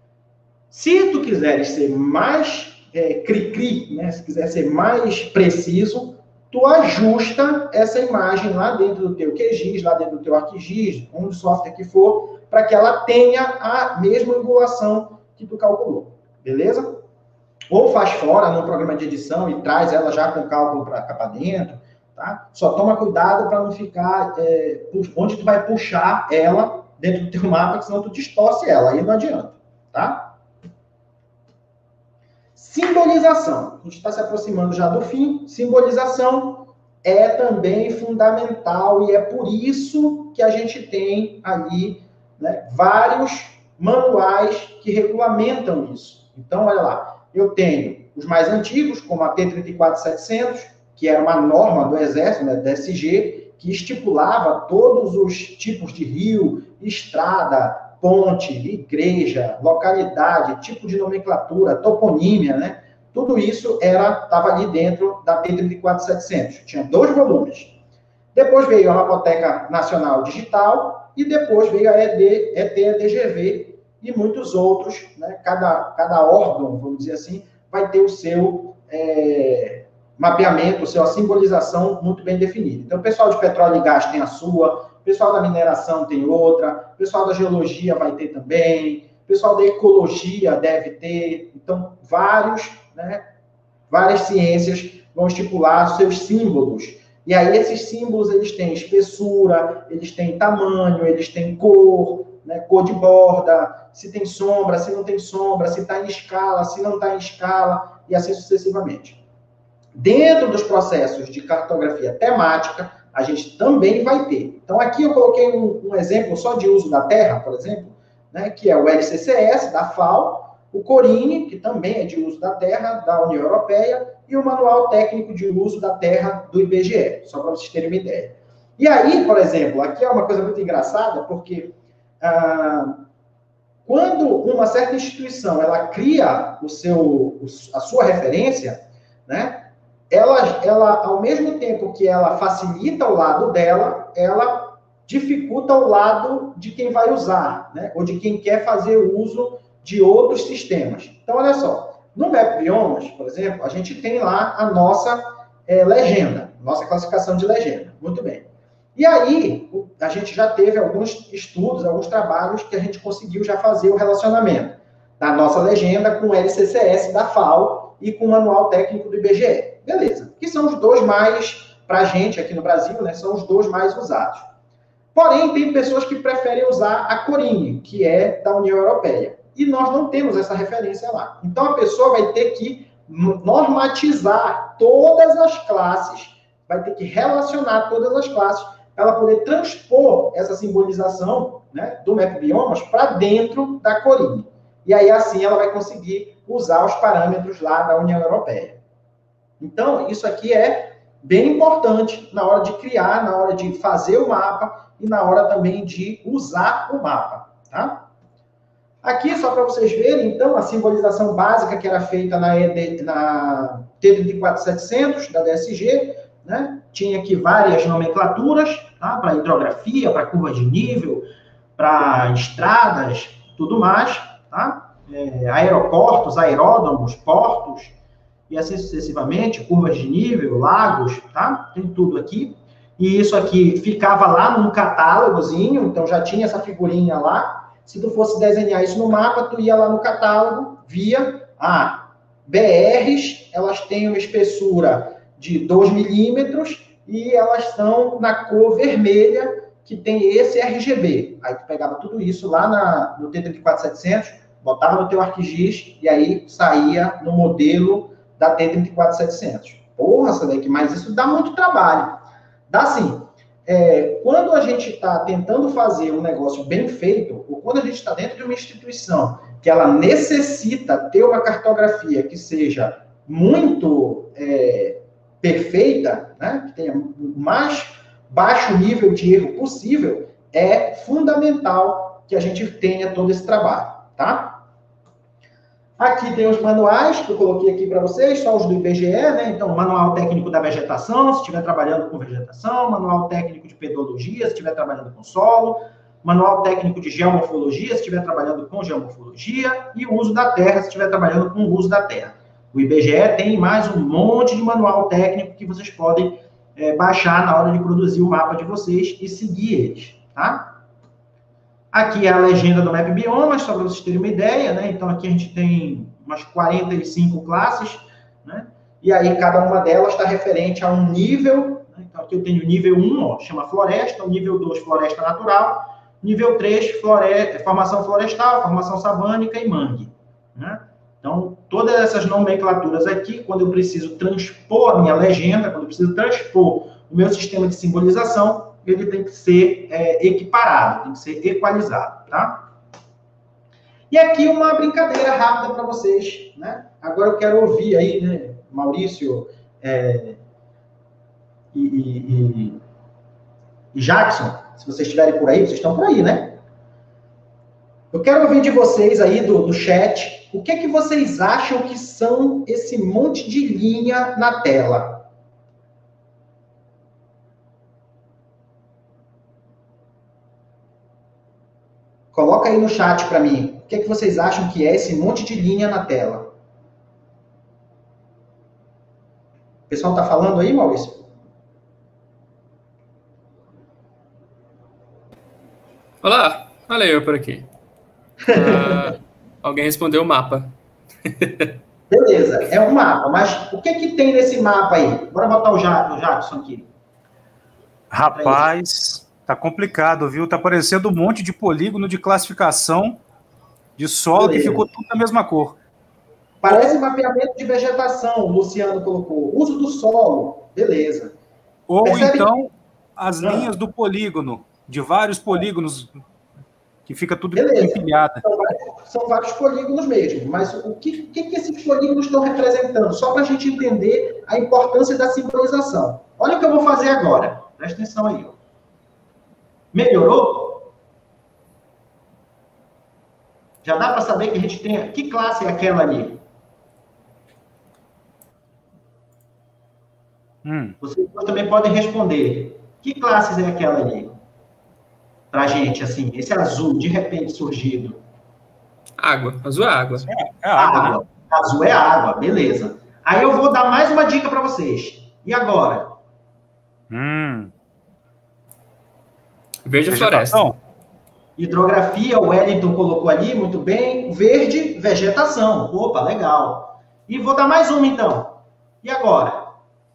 Se tu quiseres ser mais cri-cri, né, se quiser ser mais preciso, tu ajusta essa imagem lá dentro do teu QGIS, lá dentro do teu ArcGIS, onde software que for, para que ela tenha a mesma angulação que tu calculou, beleza? Ou faz fora no programa de edição e traz ela já com cálculo para cá para dentro, tá? Só toma cuidado para não ficar onde tu vai puxar ela dentro do teu mapa, que senão tu distorce ela, aí não adianta, tá? Simbolização. A gente está se aproximando já do fim. Simbolização é também fundamental e é por isso que a gente tem ali, né, vários manuais que regulamentam isso. Então, olha lá, eu tenho os mais antigos, como a T34700, que era uma norma do Exército, né, DSG, que estipulava todos os tipos de rio, estrada, ponte, igreja, localidade, tipo de nomenclatura, toponímia, né? Tudo isso estava ali dentro da T34700. Tinha 2 volumes. Depois veio a Mapoteca Nacional Digital e depois veio a ET-EDGV e muitos outros, né? Cada órgão, vamos dizer assim, vai ter o seu mapeamento, a sua simbolização muito bem definida. Então, o pessoal de petróleo e gás tem a sua, o pessoal da mineração tem outra, o pessoal da geologia vai ter também, o pessoal da ecologia deve ter. Então, várias ciências vão estipular os seus símbolos. E aí, esses símbolos, eles têm espessura, eles têm tamanho, eles têm cor, né, cor de borda, se tem sombra, se não tem sombra, se está em escala, se não está em escala, e assim sucessivamente. Dentro dos processos de cartografia temática, a gente também vai ter. Então, aqui eu coloquei um exemplo só de uso da terra, por exemplo, né, que é o LCCS, da FAO, o CORINE, que também é de uso da terra, da União Europeia, e o Manual Técnico de Uso da Terra do IBGE, só para vocês terem uma ideia. E aí, por exemplo, aqui é uma coisa muito engraçada, porque quando uma certa instituição ela cria a sua referência, né, ela, ao mesmo tempo que ela facilita o lado dela, ela dificulta o lado de quem vai usar, né? Ou de quem quer fazer uso de outros sistemas. Então, olha só, no MapBiomas, por exemplo, a gente tem lá a nossa legenda, nossa classificação de legenda. Muito bem. E aí, a gente já teve alguns estudos, alguns trabalhos que a gente conseguiu já fazer o relacionamento da nossa legenda com o LCCS da FAO e com o Manual Técnico do IBGE. Beleza. Que são os 2 mais, para a gente aqui no Brasil, né, são os 2 mais usados. Porém, tem pessoas que preferem usar a CORINE, que é da União Europeia. E nós não temos essa referência lá. Então, a pessoa vai ter que normatizar todas as classes, vai ter que relacionar todas as classes, para ela poder transpor essa simbolização, né, do MapBiomas para dentro da CORINE. E aí, assim, ela vai conseguir usar os parâmetros lá da União Europeia. Então, isso aqui é bem importante na hora de criar, na hora de fazer o mapa e na hora também de usar o mapa, tá? Aqui, só para vocês verem, então, a simbolização básica que era feita na T34700 da DSG, né? Tinha aqui várias nomenclaturas, tá? Para hidrografia, para curva de nível, para estradas, tudo mais, tá? Aeroportos, aeródromos, portos, e assim sucessivamente, curvas de nível, lagos, tá? Tem tudo aqui. E isso aqui ficava lá num catálogozinho, então já tinha essa figurinha lá. Se tu fosse desenhar isso no mapa, tu ia lá no catálogo, via, BRs, elas têm uma espessura de 2 milímetros e elas estão na cor vermelha, que tem esse RGB. Aí tu pegava tudo isso lá no T34700, botava no teu ArcGIS e aí saía no modelo da T34700. Porra, Sadek, mas isso dá muito trabalho. Dá sim. Quando a gente está tentando fazer um negócio bem feito, ou quando a gente está dentro de uma instituição que ela necessita ter uma cartografia que seja muito perfeita, né, que tenha o mais baixo nível de erro possível, é fundamental que a gente tenha todo esse trabalho, tá? Aqui tem os manuais que eu coloquei aqui para vocês, só os do IBGE, né? Então, manual técnico da vegetação, se estiver trabalhando com vegetação, manual técnico de pedologia, se estiver trabalhando com solo, manual técnico de geomorfologia, se estiver trabalhando com geomorfologia, e o uso da terra, se estiver trabalhando com o uso da terra. O IBGE tem mais um monte de manual técnico que vocês podem baixar na hora de produzir o mapa de vocês e seguir eles, tá? Aqui é a legenda do Map Biomas, só para vocês terem uma ideia, né? Então, aqui a gente tem umas 45 classes, né? E aí, cada uma delas está referente a um nível, né? Então, aqui eu tenho o nível 1, ó, chama floresta, o nível 2, floresta natural, nível 3, formação florestal, formação savânica e mangue, né? Então, todas essas nomenclaturas aqui, quando eu preciso transpor a minha legenda, quando eu preciso transpor o meu sistema de simbolização, ele tem que ser equiparado, tem que ser equalizado, tá? E aqui uma brincadeira rápida para vocês, né? Agora eu quero ouvir aí, né, Maurício e Jackson, se vocês estiverem por aí, vocês estão por aí, né? Eu quero ouvir de vocês aí do chat, o que vocês acham que são esse monte de linha na tela? Coloca aí no chat para mim. O que vocês acham que é esse monte de linha na tela? O pessoal está falando aí, Maurício? Olá, olha eu por aqui. Alguém respondeu o mapa. Beleza, é um mapa, mas o que tem nesse mapa aí? Bora botar o Jackson aqui. Rapaz... Tá complicado, viu? Tá parecendo um monte de polígono de classificação de solo. Beleza. Que ficou tudo da mesma cor. Parece mapeamento de vegetação, o Luciano colocou. Uso do solo, beleza. Ou percebe? Então, as linhas do polígono, de vários polígonos, que fica tudo empilhado. São vários polígonos mesmo, mas o que esses polígonos estão representando? Só para a gente entender a importância da simbolização. Olha o que eu vou fazer agora. Presta atenção aí, ó. Melhorou? Já dá para saber que a gente tem... Que classe é aquela ali? Vocês também podem responder. Que classes é aquela ali? Pra gente, assim, esse azul, de repente, surgido. Água. Azul é água. É água. Né? Azul é água, beleza. Aí eu vou dar mais uma dica para vocês. E agora? Verde é floresta. Hidrografia, o Wellington colocou ali, muito bem. Verde, vegetação. Opa, legal. E vou dar mais uma, então. E agora?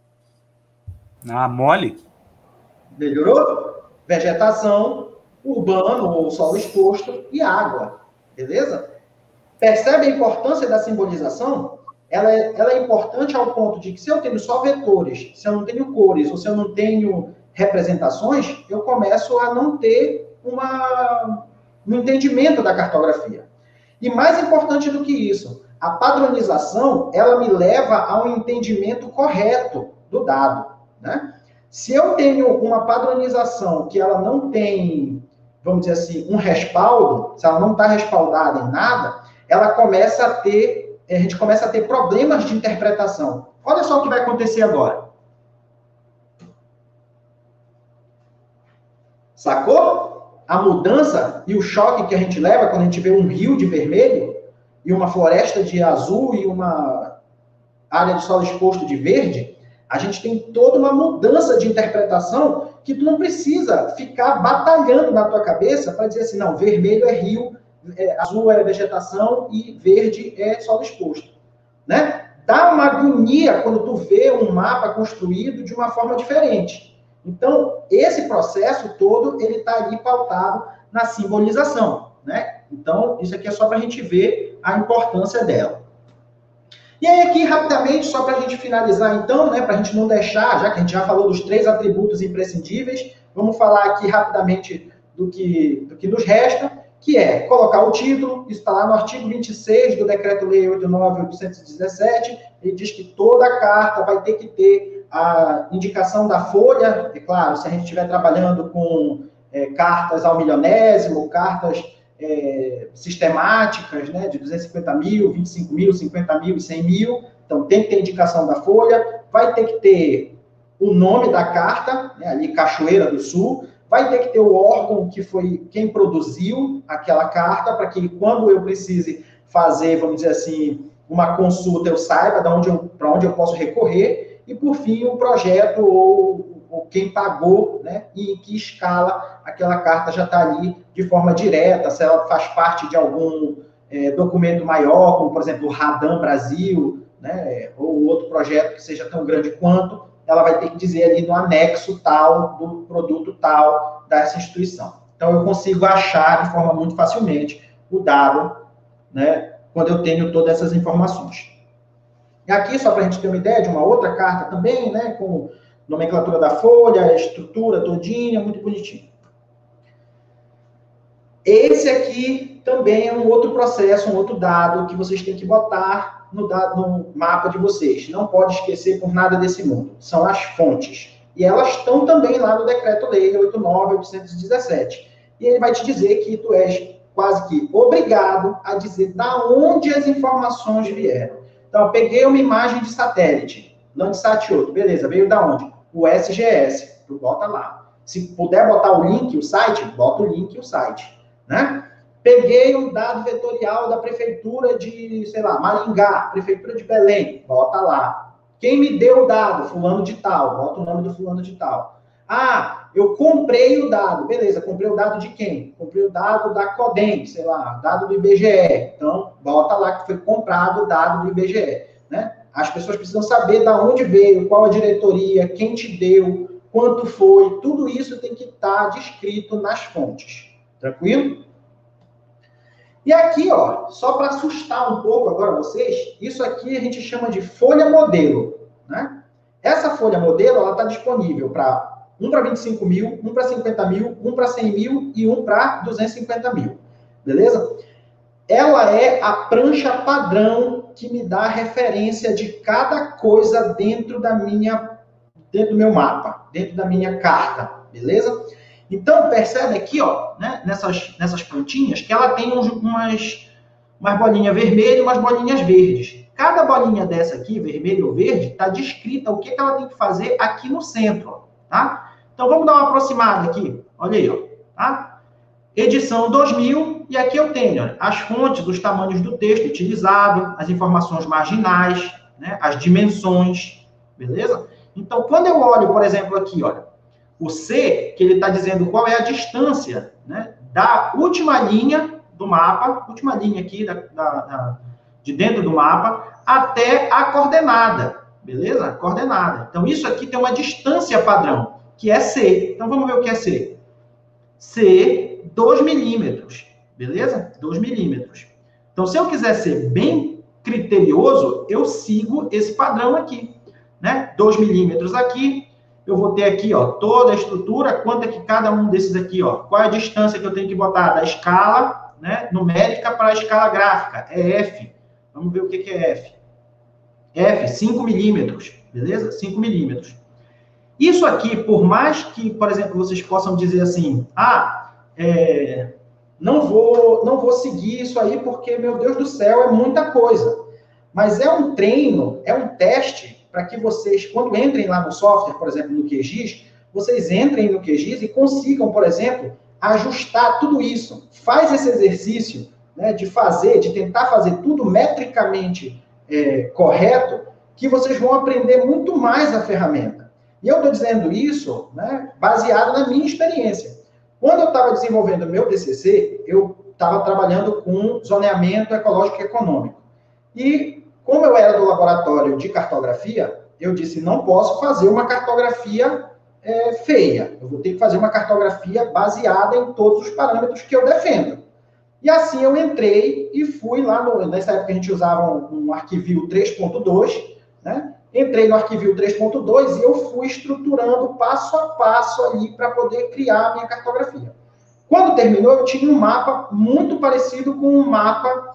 Mole. Melhorou? Vegetação, urbano, ou solo exposto, e água. Beleza? Percebe a importância da simbolização? Ela é importante ao ponto de que se eu tenho só vetores, se eu não tenho cores, ou se eu não tenho representações, eu começo a não ter um entendimento da cartografia. E mais importante do que isso, a padronização, ela me leva a um entendimento correto do dado, né? Se eu tenho uma padronização que ela não tem, vamos dizer assim, um respaldo, se ela não está respaldada em nada, ela começa a gente começa a ter problemas de interpretação. Olha só o que vai acontecer agora. Sacou? A mudança e o choque que a gente leva quando a gente vê um rio de vermelho e uma floresta de azul e uma área de solo exposto de verde, a gente tem toda uma mudança de interpretação que tu não precisa ficar batalhando na tua cabeça para dizer assim, não, vermelho é rio, azul é vegetação e verde é solo exposto, né? Dá uma agonia quando tu vê um mapa construído de uma forma diferente. Então, esse processo todo, ele está ali pautado na simbolização, né? Então, isso aqui é só para a gente ver a importância dela. E aí, aqui, rapidamente, só para a gente finalizar, então, né? Para a gente não deixar, já que a gente já falou dos 3 atributos imprescindíveis, vamos falar aqui rapidamente do que nos resta, que é colocar o título, isso está lá no artigo 26 do Decreto-Lei 89.817, ele diz que toda carta vai ter que ter a indicação da folha, é claro, se a gente estiver trabalhando com cartas ao milionésimo, cartas sistemáticas, né, de 250 mil, 25 mil, 50 mil e 100 mil, então tem que ter indicação da folha, vai ter que ter o nome da carta, né, ali Cachoeira do Sul, vai ter que ter o órgão que foi quem produziu aquela carta, para que quando eu precise fazer, vamos dizer assim, uma consulta, eu saiba para onde eu posso recorrer. e, por fim, o projeto ou quem pagou, né, e em que escala aquela carta já está ali de forma direta, se ela faz parte de algum documento maior, como, por exemplo, o Radam Brasil, né, ou outro projeto que seja tão grande quanto, ela vai ter que dizer ali no anexo tal, do produto tal, dessa instituição. Então, eu consigo achar de forma muito facilmente o dado, né, quando eu tenho todas essas informações. E aqui, só para a gente ter uma ideia de uma outra carta também, né, com nomenclatura da folha, estrutura todinha, muito bonitinho. Esse aqui também é um outro processo, um outro dado que vocês têm que botar no mapa de vocês. Não pode esquecer por nada desse mundo. São as fontes. E elas estão também lá no Decreto-Lei 89.817. E ele vai te dizer que tu és quase que obrigado a dizer da onde as informações vieram. Então, eu peguei uma imagem de satélite, Landsat 8, beleza, veio da onde? O SGS, tu bota lá. Se puder botar o link, o site, bota o link e o site, né? Peguei um dado vetorial da prefeitura de, sei lá, Maringá, prefeitura de Belém, bota lá. Quem me deu o dado? Fulano de tal, bota o nome do fulano de tal. Ah, eu comprei o dado, beleza, comprei o dado de quem? Comprei o dado da Codem, sei lá, dado do IBGE. Então, bota lá que foi comprado o dado do IBGE, né? As pessoas precisam saber de onde veio, qual a diretoria, quem te deu, quanto foi, tudo isso tem que estar descrito nas fontes. Tranquilo? E aqui, ó, só para assustar um pouco agora vocês, isso aqui a gente chama de folha modelo, né? Essa folha modelo, ela está disponível para um para 25 mil, um para 50 mil, um para 100 mil e um para 250 mil. Beleza? Ela é a prancha padrão que me dá a referência de cada coisa dentro do meu mapa, dentro da minha carta. Beleza? Então, percebe aqui, ó, né, nessas pontinhas, que ela tem umas bolinhas vermelhas e umas bolinhas verdes. Cada bolinha dessa aqui, vermelha ou verde, está descrita o que ela tem que fazer aqui no centro, tá? Então, vamos dar uma aproximada aqui. Olha aí, ó, tá? Edição 2000, e aqui eu tenho, ó, as fontes, os tamanhos do texto utilizado, as informações marginais, né, as dimensões, beleza? Então, quando eu olho, por exemplo, aqui, olha, o C, que ele está dizendo qual é a distância, né, da última linha do mapa, última linha aqui de dentro do mapa, até a coordenada, beleza? Coordenada. Então, isso aqui tem uma distância padrão, que é C. Então, vamos ver o que é C. C, 2 milímetros, beleza? 2 milímetros. Então, se eu quiser ser bem criterioso, eu sigo esse padrão aqui, né? 2 milímetros aqui, eu vou ter aqui, ó, toda a estrutura, quanto é que cada um desses aqui, ó, qual é a distância que eu tenho que botar da escala, né, numérica para a escala gráfica, é F. Vamos ver o que é F. F, 5 milímetros, beleza? 5 milímetros. Isso aqui, por mais que, por exemplo, vocês possam dizer assim, não vou seguir isso aí porque, meu Deus do céu, é muita coisa. Mas é um treino, é um teste para que vocês, quando entrem lá no software, por exemplo, no QGIS, vocês entrem no QGIS e consigam, por exemplo, ajustar tudo isso. Faz esse exercício, né, de tentar fazer tudo metricamente correto, que vocês vão aprender muito mais a ferramenta. E eu estou dizendo isso, né, baseado na minha experiência. Quando eu estava desenvolvendo o meu TCC, eu estava trabalhando com zoneamento ecológico e econômico. E como eu era do laboratório de cartografia, eu disse, não posso fazer uma cartografia feia. Eu vou ter que fazer uma cartografia baseada em todos os parâmetros que eu defendo. E assim eu entrei e fui lá, nessa época a gente usava um Arquivio 3.2, né? Entrei no Arquivio 3.2 e eu fui estruturando passo a passo ali para poder criar a minha cartografia. Quando terminou, eu tinha um mapa muito parecido com o mapa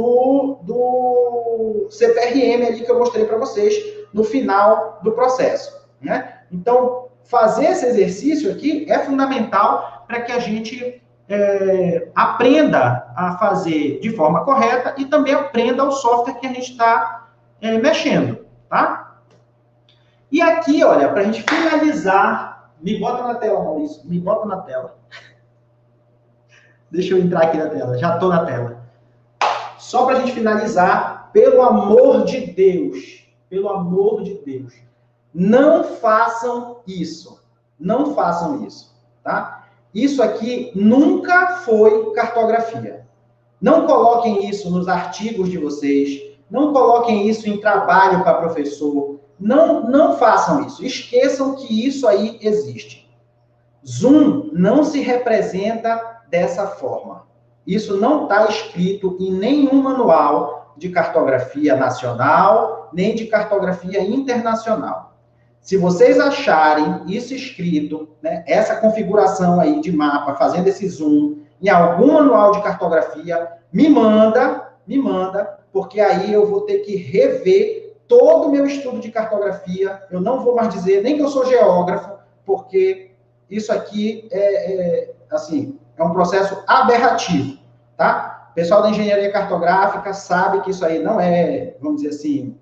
do CPRM ali que eu mostrei para vocês no final do processo, né? Então, fazer esse exercício aqui é fundamental para que a gente aprenda a fazer de forma correta e também aprenda o software que a gente está mexendo, tá? E aqui, olha, para a gente finalizar, me bota na tela, Maurício, me bota na tela. Deixa eu entrar aqui na tela, já estou na tela. Só para a gente finalizar, pelo amor de Deus, Não façam isso. Não façam isso, tá? Isso aqui nunca foi cartografia. Não coloquem isso nos artigos de vocês. Não coloquem isso em trabalho para professor. Não façam isso. Esqueçam que isso aí existe. Zoom não se representa dessa forma. Isso não está escrito em nenhum manual de cartografia nacional, nem de cartografia internacional. Se vocês acharem isso escrito, né, essa configuração aí de mapa, fazendo esse zoom, em algum manual de cartografia, me manda, porque aí eu vou ter que rever todo o meu estudo de cartografia. Eu não vou mais dizer nem que eu sou geógrafo, porque isso aqui assim, é um processo aberrativo, tá? O pessoal da engenharia cartográfica sabe que isso aí não é, vamos dizer assim,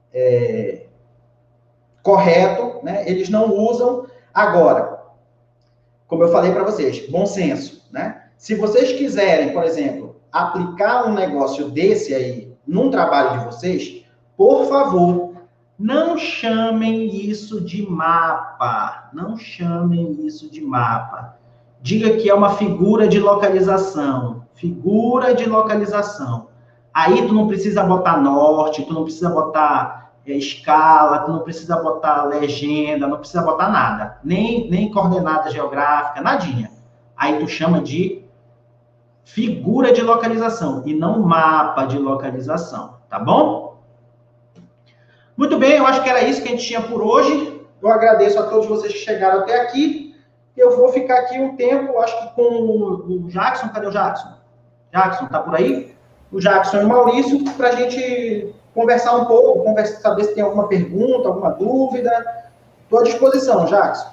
correto, né? Eles não usam. Agora, como eu falei para vocês, bom senso, né? Se vocês quiserem, por exemplo, aplicar um negócio desse aí num trabalho de vocês, por favor, não chamem isso de mapa. Não chamem isso de mapa. Diga que é uma figura de localização. Figura de localização. Aí tu não precisa botar norte, tu não precisa botar escala, tu não precisa botar legenda, não precisa botar nada. Nem coordenada geográfica, nadinha. Aí tu chama de figura de localização e não mapa de localização, tá bom? Muito bem, eu acho que era isso que a gente tinha por hoje. Eu agradeço a todos vocês que chegaram até aqui. Eu vou ficar aqui um tempo, acho que com o Jackson. Cadê o Jackson? Jackson, tá por aí? O Jackson e o Maurício, para a gente conversar um pouco, saber se tem alguma pergunta, alguma dúvida. Estou à disposição, Jackson.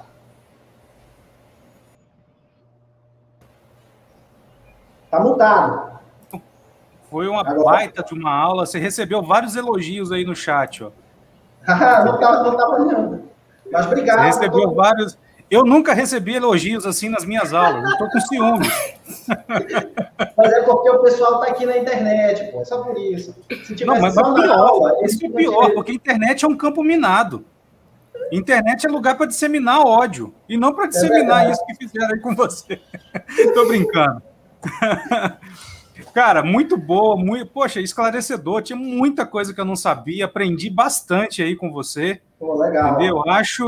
Tá mutado. Foi uma baita de uma aula. Você recebeu vários elogios aí no chat, ó. não tá olhando. Mas obrigado. Você recebeu vários. Eu nunca recebi elogios assim nas minhas aulas. Eu tô com ciúme. Mas é porque o pessoal tá aqui na internet, pô. Só por isso. Se não, mas só pior, na aula, isso é pior, porque a internet é um campo minado. Internet é lugar para disseminar ódio. E não para disseminar isso que fizeram aí com você. Tô brincando. Cara, muito boa, poxa, esclarecedor, tinha muita coisa que eu não sabia, aprendi bastante aí com você. Pô, legal. Entendeu?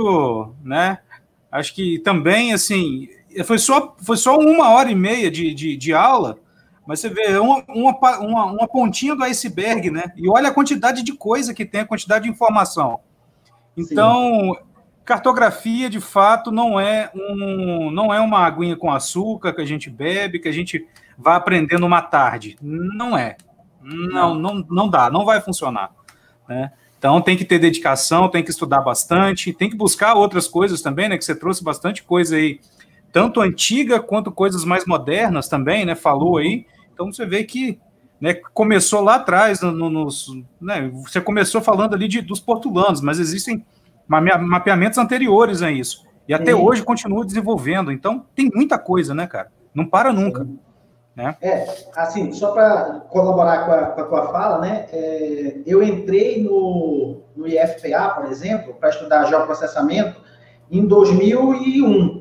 Acho que também, assim, foi só 1h30 de aula, mas você vê uma pontinha do iceberg, né? E olha a quantidade de coisa que tem, a quantidade de informação. Então, sim, cartografia, de fato, não é uma aguinha com açúcar que a gente bebe, que a gente vai aprender numa tarde. Não é. Não dá, não vai funcionar. Né? Então, tem que ter dedicação, tem que estudar bastante, tem que buscar outras coisas também, né? Que você trouxe bastante coisa aí, tanto antiga quanto coisas mais modernas também, né? Falou aí. Então, você vê que, né, começou lá atrás, né? Você começou falando ali dos portulanos, mas existem mapeamentos anteriores a isso. E até hoje continua desenvolvendo. Então, tem muita coisa, né, cara? Não para nunca. Né? Assim, só para colaborar com a tua fala, né? Eu entrei no IFPA, por exemplo, para estudar geoprocessamento em 2001.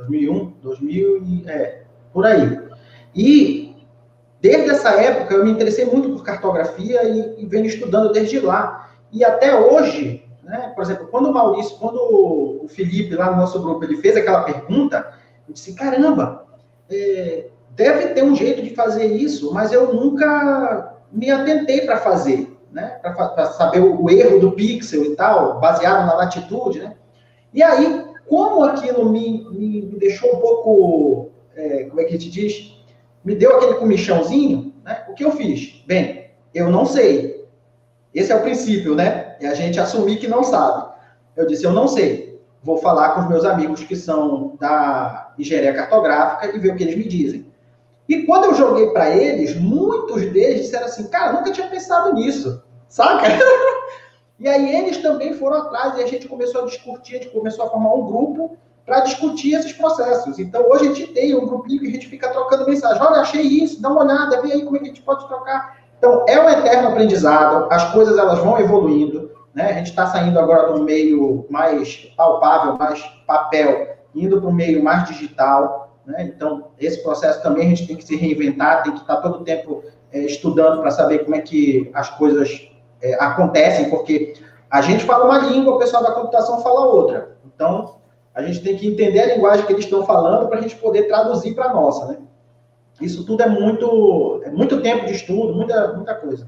Por aí. E desde essa época eu me interessei muito por cartografia e venho estudando desde lá. E até hoje, né, por exemplo, quando o Felipe, lá no nosso grupo, ele fez aquela pergunta, eu disse, caramba, deve ter um jeito de fazer isso, mas eu nunca me atentei para fazer, né? Para saber o erro do pixel e tal, baseado na latitude, né? E aí, como aquilo me deixou um pouco, como é que a gente diz? Me deu aquele comichãozinho, né? O que eu fiz? Bem, eu não sei. Esse é o princípio, né? É a gente assumir que não sabe. Eu disse, eu não sei. Vou falar com os meus amigos que são da engenharia cartográfica e ver o que eles me dizem. E quando eu joguei para eles, muitos deles disseram assim, cara, nunca tinha pensado nisso, saca? E aí eles também foram atrás e a gente começou a discutir, a gente começou a formar um grupo para discutir esses processos. Então, hoje a gente tem um grupinho que a gente fica trocando mensagem. Olha, achei isso, dá uma olhada, vê aí como é que a gente pode trocar. Então, é um eterno aprendizado, as coisas elas vão evoluindo. né? A gente está saindo agora do meio mais palpável, mais papel, indo para o meio mais digital, né? Então, esse processo também a gente tem que se reinventar, tem que estar todo o tempo estudando para saber como é que as coisas acontecem, porque a gente fala uma língua, o pessoal da computação fala outra. Então, a gente tem que entender a linguagem que eles estão falando para a gente poder traduzir para a nossa, né? Isso tudo é muito tempo de estudo, muita coisa.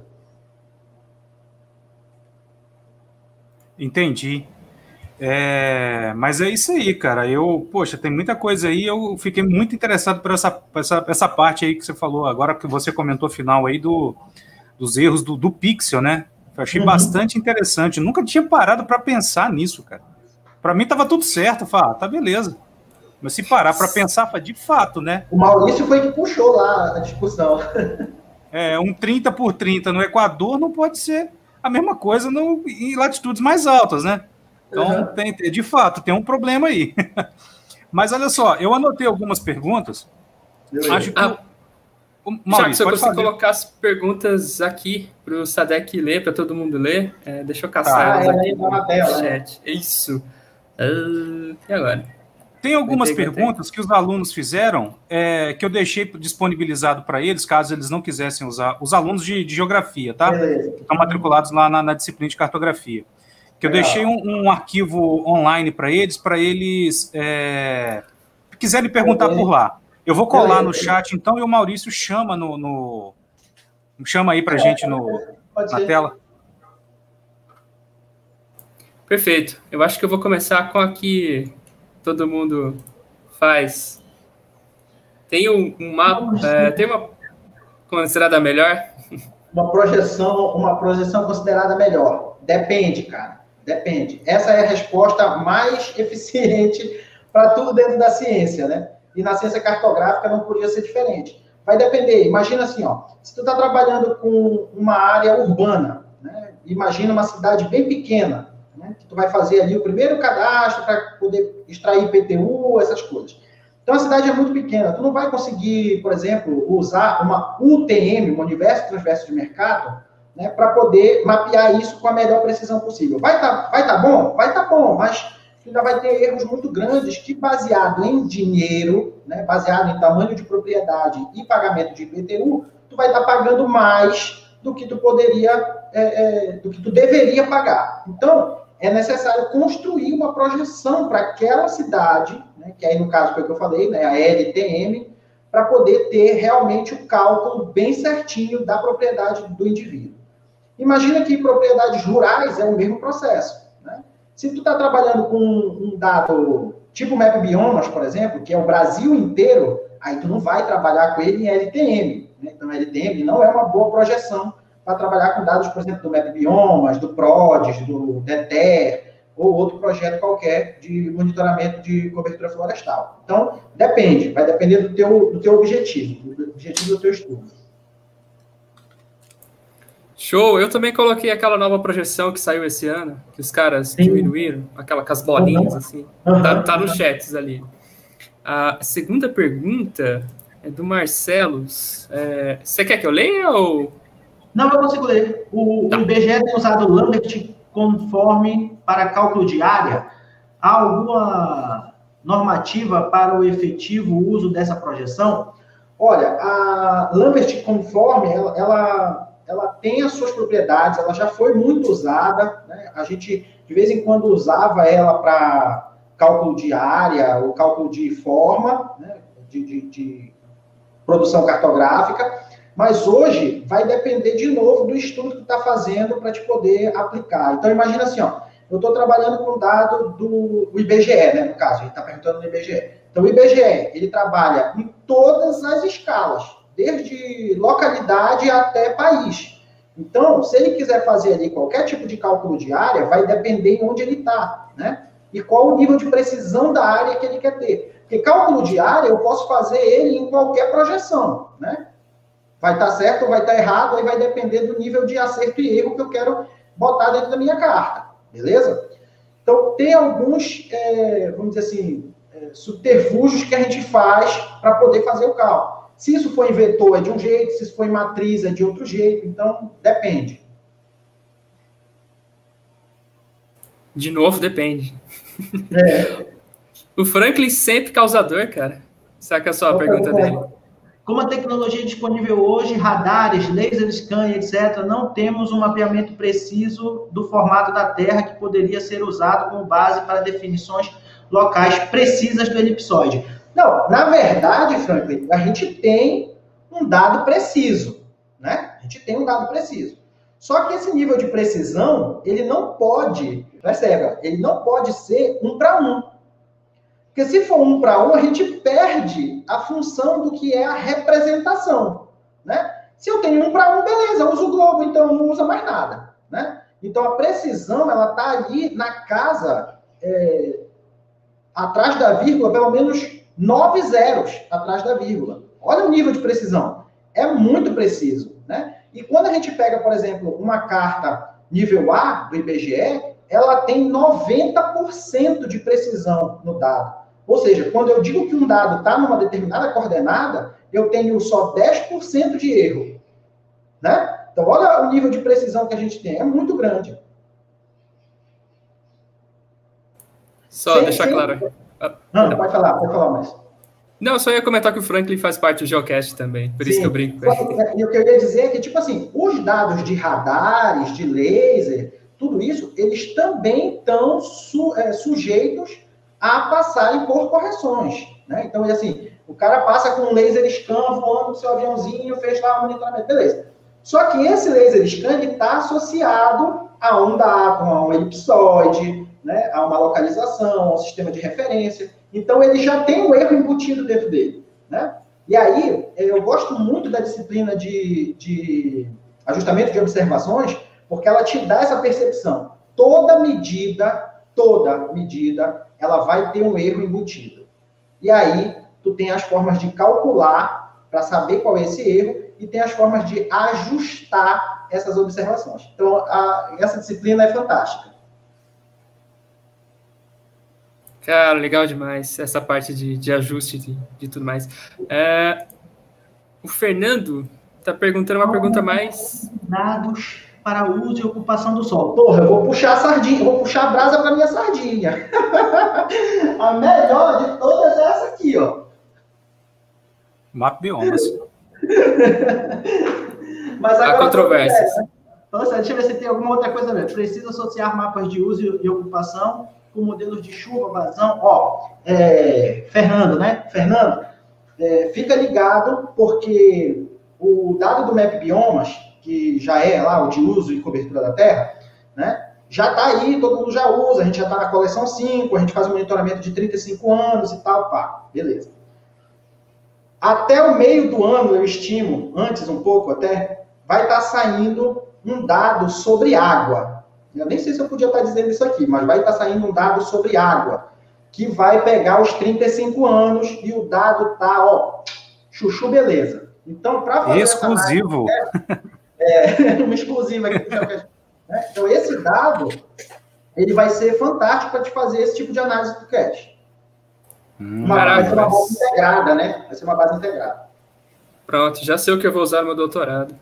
Entendi. Mas é isso aí, cara. Poxa, tem muita coisa aí. Eu fiquei muito interessado por essa parte aí que você falou, agora que você comentou final aí dos erros do Pixel, né? Eu achei bastante interessante. Eu nunca tinha parado para pensar nisso, cara. Para mim tava tudo certo. Eu falei, tá beleza. Mas se parar para pensar, de fato, né? O Maurício foi que puxou lá a discussão. Um 30 por 30 no Equador não pode ser a mesma coisa em latitudes mais altas, né? Então, de fato, tem um problema aí. Mas olha só, eu anotei algumas perguntas. Acho que... Maurício, se eu consigo colocar as perguntas aqui para o Sadek ler, para todo mundo ler, deixa eu caçar elas aqui no chat. Isso. E agora? Tem algumas perguntas que os alunos fizeram, que eu deixei disponibilizado para eles, caso eles não quisessem usar, os alunos de geografia, tá? Que estão matriculados lá na disciplina de cartografia. Que eu deixei um arquivo online para eles quiserem perguntar por lá. Eu vou colar no chat, então, e o Maurício chama chama aí para a gente na tela. Perfeito. Eu acho que eu vou começar com a que todo mundo faz. Tem um mapa, tem uma considerada melhor? Uma projeção considerada melhor. Depende, cara. Depende. Essa é a resposta mais eficiente para tudo dentro da ciência, né? E na ciência cartográfica não podia ser diferente. Vai depender. Imagina assim, ó, se tu está trabalhando com uma área urbana, né? Imagina uma cidade bem pequena, né? Que tu vai fazer ali o primeiro cadastro para poder extrair IPTU, essas coisas. Então, a cidade é muito pequena. Tu não vai conseguir, por exemplo, usar uma UTM, um universo transverso de mercado, né, para poder mapear isso com a melhor precisão possível. Vai tá bom? Vai tá bom, mas ainda vai ter erros muito grandes que, baseado em dinheiro, né, baseado em tamanho de propriedade e pagamento de IPTU, tu vai estar pagando mais do que tu deveria pagar. Então, é necessário construir uma projeção para aquela cidade, né, que aí no caso foi o que eu falei, né, a LTM, para poder ter realmente o cálculo bem certinho da propriedade do indivíduo. Imagina que propriedades rurais é o mesmo processo, né? Se tu está trabalhando com um dado tipo Map Biomas, por exemplo, que é o Brasil inteiro, aí tu não vai trabalhar com ele em LTM, né? Então, LTM não é uma boa projeção para trabalhar com dados, por exemplo, do Map Biomas, do PRODES, do DETER, ou outro projeto qualquer de monitoramento de cobertura florestal. Então, depende, vai depender do teu objetivo, do objetivo do teu estudo. Show! Eu também coloquei aquela nova projeção que saiu esse ano, que os caras diminuíram, aquela com as bolinhas, assim. Tá nos chats ali. A segunda pergunta é do Marcelo. Você quer que eu leia ou... Não, eu consigo ler. O IBGE tem usado o Lambert conforme para cálculo de área. Há alguma normativa para o efetivo uso dessa projeção? Olha, a Lambert conforme, ela tem as suas propriedades, ela já foi muito usada, né? A gente, de vez em quando, usava ela para cálculo de área, ou cálculo de forma, né? de produção cartográfica, mas hoje vai depender, de novo, do estudo que tu está fazendo para te poder aplicar. Então, imagina assim, ó, eu estou trabalhando com dado do IBGE, né, no caso, a gente está perguntando do IBGE. Então, o IBGE, ele trabalha em todas as escalas, desde localidade até país. Então, se ele quiser fazer ali qualquer tipo de cálculo de área, vai depender de onde ele está, né? E qual o nível de precisão da área que ele quer ter. Porque cálculo de área, eu posso fazer ele em qualquer projeção, né? Vai estar certo ou vai estar errado, aí vai depender do nível de acerto e erro que eu quero botar dentro da minha carta, beleza? Então, tem alguns, vamos dizer assim, subterfúgios que a gente faz para poder fazer o cálculo. Se isso for em vetor, é de um jeito, se isso for em matriz, é de outro jeito, então, depende. De novo, depende. É. O Franklin sempre causador, cara. Saca só a pergunta dele. Como a tecnologia disponível hoje, radares, laser scan, etc., não temos um mapeamento preciso do formato da Terra que poderia ser usado como base para definições locais precisas do elipsoide. Não, na verdade, Franklin, a gente tem um dado preciso, né? A gente tem um dado preciso. Só que esse nível de precisão, ele não pode, perceba, ele não pode ser 1 para 1. Porque se for 1 para 1, a gente perde a função do que é a representação, né? Se eu tenho 1 para 1, beleza, eu uso o globo, então não usa mais nada, né? Então, a precisão, ela está ali na casa, atrás da vírgula, pelo menos 9 zeros atrás da vírgula. Olha o nível de precisão. É muito preciso, né? E quando a gente pega, por exemplo, uma carta nível A do IBGE, ela tem 90% de precisão no dado. Ou seja, quando eu digo que um dado está numa determinada coordenada, eu tenho só 10% de erro, né? Então, olha o nível de precisão que a gente tem. É muito grande. Só deixar claro. Não, pode falar mais. Não, só ia comentar que o Franklin faz parte do Geocast também, por isso que eu brinco com ele. E o que eu ia dizer é que, tipo assim, os dados de radares, de laser, tudo isso, eles também estão sujeitos a passarem por correções, né? Então, assim, o cara passa com um laser scan voando com seu aviãozinho, fez lá o monitoramento, beleza. Só que esse laser scan está associado a um dado, a um elipsoide, né? A uma localização, a um sistema de referência. Então, ele já tem um erro embutido dentro dele, né? E aí, eu gosto muito da disciplina de ajustamento de observações, porque ela te dá essa percepção. Toda medida, ela vai ter um erro embutido. E aí, tu tem as formas de calcular para saber qual é esse erro e tem as formas de ajustar essas observações. Então, essa disciplina é fantástica. Cara, legal demais essa parte de ajuste de tudo mais. O Fernando está perguntando uma pergunta mais... Dados para uso e ocupação do solo. Porra, eu vou puxar a sardinha, eu vou puxar a brasa para minha sardinha. A melhor de todas é essa aqui, ó. Mapa biomas. Mas agora, há controvérsias. Nossa, deixa eu ver se tem alguma outra coisa mesmo. Precisa associar mapas de uso e ocupação com modelos de chuva, vazão. Ó, Fernando, né? Fernando, fica ligado, porque o dado do Map Biomas, que já é lá o de uso e cobertura da terra, né? Já está aí, todo mundo já usa, a gente já está na coleção 5, a gente faz um monitoramento de 35 anos e tal, pá, beleza. Até o meio do ano, eu estimo, antes um pouco até, vai estar saindo um dado sobre água. Eu nem sei se eu podia estar dizendo isso aqui, mas vai estar saindo um dado sobre água, que vai pegar os 35 anos e o dado tá, ó, chuchu beleza. Então, para fazer exclusivo. Uma exclusiva aqui. Né? Então, esse dado, ele vai ser fantástico para te fazer esse tipo de análise do cache. Vai ser uma base integrada, né? Vai ser uma base integrada. Pronto, já sei o que eu vou usar no meu doutorado.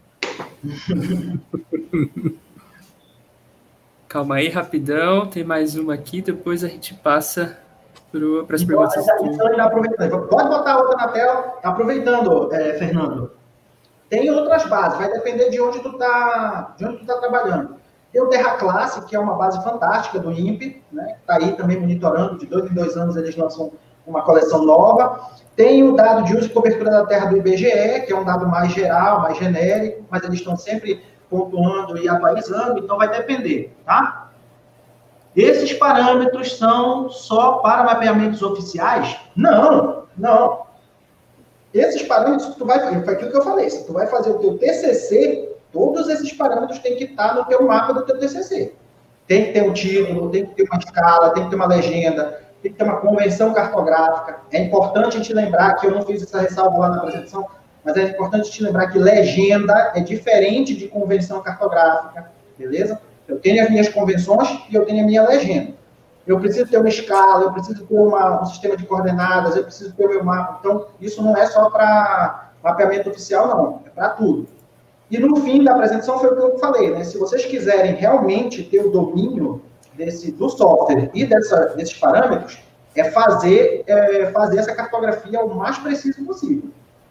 Calma aí, rapidão. Tem mais uma aqui, depois a gente passa para as perguntas. Pode botar outra na tela. Aproveitando, Fernando. Tem outras bases, vai depender de onde tu tá trabalhando. Tem o Terra Classe, que é uma base fantástica do INPE, né? Está aí também monitorando, de 2 em 2 anos eles lançam uma coleção nova. Tem o dado de uso e cobertura da terra do IBGE, que é um dado mais geral, mais genérico, mas eles estão sempre pontuando e atualizando, então vai depender, tá? Esses parâmetros são só para mapeamentos oficiais? Não. Esses parâmetros que tu vai fazer, foi aquilo que eu falei, se tu vai fazer o teu TCC, todos esses parâmetros têm que estar no teu mapa do teu TCC. Tem que ter um título, tem que ter uma escala, tem que ter uma legenda, tem que ter uma convenção cartográfica. É importante a gente lembrar, que eu não fiz essa ressalva lá na apresentação, mas é importante a gente lembrar que legenda é diferente de convenção cartográfica, beleza? Eu tenho as minhas convenções e eu tenho a minha legenda. Eu preciso ter uma escala, eu preciso ter um sistema de coordenadas, eu preciso ter o meu mapa. Então, isso não é só para mapeamento oficial, não. É para tudo. E no fim da apresentação foi o que eu falei, né? Se vocês quiserem realmente ter o domínio do software e desses parâmetros é fazer essa cartografia o mais preciso possível.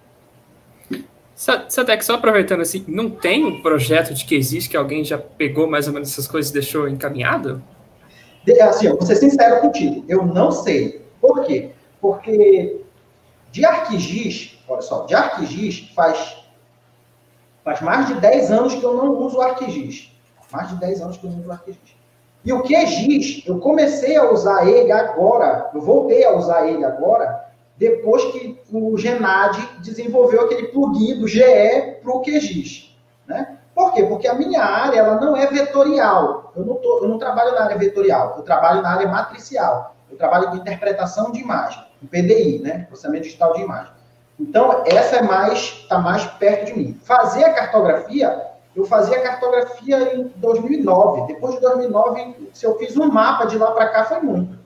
Sadek, só aproveitando assim, não tem um projeto de QGIS que alguém já pegou mais ou menos essas coisas e deixou encaminhado? Assim, eu vou ser sincero contigo, eu não sei. Por quê? Porque de ArcGIS, olha só, de ArcGIS faz mais de 10 anos que eu não uso o ArcGIS. Mais de 10 anos que eu não uso o ArcGIS. E o QGIS, eu comecei a usar ele agora, eu voltei a usar ele agora, depois que o Genad desenvolveu aquele plugin do GE para o QGIS. Né? Por quê? Porque a minha área ela não é vetorial. Eu não trabalho na área vetorial, eu trabalho na área matricial. Eu trabalho com interpretação de imagem, com PDI, né? Processamento digital de imagem. Então, essa está mais perto de mim. Fazer a cartografia, eu fazia a cartografia em 2009. Depois de 2009, se eu fiz um mapa de lá para cá, foi muito.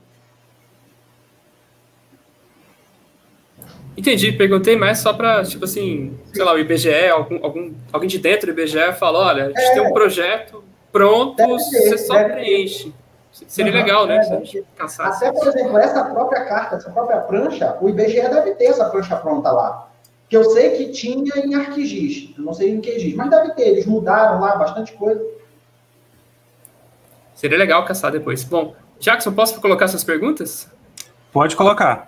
Entendi, perguntei mais só para, tipo assim, sei lá, o IBGE, alguém de dentro do IBGE falou, olha, a gente tem um projeto pronto, você só preenche. Seria legal, né? Até, por exemplo, essa própria carta, essa própria prancha, o IBGE deve ter essa prancha pronta lá. Que eu sei que tinha em ArcGIS, eu não sei em QGIS, mas deve ter, eles mudaram lá bastante coisa. Seria legal caçar depois. Bom, Jackson, posso colocar suas perguntas? Pode colocar.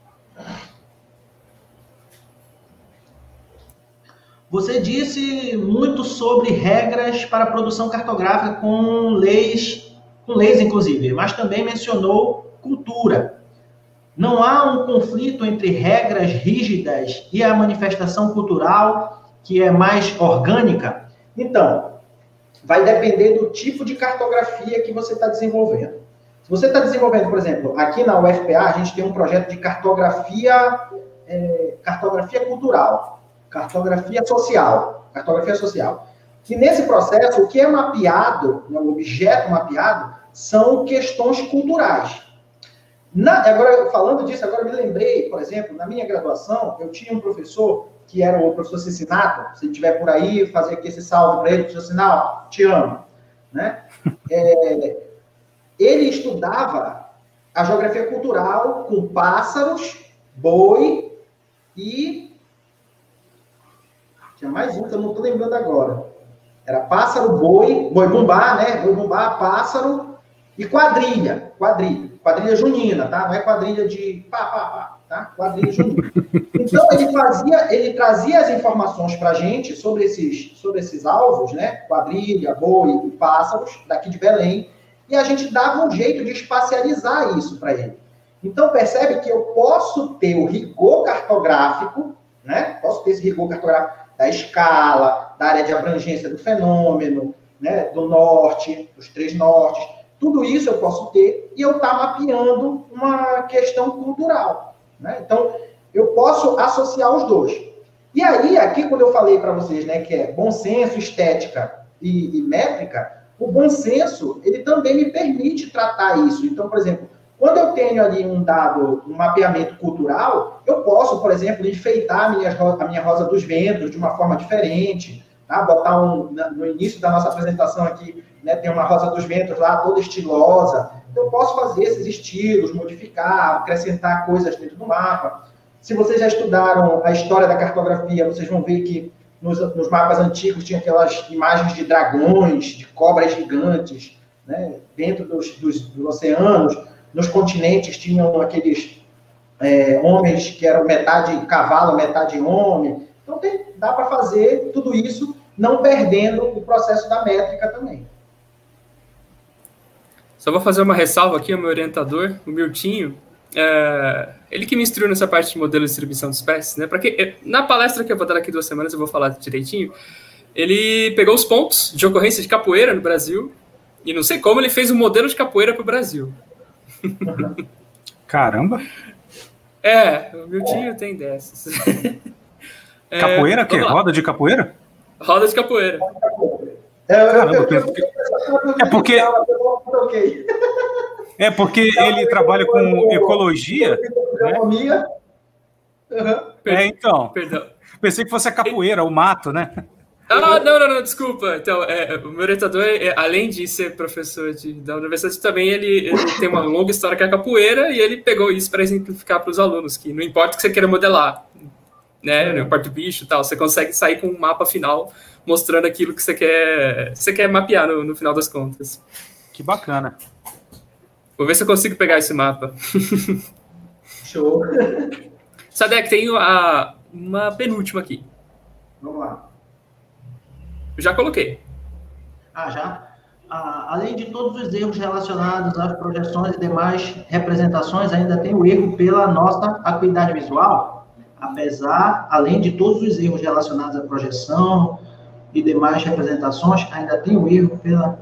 Você disse muito sobre regras para a produção cartográfica com leis inclusive, mas também mencionou cultura. Não há um conflito entre regras rígidas e a manifestação cultural, que é mais orgânica? Então, vai depender do tipo de cartografia que você está desenvolvendo. Se você está desenvolvendo, por exemplo, aqui na UFPA, a gente tem um projeto de cartografia cultural, cartografia social. E nesse processo, o que é mapeado, o objeto mapeado, são questões culturais. Agora, falando disso, agora me lembrei, por exemplo, na minha graduação, eu tinha um professor, que era o professor Cicinato, se ele estiver por aí, fazer aqui esse salve para ele, professor Sinal, te amo. Né? Ele estudava a geografia cultural com pássaros, boi e... Tinha mais um que eu não estou lembrando agora. Era pássaro, boi-bumbá, né? Boi-bumbá, pássaro e quadrilha junina, tá? Não é quadrilha de pá, tá? Quadrilha junina. Então, ele trazia as informações para a gente sobre esses alvos, né? Quadrilha, boi e pássaros, daqui de Belém, e a gente dava um jeito de espacializar isso para ele. Então, percebe que eu posso ter o rigor cartográfico, né? Posso ter esse rigor cartográfico da escala, da área de abrangência do fenômeno, né? Do norte, dos 3 nortes. Tudo isso eu posso ter e eu estar mapeando uma questão cultural. Né? Então, eu posso associar os dois. E aí, aqui, quando eu falei para vocês, né, que é bom senso, estética e métrica, o bom senso, ele também me permite tratar isso. Então, por exemplo, quando eu tenho ali um mapeamento cultural, eu posso, por exemplo, enfeitar a minha rosa dos ventos de uma forma diferente, tá? Botar no início da nossa apresentação aqui, né, tem uma rosa dos ventos lá, toda estilosa. Então, eu posso fazer esses estilos, modificar, acrescentar coisas dentro do mapa. Se vocês já estudaram a história da cartografia, vocês vão ver que nos mapas antigos tinha aquelas imagens de dragões, de cobras gigantes, né, dentro dos oceanos. Nos continentes tinham aqueles homens que eram metade cavalo, metade homem. Então, dá para fazer tudo isso, não perdendo o processo da métrica também. Só vou fazer uma ressalva aqui ao meu orientador, o Miltinho. Ele que me instruiu nessa parte de modelo de distribuição de espécies, né? Na palestra que eu vou dar daqui 2 semanas, eu vou falar direitinho. Ele pegou os pontos de ocorrência de capoeira no Brasil, e não sei como ele fez um modelo de capoeira para o Brasil. Caramba! O Miltinho tem dessas. Capoeira, que? Roda de capoeira? Roda de capoeira. Porque ele trabalha com ecologia. Né? Então. Perdão. Pensei que fosse a capoeira, o mato, né? Não, desculpa. Então, o meu orientador, além de ser professor da universidade, também ele tem uma longa história com a capoeira e ele pegou isso para exemplificar para os alunos, que não importa o que você queira modelar, né? Não importa o bicho e tal, você consegue sair com um mapa final mostrando aquilo que você quer mapear no final das contas. Que bacana. Vou ver se eu consigo pegar esse mapa. Show. Sadek, tem uma penúltima aqui. Vamos lá. Já coloquei. Já? Além de todos os erros relacionados às projeções e demais representações, ainda tem o erro pela nossa acuidade visual? Além de todos os erros relacionados à projeção e demais representações, ainda tem o erro pela...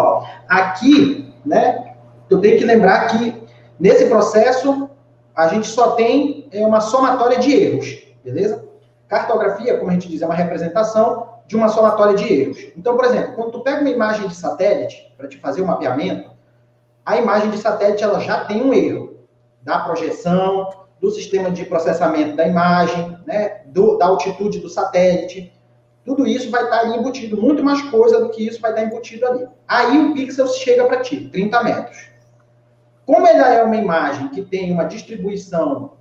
Aqui, né, eu tenho que lembrar que nesse processo a gente só tem uma somatória de erros, beleza? Cartografia, como a gente diz, é uma representação de uma somatória de erros. Então, por exemplo, quando tu pega uma imagem de satélite para te fazer o mapeamento, a imagem de satélite ela já tem um erro da projeção, do sistema de processamento da imagem, né, da altitude do satélite. Tudo isso vai estar ali embutido, muito mais coisa do que isso vai estar embutido ali. Aí o pixel chega para ti, 30 metros. Como ela é uma imagem que tem uma distribuição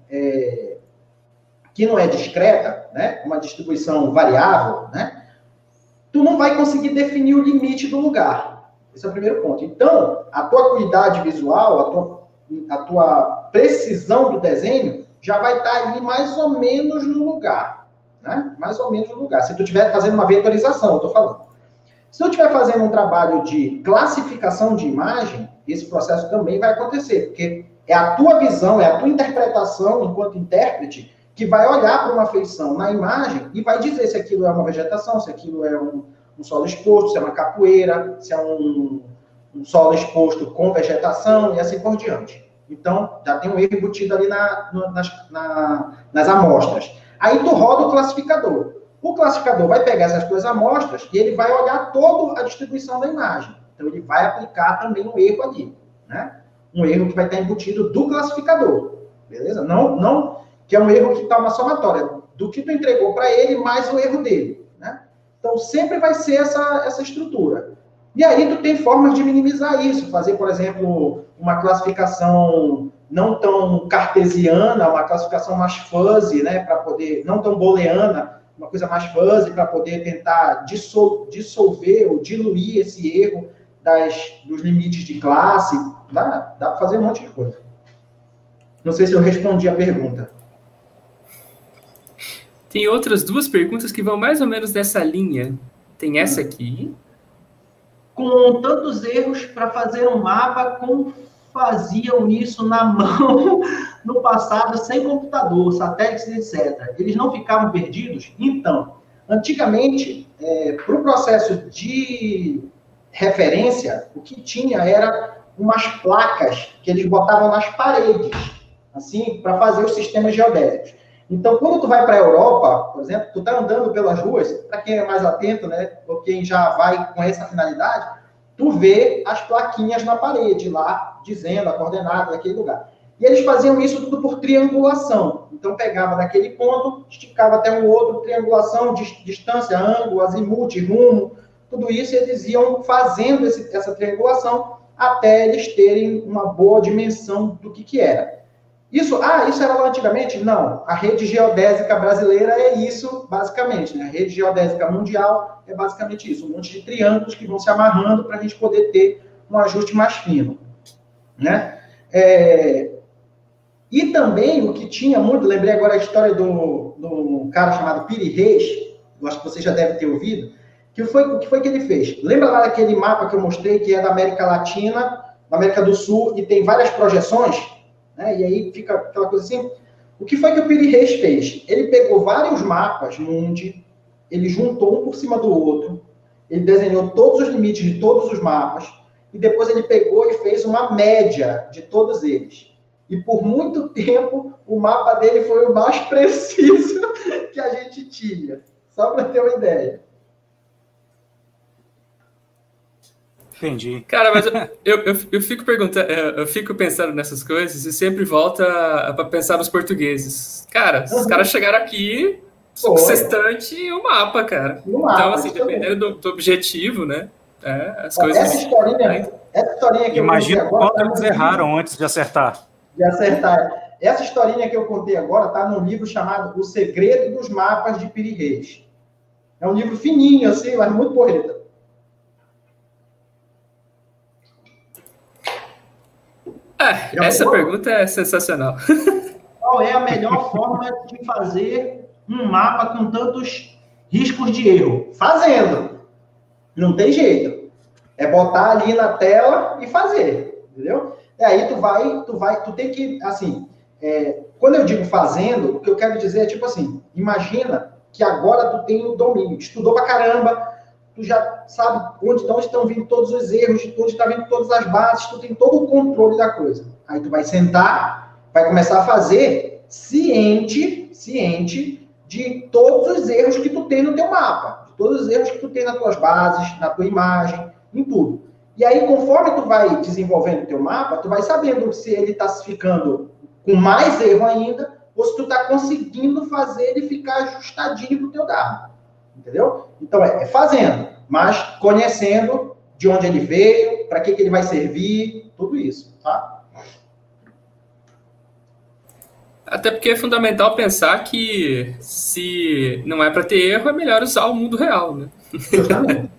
que não é discreta, né, uma distribuição variável, né, tu não vai conseguir definir o limite do lugar. Esse é o primeiro ponto. Então, a tua acuidade visual, a tua precisão do desenho já vai estar ali mais ou menos no lugar, né? Mais ou menos no lugar. Se tu estiver fazendo uma vetorização, eu estou falando. Se tu estiver fazendo um trabalho de classificação de imagem, esse processo também vai acontecer, porque é a tua visão, é a tua interpretação enquanto intérprete que vai olhar para uma feição na imagem e vai dizer se aquilo é uma vegetação, se aquilo é um solo exposto, se é uma capoeira, se é um solo exposto com vegetação e assim por diante. Então, já tem um erro embutido ali nas amostras. Aí tu roda o classificador. O classificador vai pegar essas duas amostras e ele vai olhar toda a distribuição da imagem. Então, ele vai aplicar também um erro ali, né? Um erro que vai estar embutido do classificador, beleza? Não que é um erro que está uma somatória do que tu entregou para ele mais o erro dele, né? Então, sempre vai ser essa estrutura. E aí, tu tem formas de minimizar isso. Fazer, por exemplo, uma classificação não tão cartesiana, uma classificação mais fuzzy, né? Para poder, não tão booleana, uma coisa mais fuzzy, para poder tentar dissolver ou diluir esse erro dos limites de classe. Dá para fazer um monte de coisa. Não sei se eu respondi a pergunta. Tem outras duas perguntas que vão mais ou menos nessa linha. Tem essa aqui. Com tantos erros para fazer um mapa, como faziam isso na mão no passado, sem computador, satélites, etc. Eles não ficavam perdidos? Então, antigamente, para o processo de referência, o que tinha era umas placas que eles botavam nas paredes, assim, para fazer os sistemas geodésicos. Então, quando tu vai para a Europa, por exemplo, tu tá andando pelas ruas, para quem é mais atento, né, ou quem já vai com essa finalidade, tu vê as plaquinhas na parede lá, dizendo a coordenada daquele lugar. E eles faziam isso tudo por triangulação. Então, pegava daquele ponto, esticava até um outro, triangulação, distância, ângulo, azimute, rumo, tudo isso eles iam fazendo essa triangulação até eles terem uma boa dimensão do que era. Isso era lá antigamente? Não. A rede geodésica brasileira é isso, basicamente, né? A rede geodésica mundial é basicamente isso. Um monte de triângulos que vão se amarrando para a gente poder ter um ajuste mais fino, né? E também o que tinha muito, lembrei agora a história do cara chamado Piri Reis, eu acho que você já deve ter ouvido, o que foi que ele fez? Lembra lá daquele mapa que eu mostrei, que é da América Latina, da América do Sul, e tem várias projeções? Né? E aí fica aquela coisa assim. O que foi que o Piri Reis fez? Ele pegou vários mapas mundi, ele juntou um por cima do outro, ele desenhou todos os limites de todos os mapas, e depois ele pegou e fez uma média de todos eles. E por muito tempo, o mapa dele foi o mais preciso que a gente tinha. Só para ter uma ideia. Entendi. Cara, mas eu fico pensando nessas coisas e sempre volta para pensar nos portugueses. Cara, os caras chegaram aqui subsistente e o mapa, cara. Então, assim, dependendo do objetivo, né? As coisas... Essa historinha que imagina quanto eles erraram antes de acertar. Essa historinha que eu contei agora está num livro chamado O Segredo dos Mapas de Piri Reis. É um livro fininho, assim, mas muito porreta. Essa pergunta é sensacional. Qual é a melhor forma de fazer um mapa com tantos riscos de erro? Fazendo. Não tem jeito. É botar ali na tela e fazer, entendeu? E aí tu tem que, assim, quando eu digo fazendo, o que eu quero dizer é tipo assim, imagina que agora tu tem o domínio, estudou pra caramba, tu já sabe onde estão vindo todos os erros, de onde está vindo todas as bases, tu tem todo o controle da coisa. Aí tu vai sentar, vai começar a fazer ciente de todos os erros que tu tem no teu mapa, de todos os erros que tu tem nas tuas bases, na tua imagem, em tudo. E aí, conforme tu vai desenvolvendo o teu mapa, tu vai sabendo se ele está ficando com mais erro ainda, ou se tu está conseguindo fazer ele ficar ajustadinho pro teu dado. Entendeu? Então, é fazendo, mas conhecendo de onde ele veio, para que ele vai servir, tudo isso, tá? Até porque é fundamental pensar que se não é para ter erro, é melhor usar o mundo real, né? Justamente.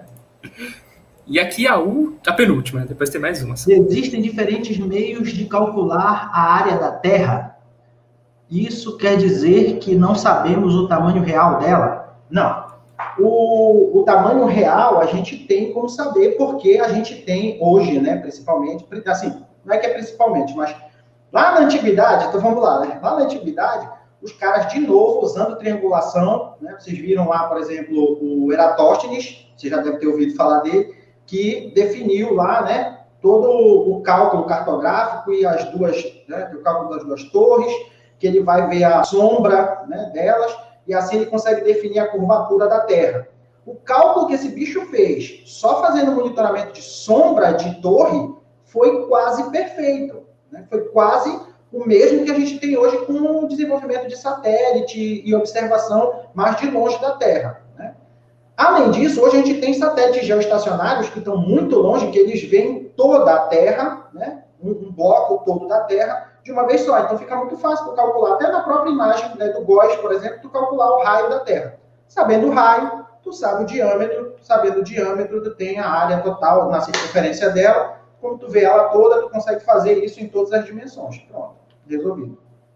E aqui a penúltima, depois tem mais uma. Existem diferentes meios de calcular a área da Terra. Isso quer dizer que não sabemos o tamanho real dela? Não. O tamanho real a gente tem como saber, porque a gente tem hoje, né, principalmente, assim, não é que é principalmente, mas lá na antiguidade, então vamos lá, né? Lá na antiguidade, os caras, de novo, usando triangulação, né? Vocês viram lá, por exemplo, o Eratóstenes, você já deve ter ouvido falar dele, que definiu lá, né, todo o cálculo cartográfico e as duas, né, o cálculo das duas torres, que ele vai ver a sombra, né, delas, e assim ele consegue definir a curvatura da Terra. O cálculo que esse bicho fez, só fazendo monitoramento de sombra de torre, foi quase perfeito, né? Foi quase o mesmo que a gente tem hoje com o desenvolvimento de satélite e observação mais de longe da Terra, né? Além disso, hoje a gente tem satélites geoestacionários que estão muito longe, que eles veem toda a Terra, né? Um bloco todo da Terra, de uma vez só. Então fica muito fácil tu calcular, até na própria imagem, né, do GOES, por exemplo, tu calcular o raio da Terra. Sabendo o raio, tu sabe o diâmetro, sabendo o diâmetro, tu tem a área total na circunferência dela. Quando tu vê ela toda, tu consegue fazer isso em todas as dimensões. Pronto, resolvido.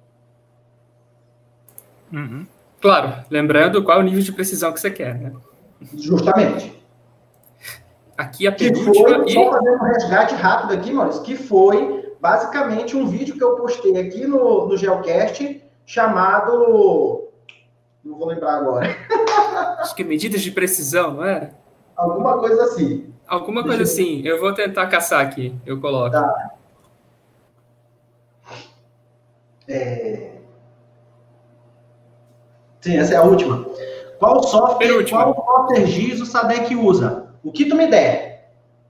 Uhum. Claro, lembrando qual é o nível de precisão que você quer, né? Justamente. Aqui a penúltima... Só fazendo um resgate rápido aqui, Maurício, que foi basicamente um vídeo que eu postei aqui no Geocast, chamado... Não vou lembrar agora. Acho que medidas de precisão, não era? Alguma coisa assim. Alguma coisa assim. Eu vou tentar caçar aqui. Eu coloco. Tá. Sim, essa é a última. Qual software GIS o Sadek usa? O que tu me der.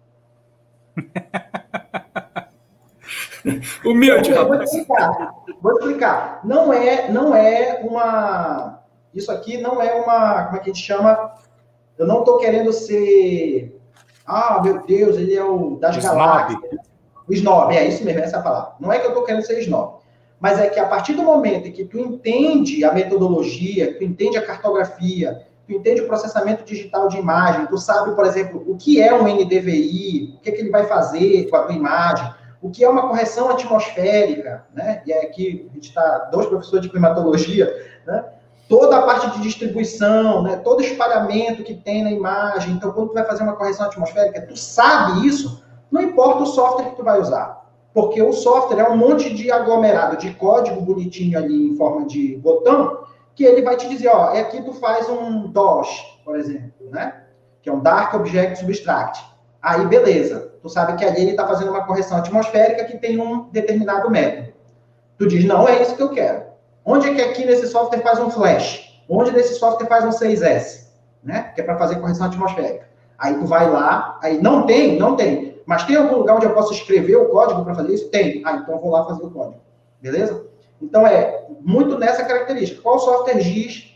Humilde, rapaz. Vou explicar. Não é uma... Isso aqui não é uma... Como é que a gente chama? Eu não estou querendo ser... Ah, meu Deus, ele é o das galáxias. O snob, é isso mesmo, essa é a palavra. Não é que eu estou querendo ser snob. Mas é que a partir do momento em que tu entende a metodologia, tu entende a cartografia, tu entende o processamento digital de imagem, tu sabe, por exemplo, o que é um NDVI, o que ele vai fazer com a tua imagem, o que é uma correção atmosférica, né? E aqui a gente está, 2 professores de climatologia, né? Toda a parte de distribuição, né? Todo o espalhamento que tem na imagem. Então, quando tu vai fazer uma correção atmosférica, tu sabe isso, não importa o software que tu vai usar. Porque o software é um monte de aglomerado de código bonitinho ali em forma de botão, que ele vai te dizer, ó, aqui tu faz um DOS, por exemplo, né? Que é um Dark Object Subtract. Aí, beleza. Tu sabe que ali ele está fazendo uma correção atmosférica que tem um determinado método. Tu diz, não, é isso que eu quero. Onde é que aqui nesse software faz um flash? Onde nesse software faz um 6S? Né? Que é para fazer correção atmosférica. Aí tu vai lá, aí não tem. Mas tem algum lugar onde eu posso escrever o código para fazer isso? Tem. Ah, então eu vou lá fazer o código. Beleza? Então é muito nessa característica. Qual software GIS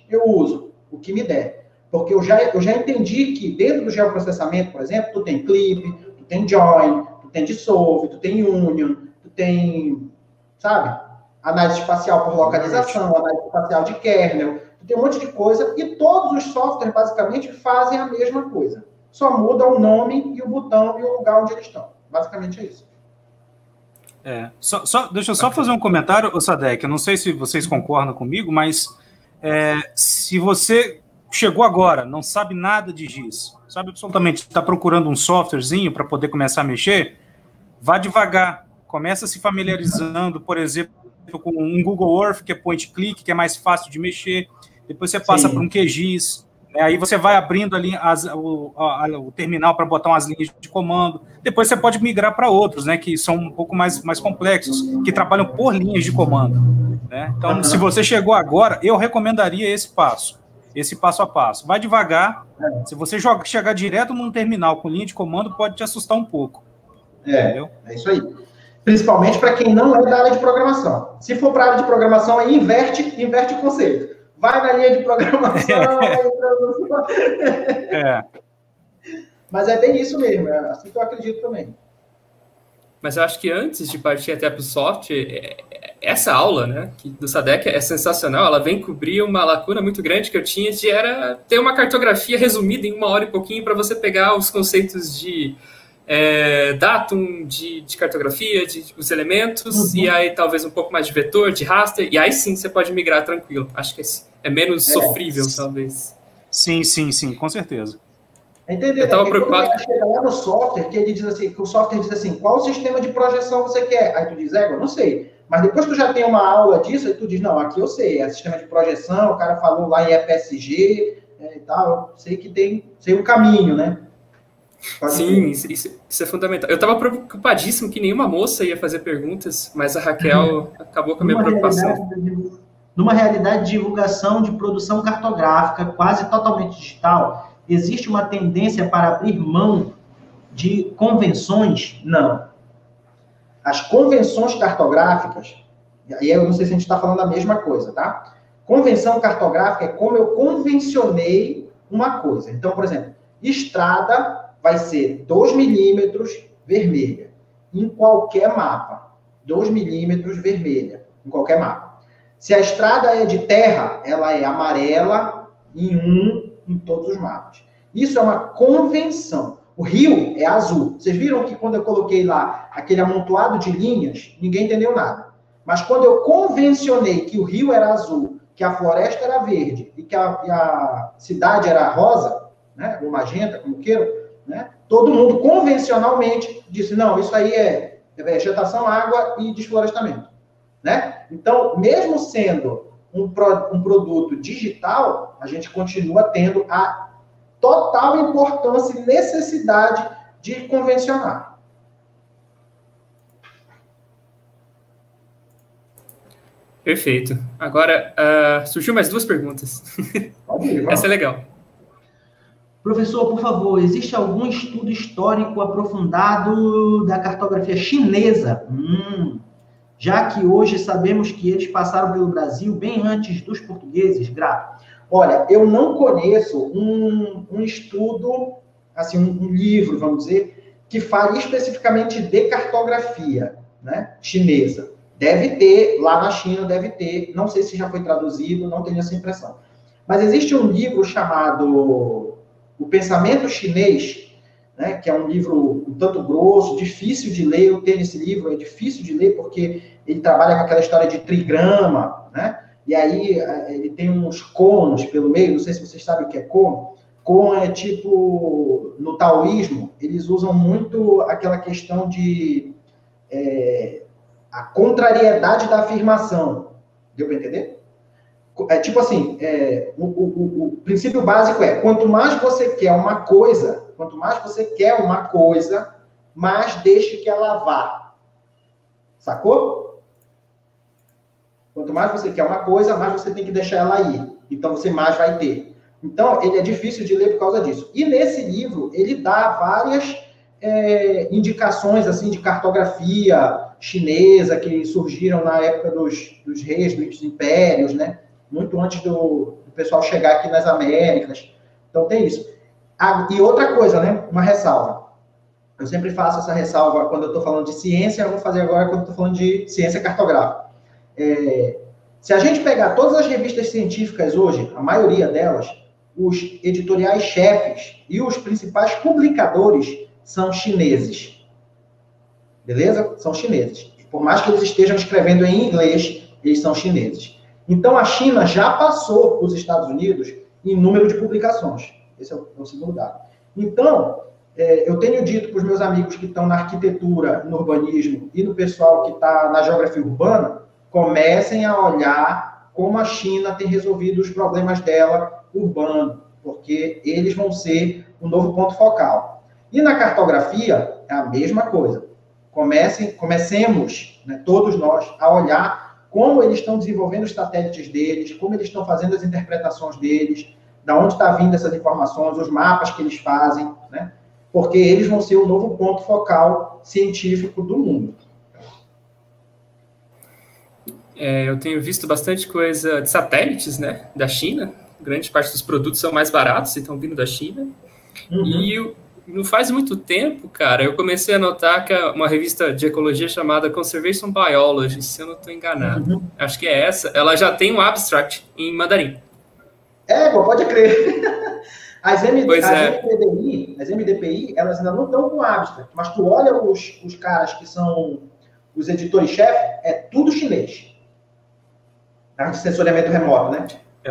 eu uso o que me der. Porque eu já entendi que dentro do geoprocessamento, por exemplo, tu tem clip, tu tem join, tu tem dissolve, tu tem union, tu tem, sabe, análise espacial por localização, análise espacial de kernel, tu tem um monte de coisa, e todos os softwares, basicamente, fazem a mesma coisa. Só muda o nome e o botão e o lugar onde eles estão. Basicamente é isso. Deixa eu só fazer um comentário, Sadek. Eu não sei se vocês concordam comigo, mas se você chegou agora, não sabe nada de GIS, sabe absolutamente, está procurando um softwarezinho para poder começar a mexer, vá devagar. Começa se familiarizando, por exemplo, com um Google Earth, que é point click, que é mais fácil de mexer. Depois você passa por um QGIS. Aí você vai abrindo ali o terminal para botar umas linhas de comando. Depois você pode migrar para outros, né, que são um pouco mais complexos, que trabalham por linhas de comando. Né? Então, se você chegou agora, eu recomendaria esse passo a passo. Vai devagar. Se você chegar direto num terminal com linha de comando, pode te assustar um pouco. Entendeu? É isso aí. Principalmente para quem não é da área de programação. Se for para a área de programação, aí inverte o conceito. Vai na linha de programação. Mas é bem isso mesmo, é assim que eu acredito também. Mas eu acho que antes de partir até para o software, essa aula, né, do Sadek é sensacional, ela vem cobrir uma lacuna muito grande que eu tinha era ter uma cartografia resumida em 1 hora e pouquinho para você pegar os conceitos de datum, de cartografia, os elementos, e aí talvez um pouco mais de vetor, de raster, e aí sim você pode migrar tranquilo. Acho que é menos sofrível, talvez. Sim, com certeza. Entendeu? Eu estava preocupado. Quando chega lá no software, que ele diz assim, que o software diz assim, qual sistema de projeção você quer? Aí tu diz, eu não sei. Mas depois tu já tem uma aula disso, aí tu diz, não, aqui eu sei, é sistema de projeção, o cara falou lá em EPSG e tal, eu sei que sei o caminho, né? Sim, isso é fundamental. Eu estava preocupadíssimo que nenhuma moça ia fazer perguntas, mas a Raquel acabou com a minha preocupação. Numa realidade de divulgação de produção cartográfica quase totalmente digital, existe uma tendência para abrir mão de convenções? Não. As convenções cartográficas, e aí eu não sei se a gente está falando a mesma coisa, tá? Convenção cartográfica é como eu convencionei uma coisa. Então, por exemplo, estrada vai ser 2 milímetros vermelha, em qualquer mapa. 2 milímetros vermelha, em qualquer mapa. Se a estrada é de terra, ela é amarela em todos os mapas. Isso é uma convenção. O rio é azul. Vocês viram que quando eu coloquei lá aquele amontoado de linhas, ninguém entendeu nada. Mas quando eu convencionei que o rio era azul, que a floresta era verde e que a cidade era rosa, né, ou magenta, como queiram, né, todo mundo convencionalmente disse, não, isso aí é vegetação, água e desflorestamento. Né? Então, mesmo sendo um produto digital, a gente continua tendo a total importância e necessidade de convencionar. Perfeito. Agora, surgiu mais 2 perguntas. Pode ir, essa é legal. Professor, por favor, existe algum estudo histórico aprofundado da cartografia chinesa? Já que hoje sabemos que eles passaram pelo Brasil bem antes dos portugueses, Grato. Olha, eu não conheço um estudo, assim, um livro, vamos dizer, que fale especificamente de cartografia, né, chinesa. Deve ter, lá na China deve ter, não sei se já foi traduzido, não tenho essa impressão. Mas existe um livro chamado O Pensamento Chinês, né, que é um livro um tanto grosso, difícil de ler. Eu tenho esse livro, é difícil de ler porque ele trabalha com aquela história de trigrama, né? E aí ele tem uns conos pelo meio, não sei se vocês sabem o que é cono. Cono é tipo, no taoísmo, eles usam muito aquela questão de a contrariedade da afirmação. Deu para entender? É tipo assim, o princípio básico é, quanto mais você quer uma coisa, mais deixe que ela vá. Sacou? Quanto mais você quer uma coisa, mais você tem que deixar ela ir. Então, você mais vai ter. Então, ele é difícil de ler por causa disso. E nesse livro, ele dá várias indicações assim, de cartografia chinesa que surgiram na época dos reis, dos impérios, né? muito antes do pessoal chegar aqui nas Américas. Então tem isso. E outra coisa, né? Uma ressalva. Eu sempre faço essa ressalva quando eu estou falando de ciência, eu vou fazer agora quando eu estou falando de ciência cartográfica. Se a gente pegar todas as revistas científicas hoje, a maioria delas, os editoriais-chefes e os principais publicadores são chineses. Beleza? São chineses. Por mais que eles estejam escrevendo em inglês, eles são chineses. Então, a China já passou os Estados Unidos em número de publicações. Esse é o segundo dado. Então, eu tenho dito para os meus amigos que estão na arquitetura, no urbanismo e no pessoal que está na geografia urbana, comecem a olhar como a China tem resolvido os problemas dela urbano, porque eles vão ser um novo ponto focal. E na cartografia, é a mesma coisa. Comecemos, né, todos nós, a olhar como eles estão desenvolvendo os satélites deles, como eles estão fazendo as interpretações deles, da onde está vindo essas informações, os mapas que eles fazem, né? Porque eles vão ser o novo ponto focal científico do mundo. Eu tenho visto bastante coisa de satélites, né, da China. Grande parte dos produtos são mais baratos e estão vindo da China. Uhum. E não faz muito tempo, cara, eu comecei a notar que uma revista de ecologia chamada Conservation Biology, se eu não estou enganado, acho que é essa, ela já tem um abstract em mandarim. Pode crer. As MDPI, elas ainda não estão com abstract, mas tu olha os caras que são os editores-chefe, é tudo chinês. De sensoriamento remoto, né?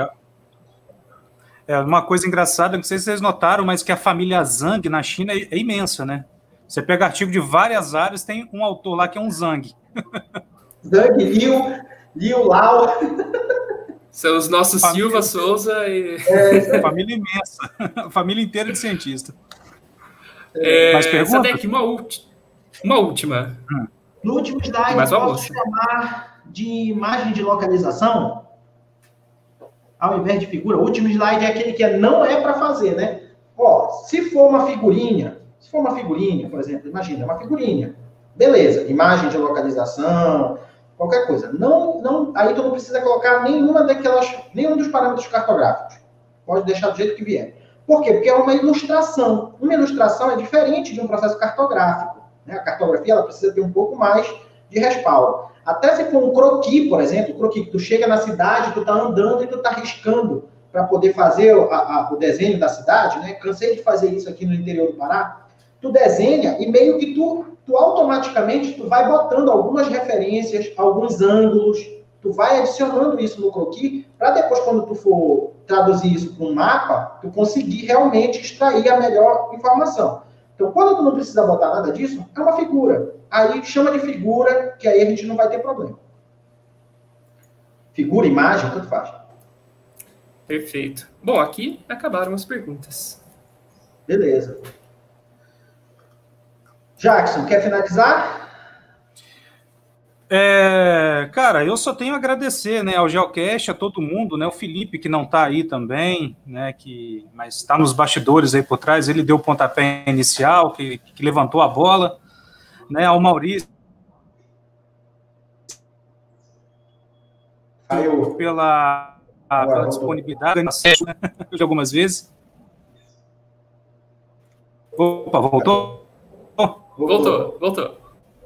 Uma coisa engraçada, não sei se vocês notaram, mas que a família Zhang na China é imensa, né? Você pega artigo de várias áreas, tem um autor lá que é um Zhang. Zhang, Liu, Lao. São os nossos Silva, Souza e... Família imensa. Família inteira de cientista. Mas pergunta? Sadek, uma última. No último slide, posso chamar de imagem de localização? Ao invés de figura. O último slide é aquele que não é para fazer, né? Se for uma figurinha, por exemplo, imagina, uma figurinha. Beleza, imagem de localização, qualquer coisa. Aí tu não precisa colocar nenhum dos parâmetros cartográficos. Pode deixar do jeito que vier. Por quê? Porque é uma ilustração. Uma ilustração é diferente de um processo cartográfico, né? A cartografia ela precisa ter um pouco mais de respaldo. Até se for um croquis, por exemplo, croquis que tu chega na cidade, tu tá andando e tu tá riscando para poder fazer o desenho da cidade, né? Cansei de fazer isso aqui no interior do Pará. Tu desenha e meio que tu automaticamente tu vai botando algumas referências, alguns ângulos, tu vai adicionando isso no croquis para depois, quando tu for traduzir isso para um mapa, tu conseguir realmente extrair a melhor informação. Então, quando tu não precisa botar nada disso, é uma figura. Aí chama de figura, que aí a gente não vai ter problema. Figura, imagem, tudo faz. Perfeito. Bom, aqui acabaram as perguntas. Beleza. Jackson, quer finalizar? Cara, eu só tenho a agradecer, né, ao Geocast, a todo mundo, né, o Felipe, que não está aí também, né, mas está nos bastidores aí por trás, ele deu o pontapé inicial, que levantou a bola, né, ao Maurício, pela disponibilidade, né, de algumas vezes. Opa, voltou? Voltou.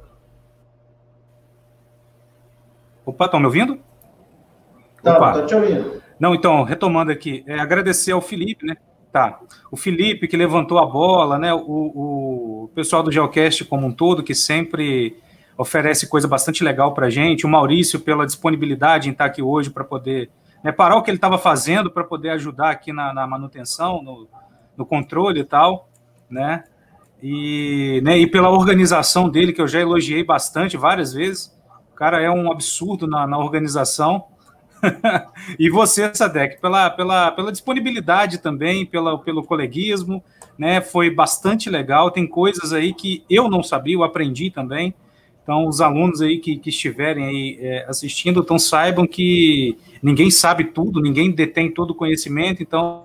Opa, estão me ouvindo? Estou te ouvindo. Não, então, retomando aqui, agradecer ao Felipe, né? Tá. O Felipe que levantou a bola, né? O pessoal do Geocast como um todo, que sempre oferece coisa bastante legal para a gente. O Maurício pela disponibilidade em estar aqui hoje para poder, né, parar o que ele estava fazendo para poder ajudar aqui na manutenção, no controle e tal, né? E pela organização dele, que eu já elogiei bastante várias vezes. O cara é um absurdo na organização. E você, Sadek, pela disponibilidade também, pelo coleguismo, né? Foi bastante legal. Tem coisas aí que eu não sabia, eu aprendi também. Então, os alunos aí que estiverem aí assistindo, então saibam que ninguém sabe tudo, ninguém detém todo o conhecimento. Então,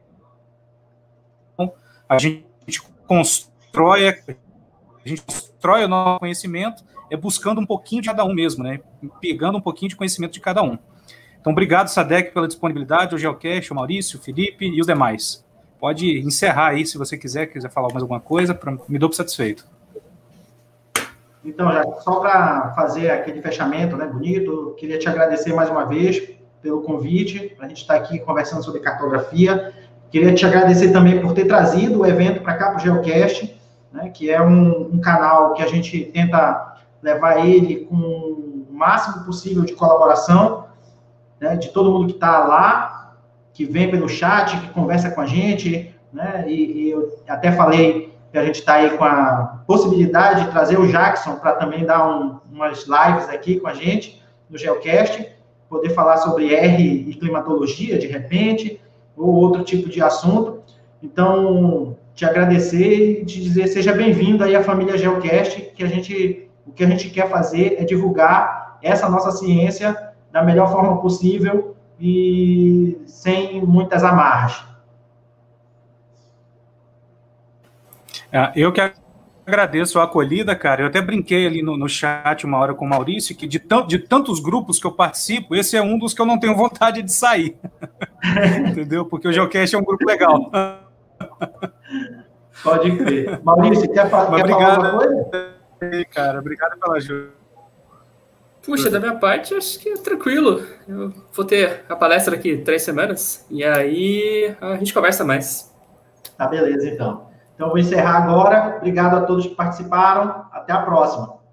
a gente constrói o nosso conhecimento buscando um pouquinho de cada um mesmo, né? Pegando um pouquinho de conhecimento de cada um. Então, obrigado, Sadek, pela disponibilidade, o Geocast, o Maurício, o Felipe e os demais. Pode encerrar aí, se você quiser falar mais alguma coisa, me dou por satisfeito. Então, já só para fazer aquele fechamento, né, bonito, queria te agradecer mais uma vez pelo convite, para a gente estar aqui conversando sobre cartografia. Queria te agradecer também por ter trazido o evento para cá, para o Geocast, né, que é um canal que a gente tenta levar ele com o máximo possível de colaboração, né, de todo mundo que está lá, que vem pelo chat, que conversa com a gente, né, e eu até falei que a gente está aí com a possibilidade de trazer o Jackson para também dar umas lives aqui com a gente no Geocast, poder falar sobre R e climatologia, de repente, ou outro tipo de assunto. Então, te agradecer e te dizer, seja bem-vindo aí à família Geocast, que o que a gente quer fazer é divulgar essa nossa ciência da melhor forma possível e sem muitas amarras. Eu que agradeço a acolhida, cara. Eu até brinquei ali no chat uma hora com o Maurício, que de tantos grupos que eu participo, esse é um dos que eu não tenho vontade de sair. Entendeu? Porque o Geocast é um grupo legal. Pode crer. Maurício, quer falar alguma coisa? Cara, obrigado pela ajuda. Puxa, da minha parte, acho que é tranquilo. Eu vou ter a palestra aqui 3 semanas, e aí a gente conversa mais. Tá, beleza, então. Então, vou encerrar agora. Obrigado a todos que participaram. Até a próxima.